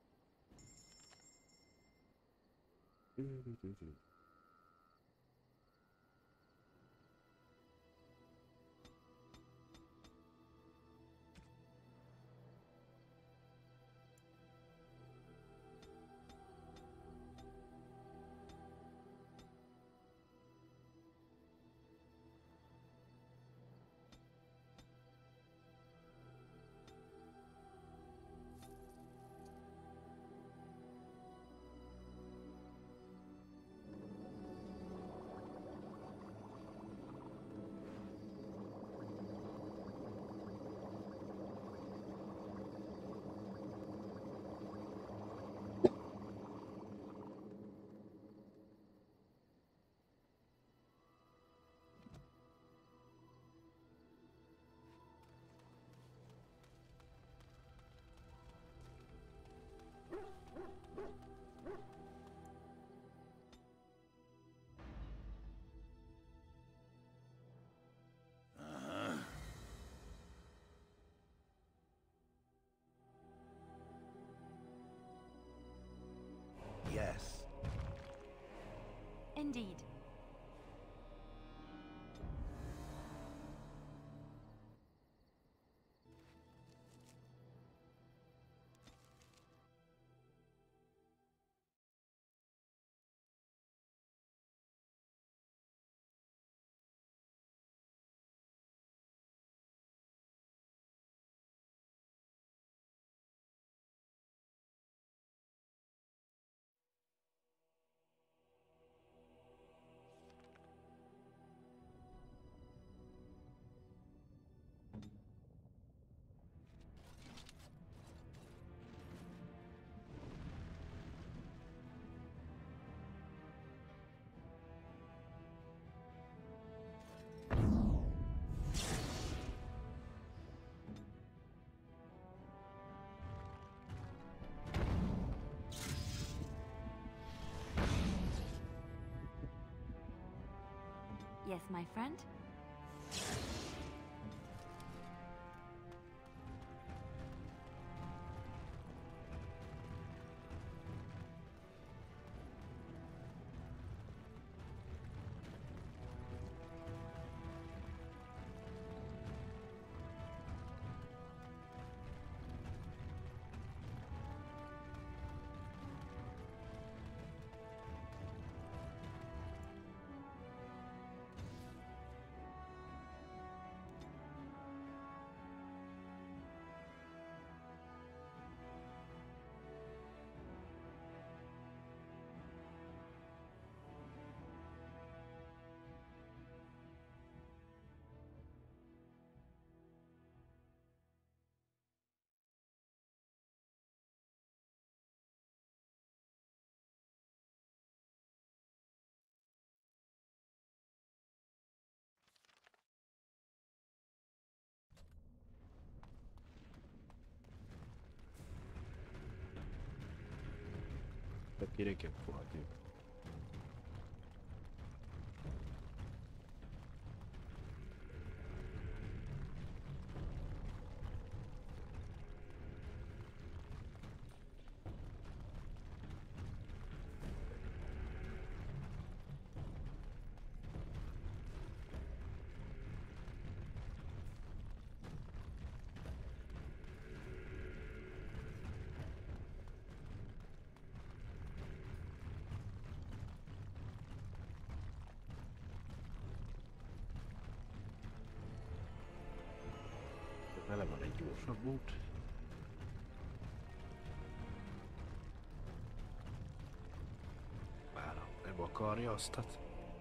[SPEAKER 11] Yes.
[SPEAKER 17] Indeed. Yes, my friend?
[SPEAKER 1] Capire che puoi. Gyorsabb út. Már nem akarja azt, hát.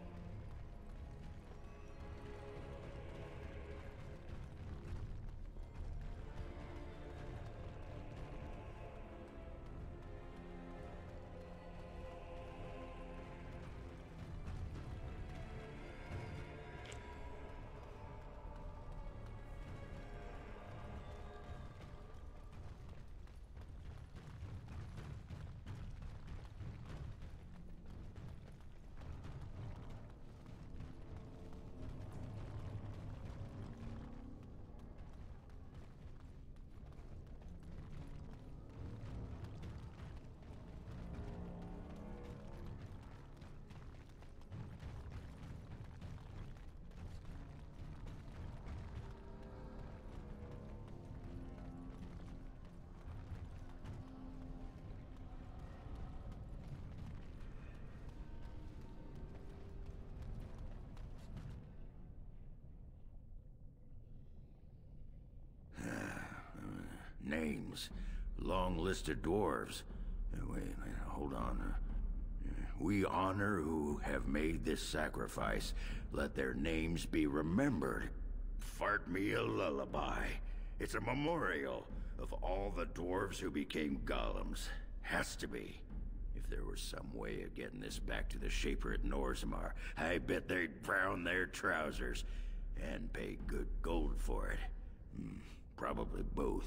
[SPEAKER 4] Names. Long list of dwarves. Uh, Wait, wait, hold on. Uh, We honor who have made this sacrifice. Let their names be remembered. Fart me a lullaby. It's a memorial of all the dwarves who became golems. Has to be. If there was some way of getting this back to the Shaper at Norzimar, I bet they'd brown their trousers and pay good gold for it. Hmm, probably both.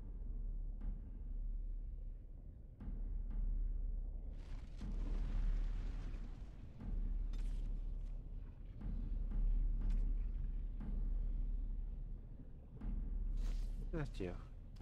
[SPEAKER 1] Hát jó.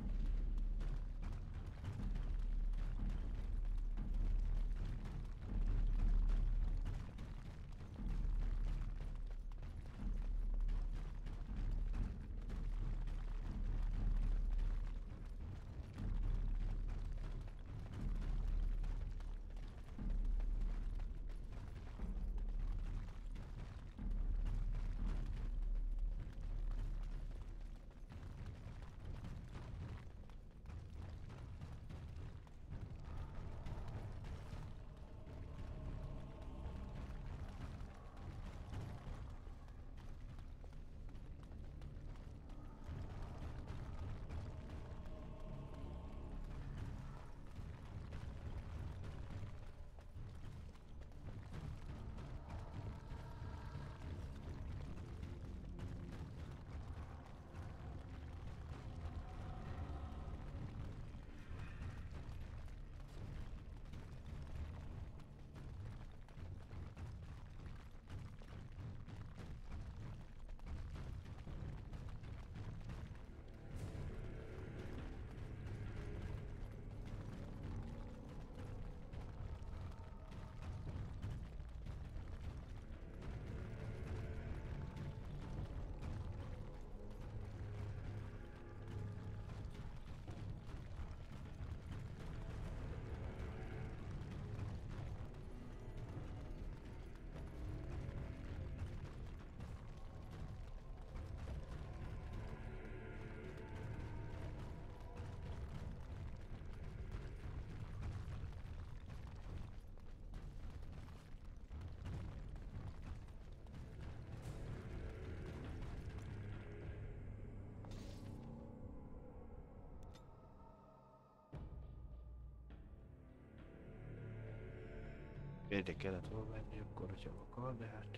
[SPEAKER 1] Miért kellett volna menni akkor, hogyha akar, de hát...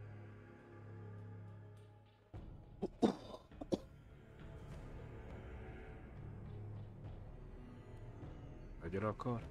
[SPEAKER 1] Nagyon akar?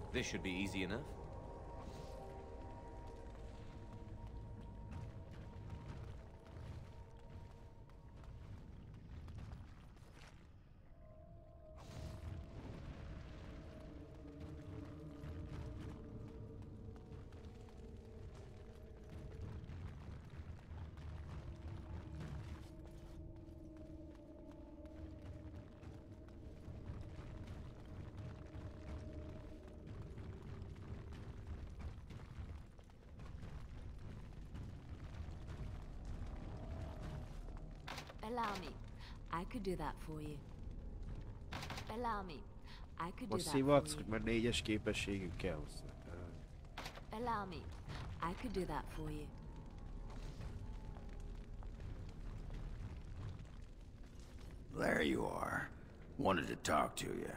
[SPEAKER 8] This should be easy enough.
[SPEAKER 13] Allow me. I could do that for you. Allow me. I could do
[SPEAKER 1] Most
[SPEAKER 13] that for
[SPEAKER 1] szivatsz,
[SPEAKER 13] you.
[SPEAKER 1] mert négyes képességük kell hozzá.
[SPEAKER 13] Allow me. I could do that for you.
[SPEAKER 4] There you are. Wanted to talk to you.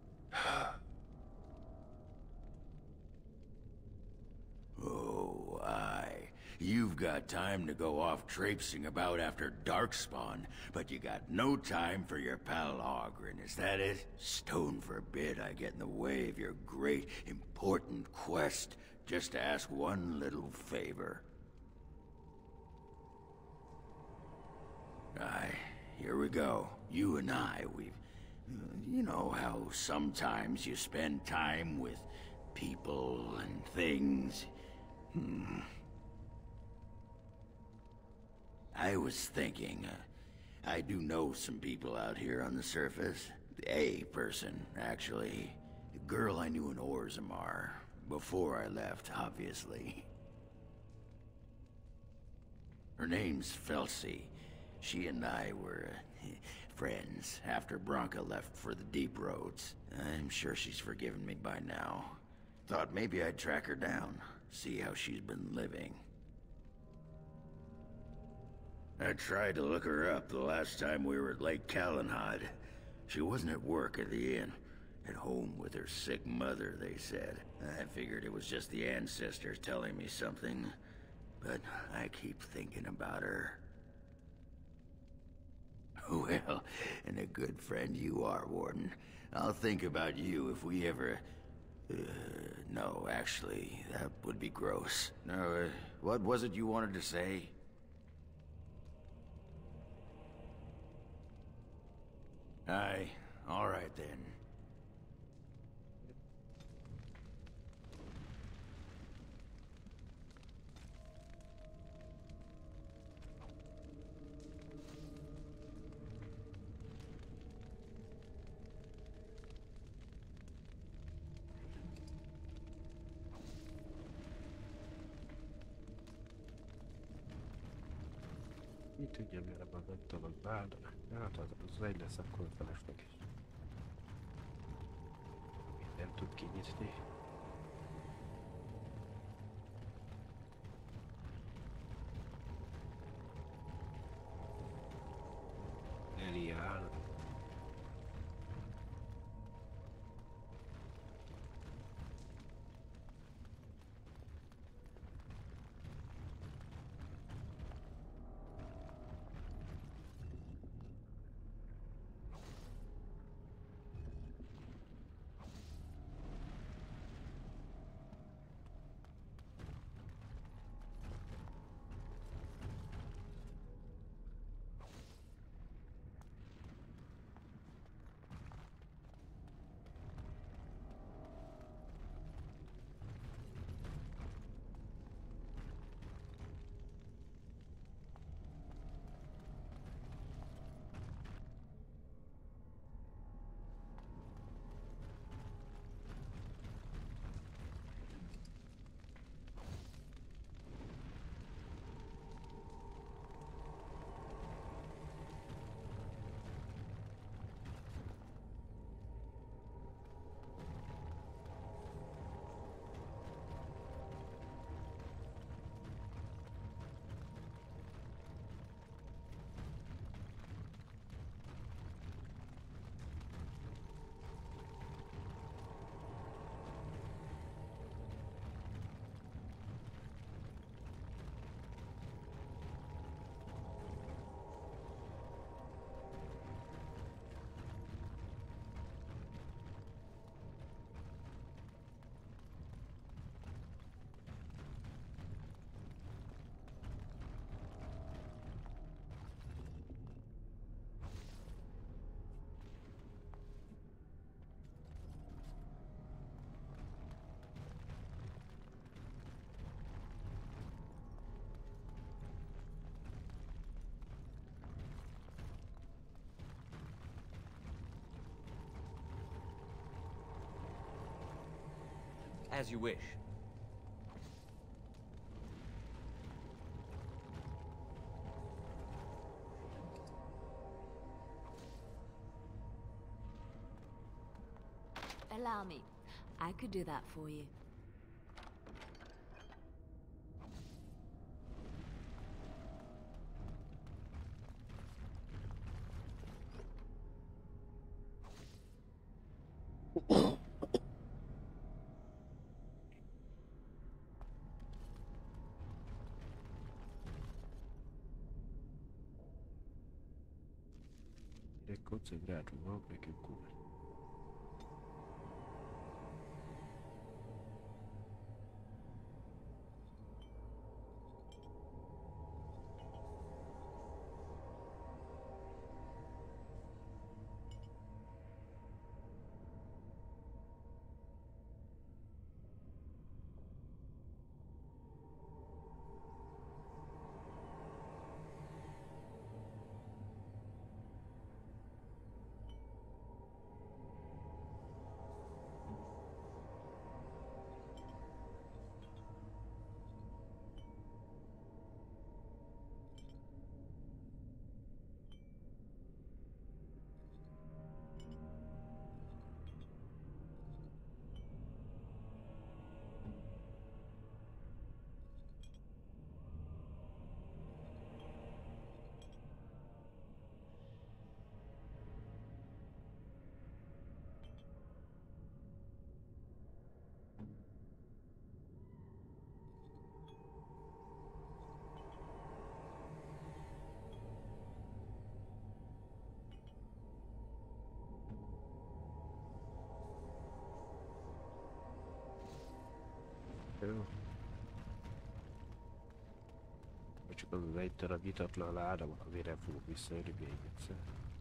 [SPEAKER 4] Oh, aye. You've got time to go off traipsing about after Darkspawn, but you got no time for your pal Oghren, is that it? Stone forbid I get in the way of your great, important quest, just to ask one little favor. Aye, here we go. You and I, we've... You know how sometimes you spend time with people and things? Hmm. I was thinking, uh, I do know some people out here on the surface. A person, actually. A girl I knew in Orzammar. Before I left, obviously. Her name's Felsi. She and I were uh, friends after Branka left for the Deep Roads. I'm sure she's forgiven me by now. Thought maybe I'd track her down, see how she's been living. I tried to look her up the last time we were at Lake Calenhad. She wasn't at work at the inn. At home with her sick mother, they said. I figured it was just the ancestors telling me something. But I keep thinking about her. Well, and a good friend you are, Warden. I'll think about you if we ever... Uh, no, actually, that would be gross. No, uh, what was it you wanted to say? Aye, all right then.
[SPEAKER 1] Ki tudja, mire van nem tudok bálni. Hát az, az egy lesz akkor felesleges. Nem tud kinyitni. Eliáll.
[SPEAKER 8] As you wish.
[SPEAKER 13] Allow me. I could do that for you.
[SPEAKER 7] È consagrato proprio che cuore. Jó. Vagy csak az az egy darab nyitatlan láda van, azért nem fogok visszajönni még egyszer.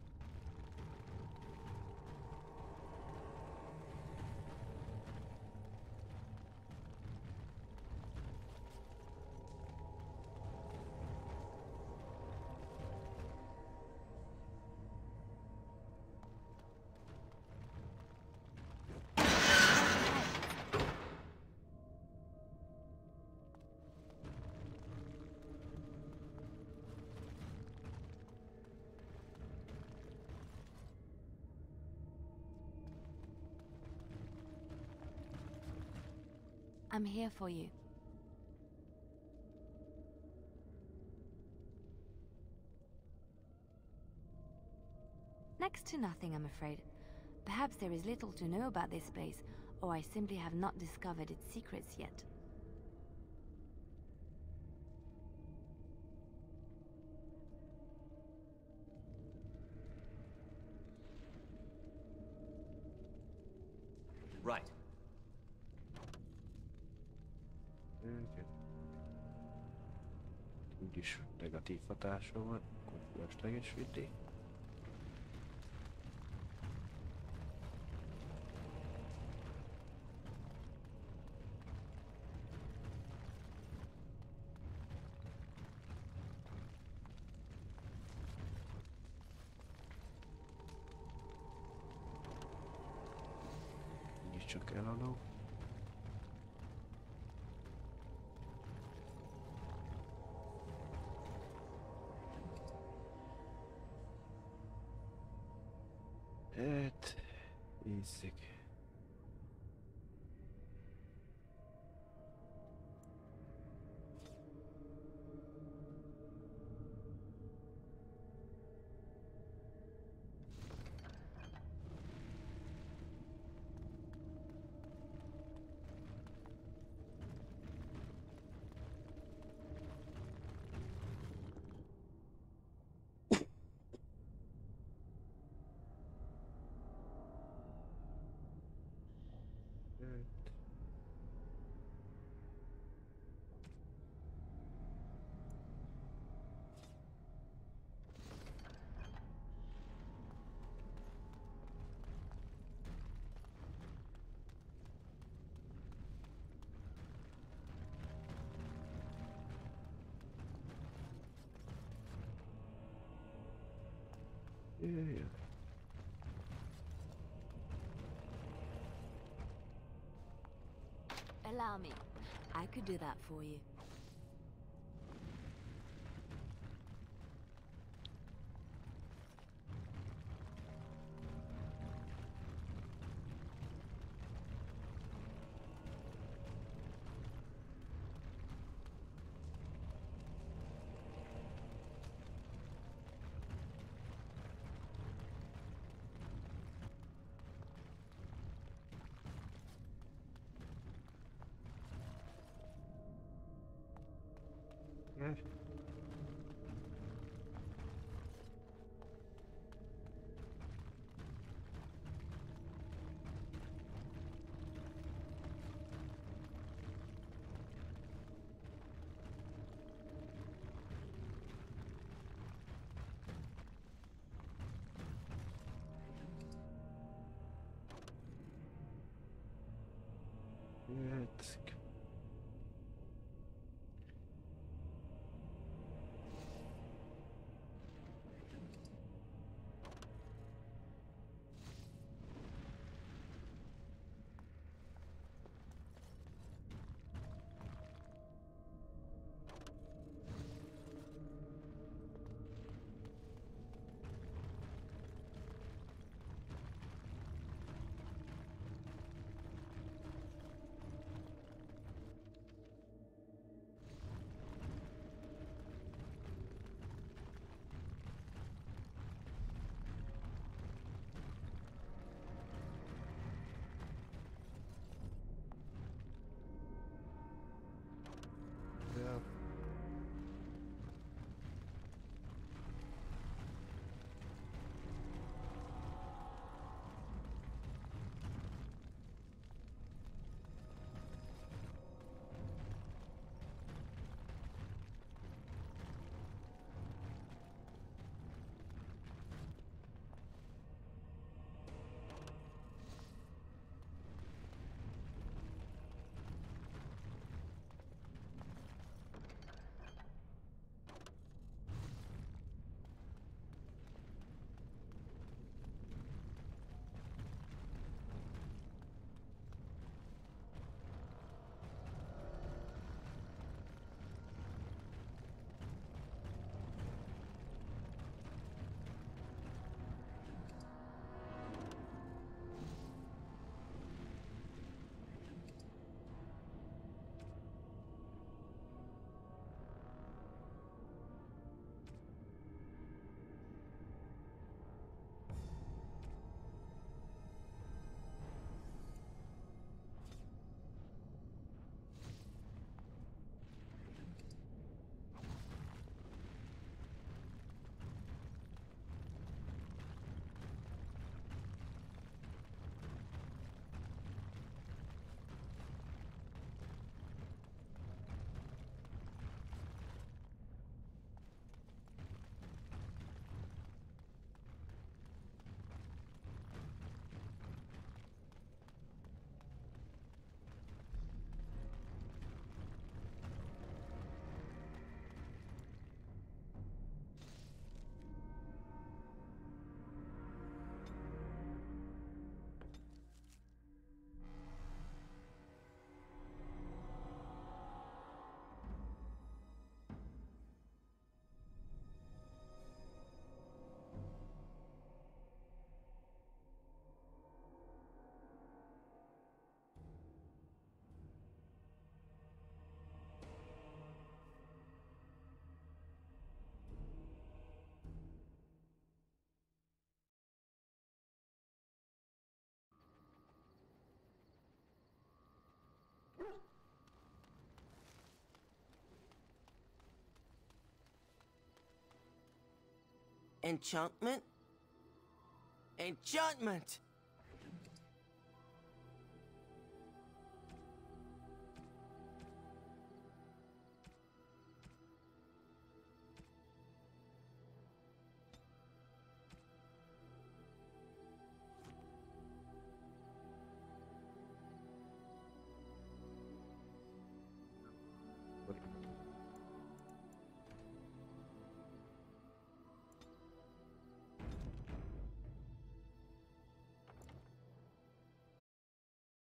[SPEAKER 13] I'm here for you. Next to nothing, I'm afraid. Perhaps there is little to know about this place, or I simply have not discovered its secrets yet.
[SPEAKER 8] Right.
[SPEAKER 7] Igen. Úgyis negatív hatása van, akkor fölösleges vidék. Így csak elaló. Hát, nézzük. Jöjjön.
[SPEAKER 13] Allow me. I could do that for you.
[SPEAKER 1] Yeah. Let's go. Yeah.
[SPEAKER 10] Enchantment? Enchantment!